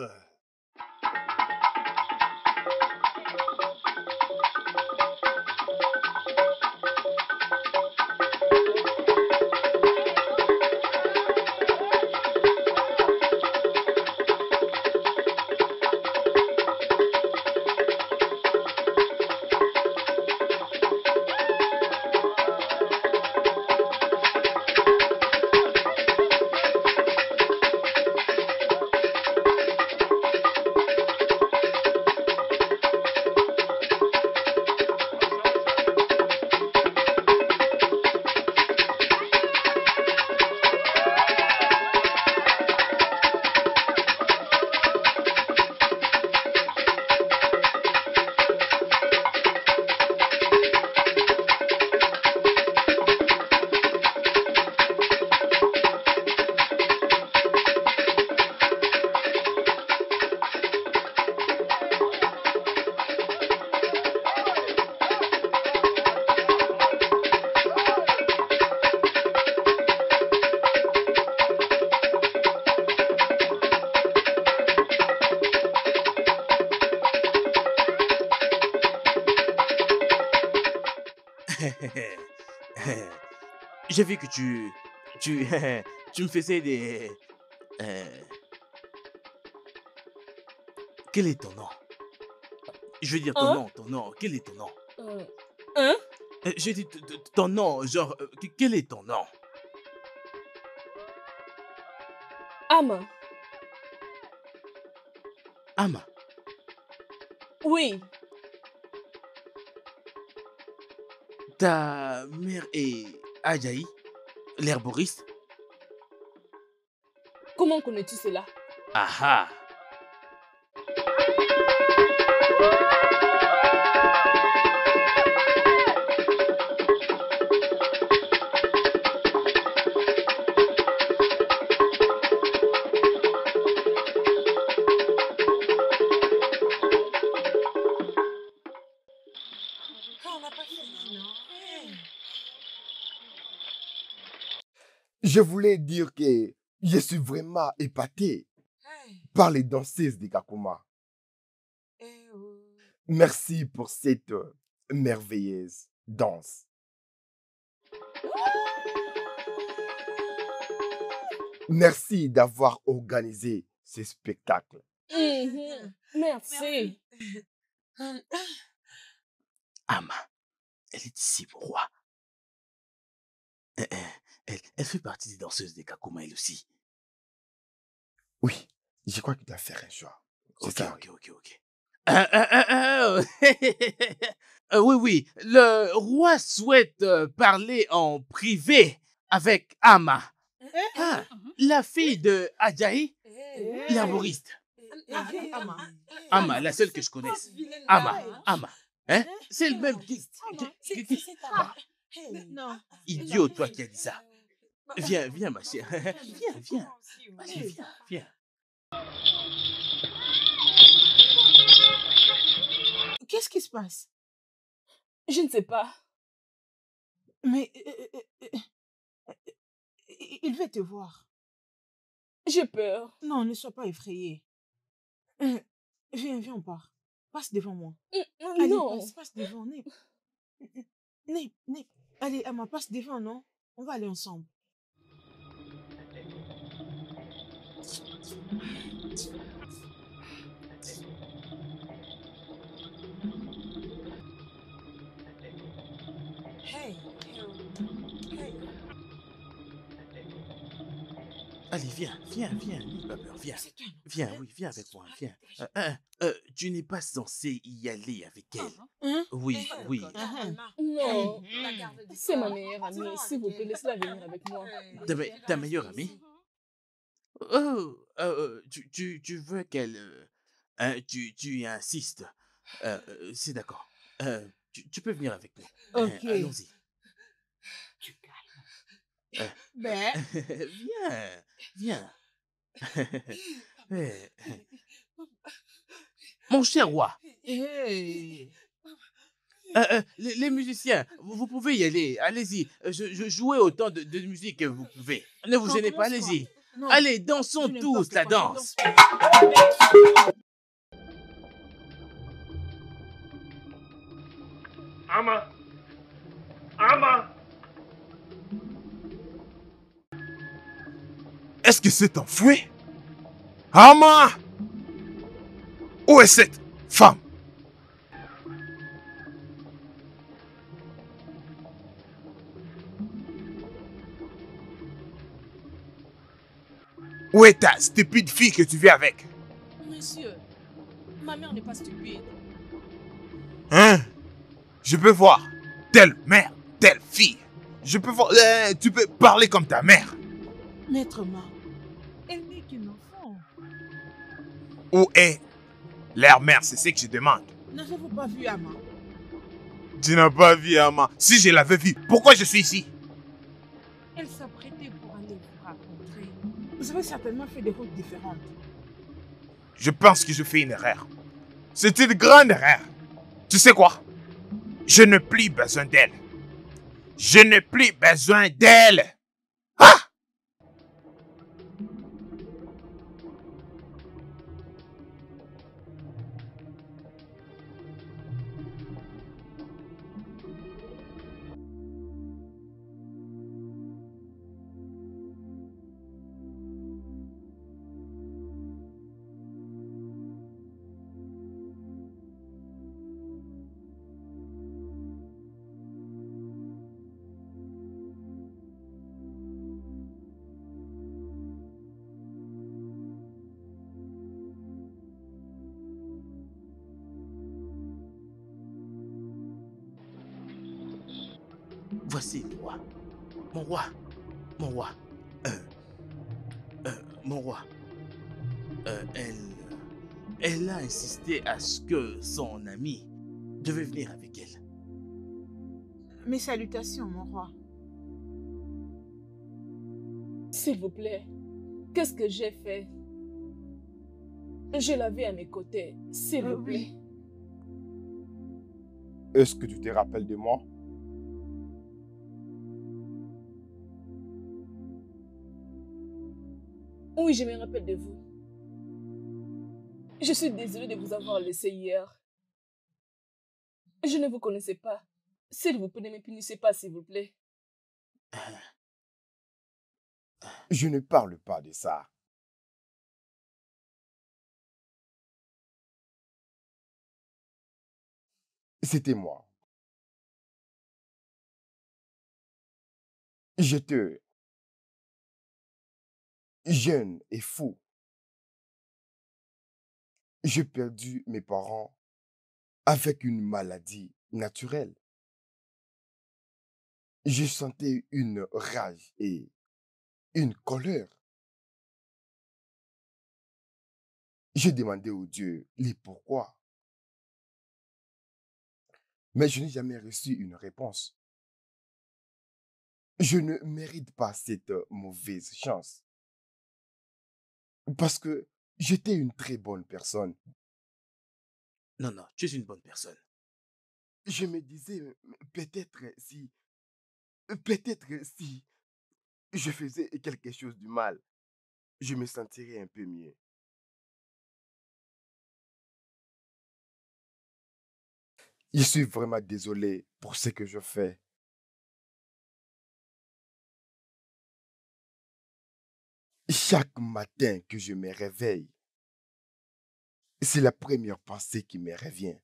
J'ai vu que tu me faisais des... Quel est ton nom? Je veux dire Hein? ton nom. Quel est ton nom? Hein? J'ai dit ton nom, genre, quel est ton nom? Ama. Ama. Oui. Ta mère est Ajaï, l'herboriste? Comment connais-tu cela? Ah ah. On n'a pas fini, non? Je voulais dire que je suis vraiment épaté par les danseuses de Kakuma. Merci pour cette merveilleuse danse. Merci d'avoir organisé ce spectacle. Merci. Ama, elle est ici, mon roi. Elle fait partie des danseuses des Kakuma, elle aussi. Oui, je crois qu'il doit faire un choix. C'est ça. Ok. Oui, le roi souhaite parler en privé avec Ama. Ah, la fille de Ajaï, l'herboriste. Ama, la seule que je connaisse. Ama. Hein? C'est le même qui... Non. Idiot, toi qui as dit ça. Viens, ma chère. Viens. Allez, viens. Qu'est-ce qui se passe? Je ne sais pas. Mais il veut te voir. J'ai peur. Non, ne sois pas effrayé. Viens, on part. Passe devant moi. Allez, Non. passe devant. Allez, Ama, passe devant, non? On va aller ensemble. Allez, viens, n'aie pas peur, viens. C'est un Viens, vrai. oui, viens avec Ce moi, sera viens. très Tu n'es pas censé y aller avec elle. Hein? Oui, oui. Non, La garde du c'est ma corps. meilleure amie. Non, S'il vous plaît, avec laissez-la venir avec moi. Ta meilleure amie? Oh, tu veux qu'elle... tu insistes. C'est d'accord. Tu peux venir avec nous. Ok. Allons-y. Tu calmes. Ben, Viens. Eh, Mon cher roi, hey. les musiciens, vous pouvez y aller. Allez-y. Je jouez autant de musique que vous pouvez. Ne vous Non, gênez pas, commence pas. allez-y. Non, Allez, dansons tu n'aimes tous pas la que quand je danse. Ama! Ama! Est-ce que c'est enfoué? Ama! Où est cette femme? Où est ta stupide fille que tu vis avec? Monsieur, ma mère n'est pas stupide. Hein? Je peux voir telle mère, telle fille. Je peux voir... tu peux parler comme ta mère. Maître Ma, elle n'est qu'un enfant. Où est leur mère? C'est ce que je demande. N'avez-vous pas vu Ama? Tu n'as pas vu Ama. Si je l'avais vu, pourquoi je suis ici? Elle s'apprêtait pour aller vous rencontrer. Vous avez certainement fait des routes différentes. Je pense que je fais une erreur. C'est une grande erreur. Tu sais quoi? Je n'ai plus besoin d'elle. Je n'ai plus besoin d'elle. Ah! Voici le roi. Mon roi. Mon roi. Mon roi. Elle a insisté à ce que son ami devait venir avec elle. Mes salutations, mon roi. S'il vous plaît, qu'est-ce que j'ai fait? Je l'avais à mes côtés, s'il vous plaît. Oui. Est-ce que tu te rappelles de moi? Oui, je me rappelle de vous. Je suis désolée de vous avoir laissé hier. Je ne vous connaissais pas. S'il vous plaît, ne me punissez pas, s'il vous plaît. Je ne parle pas de ça. C'était moi. J'étais jeune et fou. J'ai perdu mes parents avec une maladie naturelle. Je sentais une rage et une colère. J'ai demandé au Dieu les pourquoi, mais je n'ai jamais reçu une réponse. Je ne mérite pas cette mauvaise chance parce que j'étais une très bonne personne. Non, tu es une bonne personne. Je me disais, peut-être si je faisais quelque chose de mal, je me sentirais un peu mieux. Je suis vraiment désolé pour ce que je fais. Chaque matin que je me réveille, c'est la première pensée qui me revient.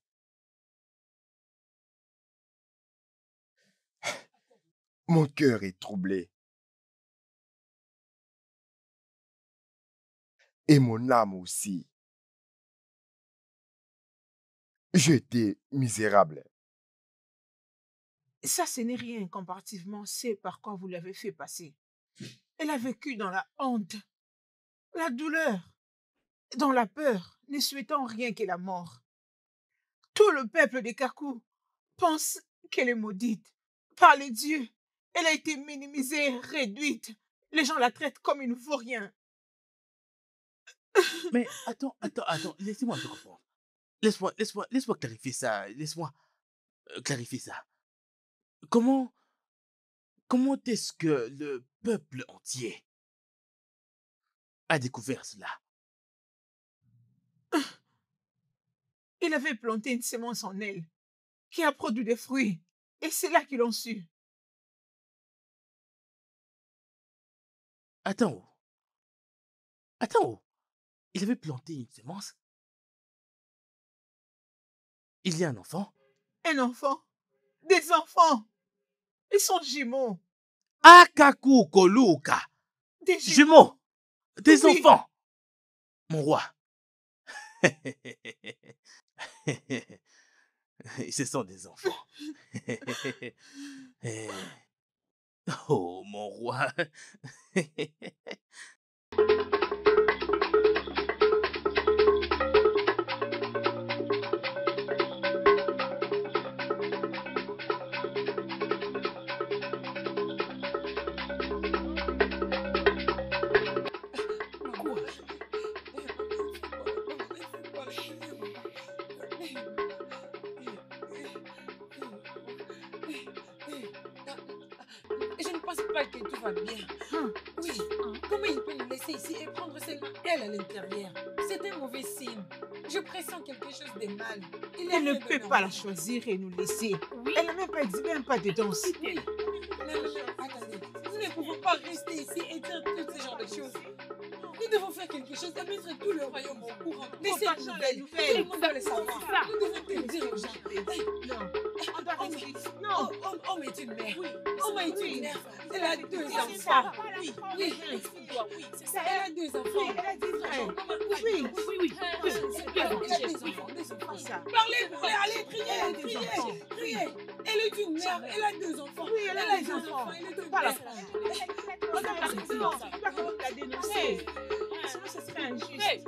Mon cœur est troublé. et mon âme aussi. J'ai été misérable. Ça, ce n'est rien comparativement à ce par quoi vous l'avez fait passer. Elle a vécu dans la honte, la douleur, dans la peur, ne souhaitant rien que la mort. Tout le peuple de Kakou pense qu'elle est maudite. Par les dieux, elle a été minimisée, réduite. Les gens la traitent comme une vaurien. Mais attends, laissez-moi un peu comprendre. Laisse-moi clarifier ça. Laisse-moi clarifier ça. Comment est-ce que le peuple entier a découvert cela? Il avait planté une semence en elle qui a produit des fruits. Et c'est là qu'ils l'ont su. Attends. Il avait planté une semence. Il y a un enfant. Un enfant. Des enfants. Ils sont jumeaux. Akaku Koluka. Des Jumeaux. Des Oui. enfants. Mon roi. Ce sont des enfants. Oh, mon roi. Je ne pense pas que tout va bien. Oui, comment il peut nous laisser ici et prendre seulement elle à l'intérieur? C'est un mauvais signe. Je pressens quelque chose de mal. Il y a Elle ne rien de peut normal. pas la choisir et nous laisser. Elle n'a même pas exhibé un pas de danse. Oui. Non, attendez. Nous ne pouvons pas rester ici et dire tout ce genre de choses. Nous devons faire quelque chose et mettre tout le royaume au courant. Laissez Partagons les les nouvelles. nouvelles. Tout le monde doit le savoir. Nous devons tout le dire aux gens. Hey, Non. On doit rester ici. Oh, Non. oh, mais est une mère. Oh, mais est une mère. Elle a deux C'est enfants. ça. Oui, Oui. oui, c'est ça. Elle a deux enfants. Oui, elle a dit vrai. Oui, Oui. Elle a deux enfants, deux enfants. Ça. Parlez, allez, criez. Elle est une mère, elle a deux enfants. Oui, elle a des enfants. Elle est une Pas la mère. On doit rester. Non. On doit quand même la dénoncer. Sinon, ce serait injuste.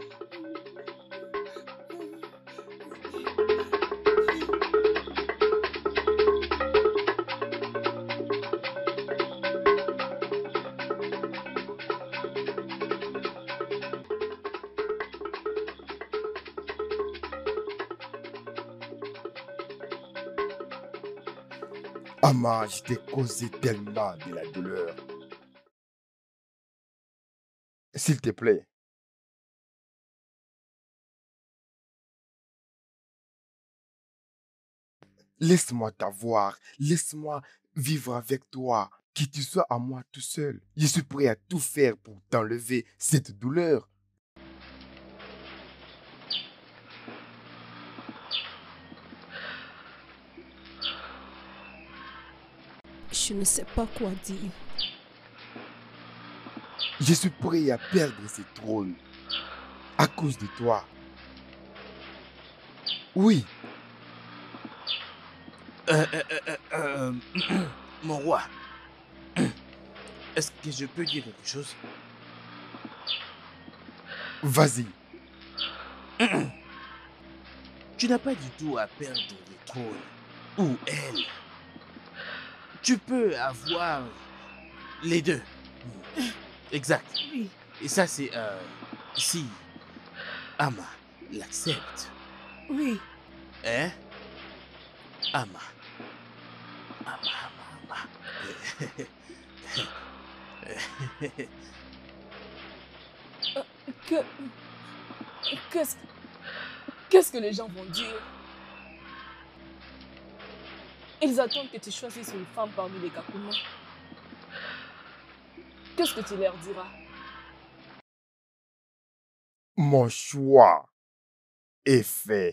Ama, je t'ai causé tellement de la douleur. S'il te plaît, laisse-moi t'avoir, laisse-moi vivre avec toi, que tu sois à moi tout seul. Je suis prêt à tout faire pour t'enlever cette douleur. Je ne sais pas quoi dire. Je suis prêt à perdre ce trône à cause de toi. Oui, Mon roi. Est-ce que je peux dire quelque chose? vas-y. Tu n'as pas du tout à perdre le trône. Ou elle. Tu peux avoir les deux. Exact. Oui. Et ça, c'est si Ama l'accepte. Oui. Hein? Ama. Qu'est-ce que les gens vont dire? Ils attendent que tu choisisses une femme parmi les Kakuma. Qu'est-ce que tu leur diras? Mon choix est fait.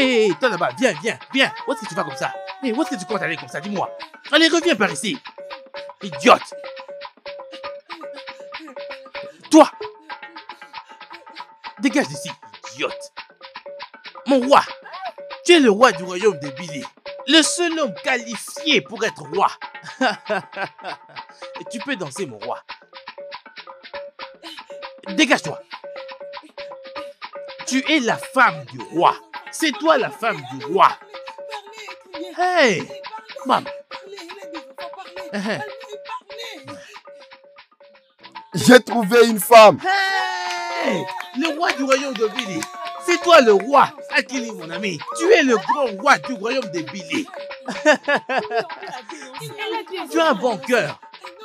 Hé, toi là-bas, viens, viens, viens. Où est-ce que tu vas comme ça? Hé, où est-ce que tu comptes aller comme ça? Dis-moi. Allez, reviens par ici. Idiote. Toi. Dégage d'ici, idiote. Mon roi. Tu es le roi du royaume de Billy. Le seul homme qualifié pour être roi. Et tu peux danser, mon roi. Dégage-toi. Tu es la femme du roi. C'est toi la femme du roi. Hey, maman. J'ai trouvé une femme. Hey, le roi du royaume de Billy. C'est toi le roi, Akili, mon ami. Tu es le grand roi du royaume de Billy. Tu as un bon cœur.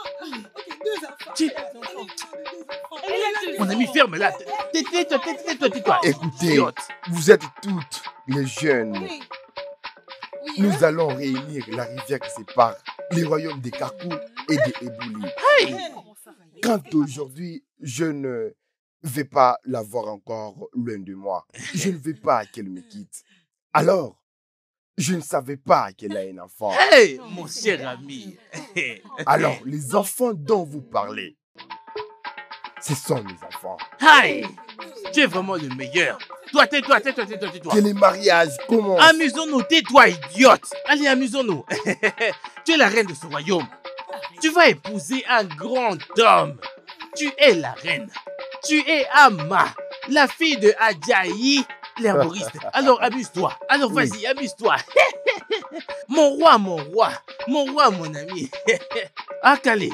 Mon ami, ferme-la. Tais-toi. Écoutez, vous êtes toutes les jeunes. Nous allons réunir la rivière qui sépare les royaumes des Kakou et des Ebouli. Hey! Quand aujourd'hui, je ne vais pas la voir encore loin de moi, je ne veux pas qu'elle me quitte. Alors, je ne savais pas qu'elle a un enfant. Hey, mon cher ami. Alors, les enfants dont vous parlez, ce sont mes enfants. Hey, tu es vraiment le meilleur. Toi, tais-toi. Que les mariages commencent. Amusons-nous, tais-toi, idiote. Allez, amusons-nous. Tu es la reine de ce royaume. Tu vas épouser un grand homme. Tu es la reine. Tu es Ama, la fille de Adjaï, l'herboriste. Alors, amuse-toi. Alors, vas-y, amuse-toi. Mon roi, mon ami. Akali.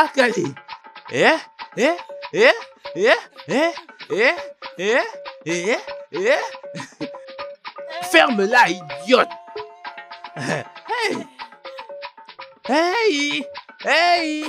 Ferme-la, idiote. Hey.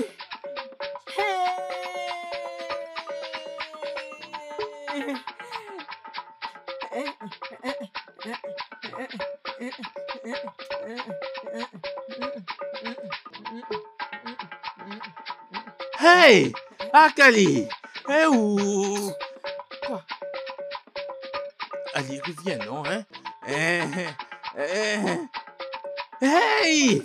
Hey, Akali. Eh où? Quoi? Allez, reviens, non, hein? Hey!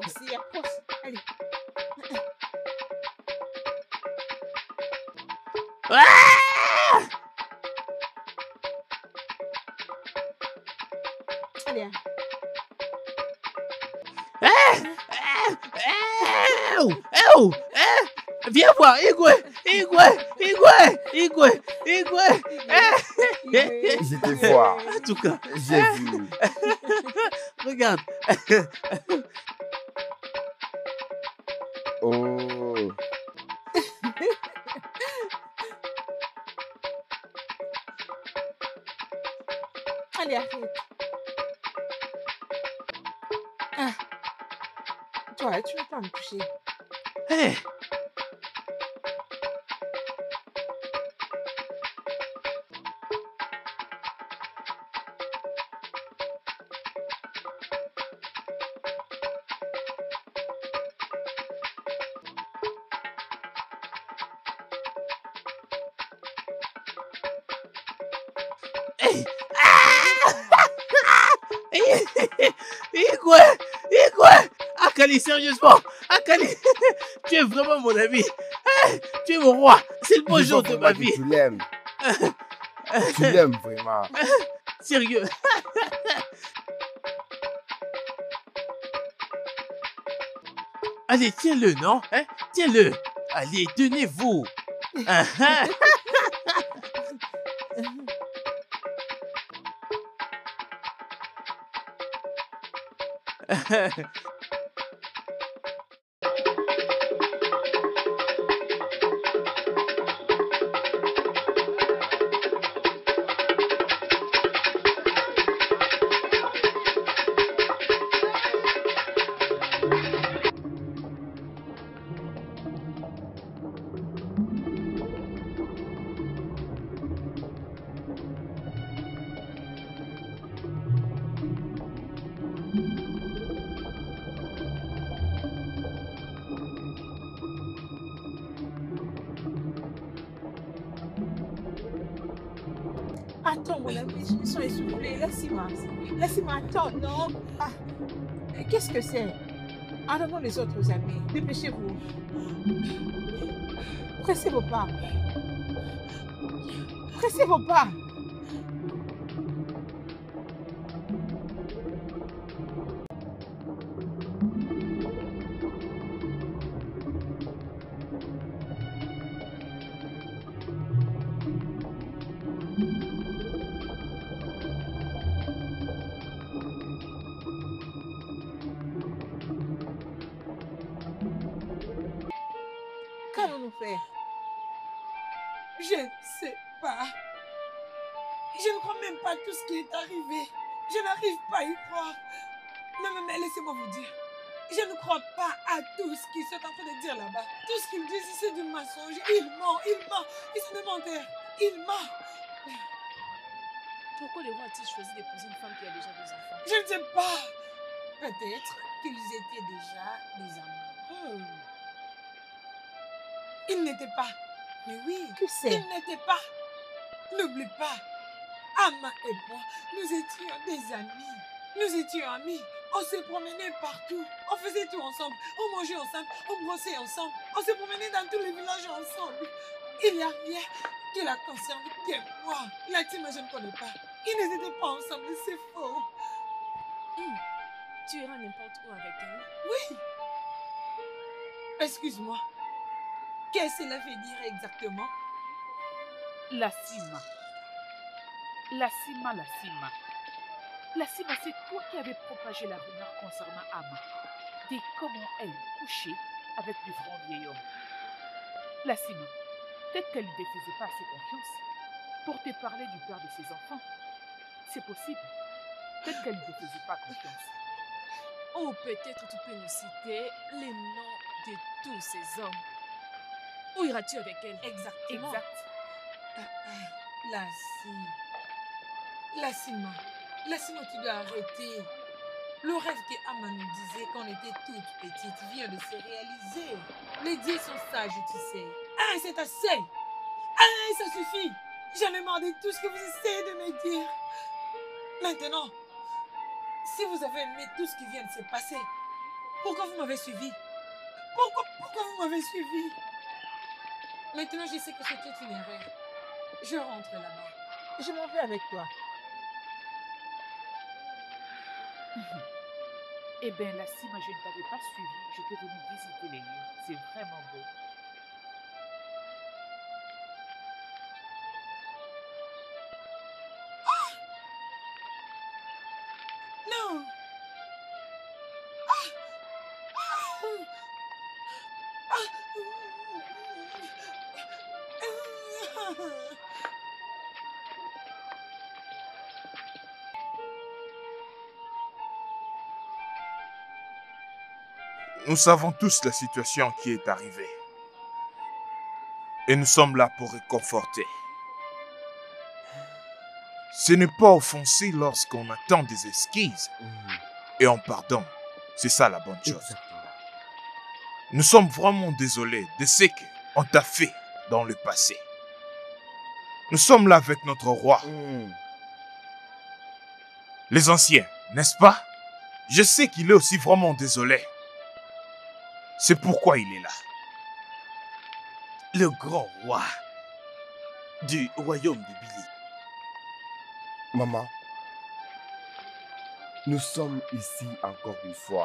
Ah! Allez. Viens voir, Igwe. Je te vois. En tout cas, J'ai vu. regarde. Oh. Allez, arrête. Ah. Toi, tu vas pas me toucher. Hey. Hey. Igwe. Akali, sérieusement. Akali, tu es vraiment mon ami. Tu es mon roi. C'est le beau Je jour vois de ma vraiment que vie. Tu l'aimes. Tu l'aimes vraiment. Sérieux. Allez, tiens-le, non? Hein? Tiens-le. Allez, tenez-vous. Attends, mon ami, je me sens essoufflée. Laissez-moi, attends, non. Ah, qu'est-ce que c'est? Attendons les autres amis. Dépêchez-vous. Pressez vos pas. Pressez vos pas. Qu'allons-nous faire? Je ne sais pas. Je ne crois même pas tout ce qui est arrivé. Je n'arrive pas à y croire. Mais laissez-moi vous dire. Je ne crois pas à tout ce qu'ils sont en train de dire là-bas. Tout ce qu'ils disent, c'est du mensonge. Il ment. Ils sont des menteurs. Il ment. Pourquoi le roi a-t-il choisi d'épouser une femme qui a déjà des enfants? Je ne sais pas. Peut-être qu'ils étaient déjà des amoureux. Ils n'étaient pas. Mais oui, Que c'est? ils n'étaient pas. N'oublie pas. Ama et moi, nous étions des amis. Nous étions amis. On se promenait partout. On faisait tout ensemble. On mangeait ensemble. On brossait ensemble. On se promenait dans tous les villages ensemble. Il n'y a rien qui la concerne que moi. La team, je ne connais pas. Ils n'étaient pas ensemble. C'est faux. Tu iras n'importe où avec elle? Oui. Excuse-moi. Qu'est-ce que cela veut dire exactement? La Cima. La Cima. La Cima, c'est toi qui avais propagé la rumeur concernant Ama. Dès comment elle couchait avec du franc vieil homme. La Cima, peut-être qu'elle ne te faisait pas assez confiance pour te parler du père de ses enfants. C'est possible. Peut-être qu'elle ne te faisait pas confiance. Ou peut-être tu peux nous citer les noms de tous ces hommes. Où iras-tu avec elle? Exactement. Exact. La Cima, tu dois arrêter. Le rêve que Ama nous disait quand on était toute petite vient de se réaliser. Les dieux sont sages, tu sais. C'est assez. Ça suffit. J'en ai marre de tout ce que vous essayez de me dire. Maintenant, si vous avez aimé tout ce qui vient de se passer, pourquoi vous m'avez suivi? Pourquoi vous m'avez suivi? Maintenant, je sais que c'était une erreur. Je rentre là-bas. Je m'en vais avec toi. Eh bien, la Cima, je ne t'avais pas suivi. J'étais venue visiter les lieux. C'est vraiment beau. Non. Nous savons tous la situation qui est arrivée. Et nous sommes là pour réconforter. Ce n'est pas offenser lorsqu'on attend des excuses et on pardonne. C'est ça la bonne chose. Exactement. Nous sommes vraiment désolés de ce qu'on t'a fait dans le passé. Nous sommes là avec notre roi. Les anciens, n'est-ce pas? Je sais qu'il est aussi vraiment désolé. C'est pourquoi il est là. Le grand roi du royaume de Billy. Maman, nous sommes ici encore une fois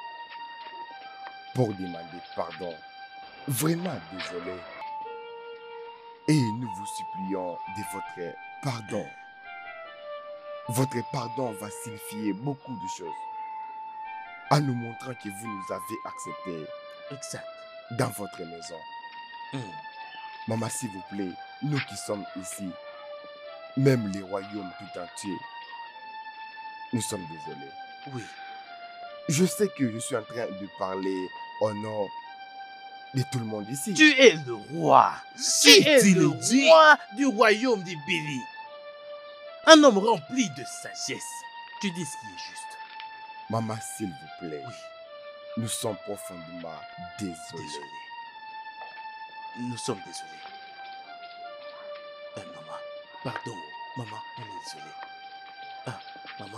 pour demander pardon. Vraiment désolé. Et nous vous supplions de votre pardon. Votre pardon va signifier beaucoup de choses. En nous montrant que vous nous avez acceptés Exact. dans votre maison. Maman, s'il vous plaît, nous qui sommes ici, même les royaumes tout entiers, nous sommes désolés. Oui. Je sais que je suis en train de parler au nom de tout le monde ici. Tu es le roi. Tu es le roi du royaume de Billy. Un homme rempli de sagesse. Tu dis ce qui est juste. Maman, s'il vous plaît, Oui. nous sommes profondément désolés. Désolé. Nous sommes désolés. Maman, pardon. Maman, on est désolé. Ah, maman.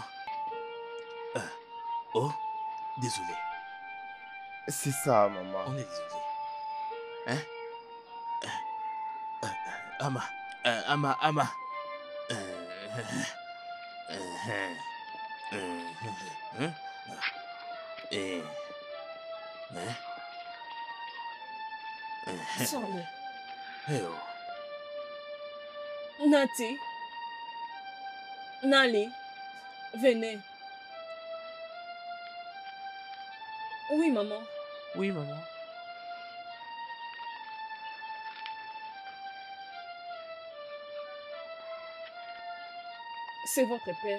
Oh, désolé. C'est ça, maman. On est désolé. Hein? Ama. Ama. Eh. Hein? Sors-le. Eh oh. Nati. Nali. Venez. Oui, maman. Oui, maman. C'est votre père.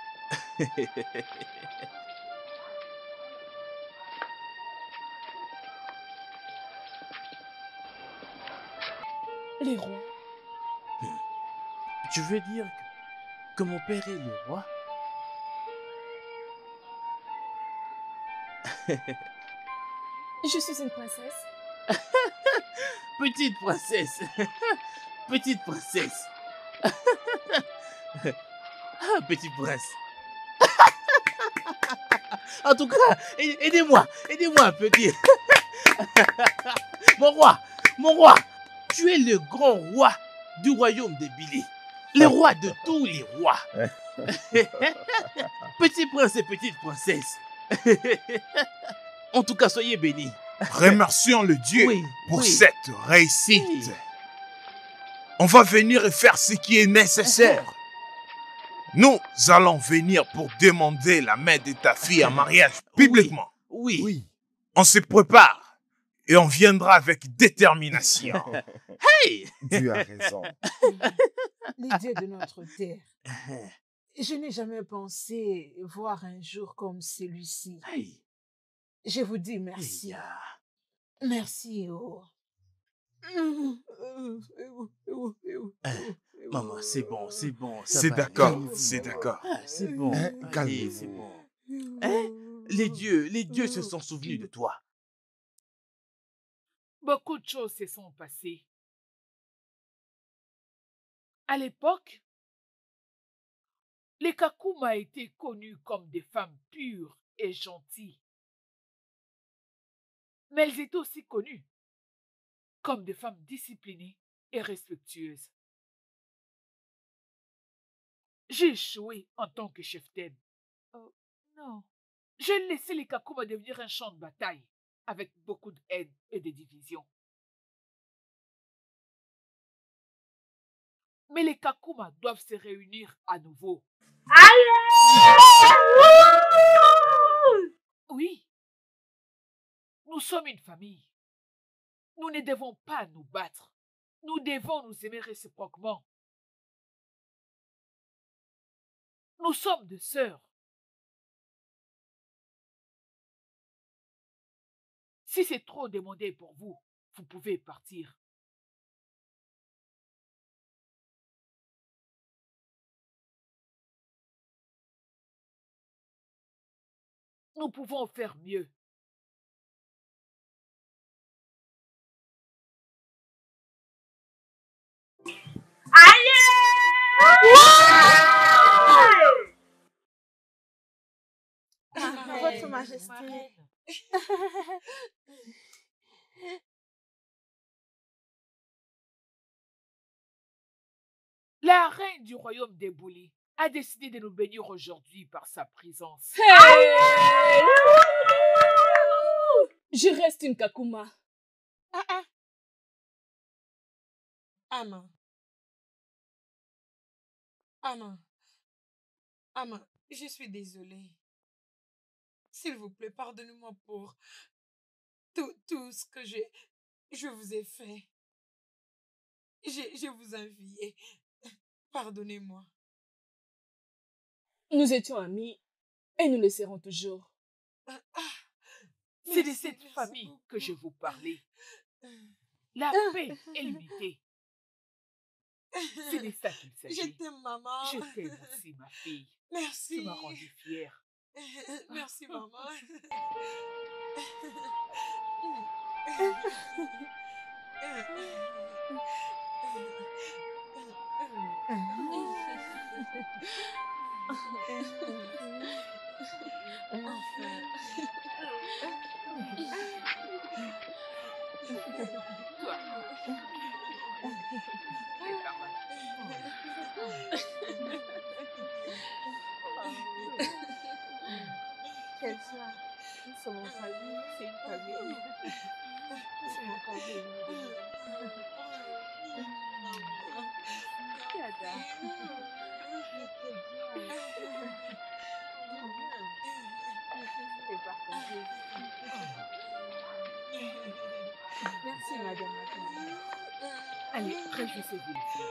Les rois. Tu veux dire que mon père est le roi? Je suis une princesse. Petite princesse. Petite princesse. Ah, petit prince. En tout cas, aidez-moi un peu dire. Mon roi, tu es le grand roi du royaume de Billy. Le roi de tous les rois. Petit prince et petite princesse. En tout cas, soyez bénis. Remercions le Dieu Oui, pour oui. cette réussite. Oui. On va venir et faire ce qui est nécessaire. Nous allons venir pour demander la main de ta fille en mariage publiquement. Oui. Oui. On se prépare et on viendra avec détermination. Hey! Dieu a raison. Les dieux de notre terre. Je n'ai jamais pensé voir un jour comme celui-ci. Hey! Je vous dis merci. Hey, Merci. Oh. Maman, c'est bon. ça C'est va d'accord, aller. c'est d'accord. Ah, c'est bon. Allez, Calmez-vous. c'est bon. Hein? Les dieux se sont souvenus de toi. Beaucoup de choses se sont passées. À l'époque, les Kakuma étaient connus comme des femmes pures et gentilles. Mais elles étaient aussi connues comme des femmes disciplinées et respectueuses. J'ai échoué en tant que chef-d'âme. Oh, non. J'ai laissé les Kakuma devenir un champ de bataille avec beaucoup de haine et de division. Mais les Kakuma doivent se réunir à nouveau. Oui. Nous sommes une famille. Nous ne devons pas nous battre. Nous devons nous aimer réciproquement. Nous sommes des sœurs. Si c'est trop demandé pour vous, vous pouvez partir. Nous pouvons faire mieux. Votre Majesté. Ma reine. La reine du royaume des Bouli a décidé de nous bénir aujourd'hui par sa présence. Hey! Je reste une Kakuma. Ama. Ama, je suis désolée. S'il vous plaît, pardonnez-moi pour tout ce que je vous ai fait. Je vous ai envié. Pardonnez-moi. Nous étions amis et nous le serons toujours. C'est de Merci, cette merci famille beaucoup. que je vous parlais. La paix et l'unité. C'est de ça qu'il Je s'agit. t'aime, maman. Je t'aime aussi, ma fille. Merci. Tu m'as rendu fière. Merci, maman. Quelle joie. Nous sommes en famille, c'est une famille. C'est mon famille. Ada. C'est partagé. Merci, madame. Allez, réjouissez-vous, les filles.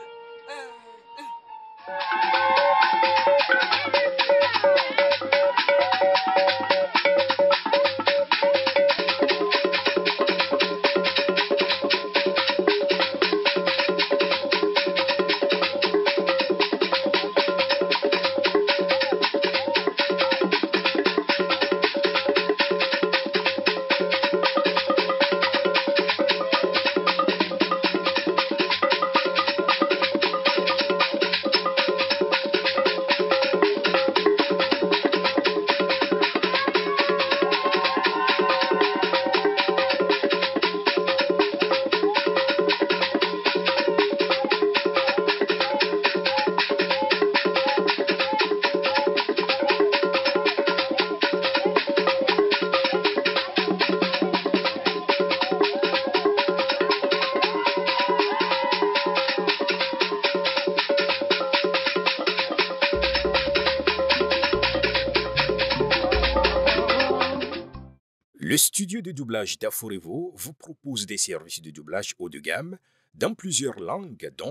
Le studio de doublage d'Aforevo vous propose des services de doublage haut de gamme dans plusieurs langues, dont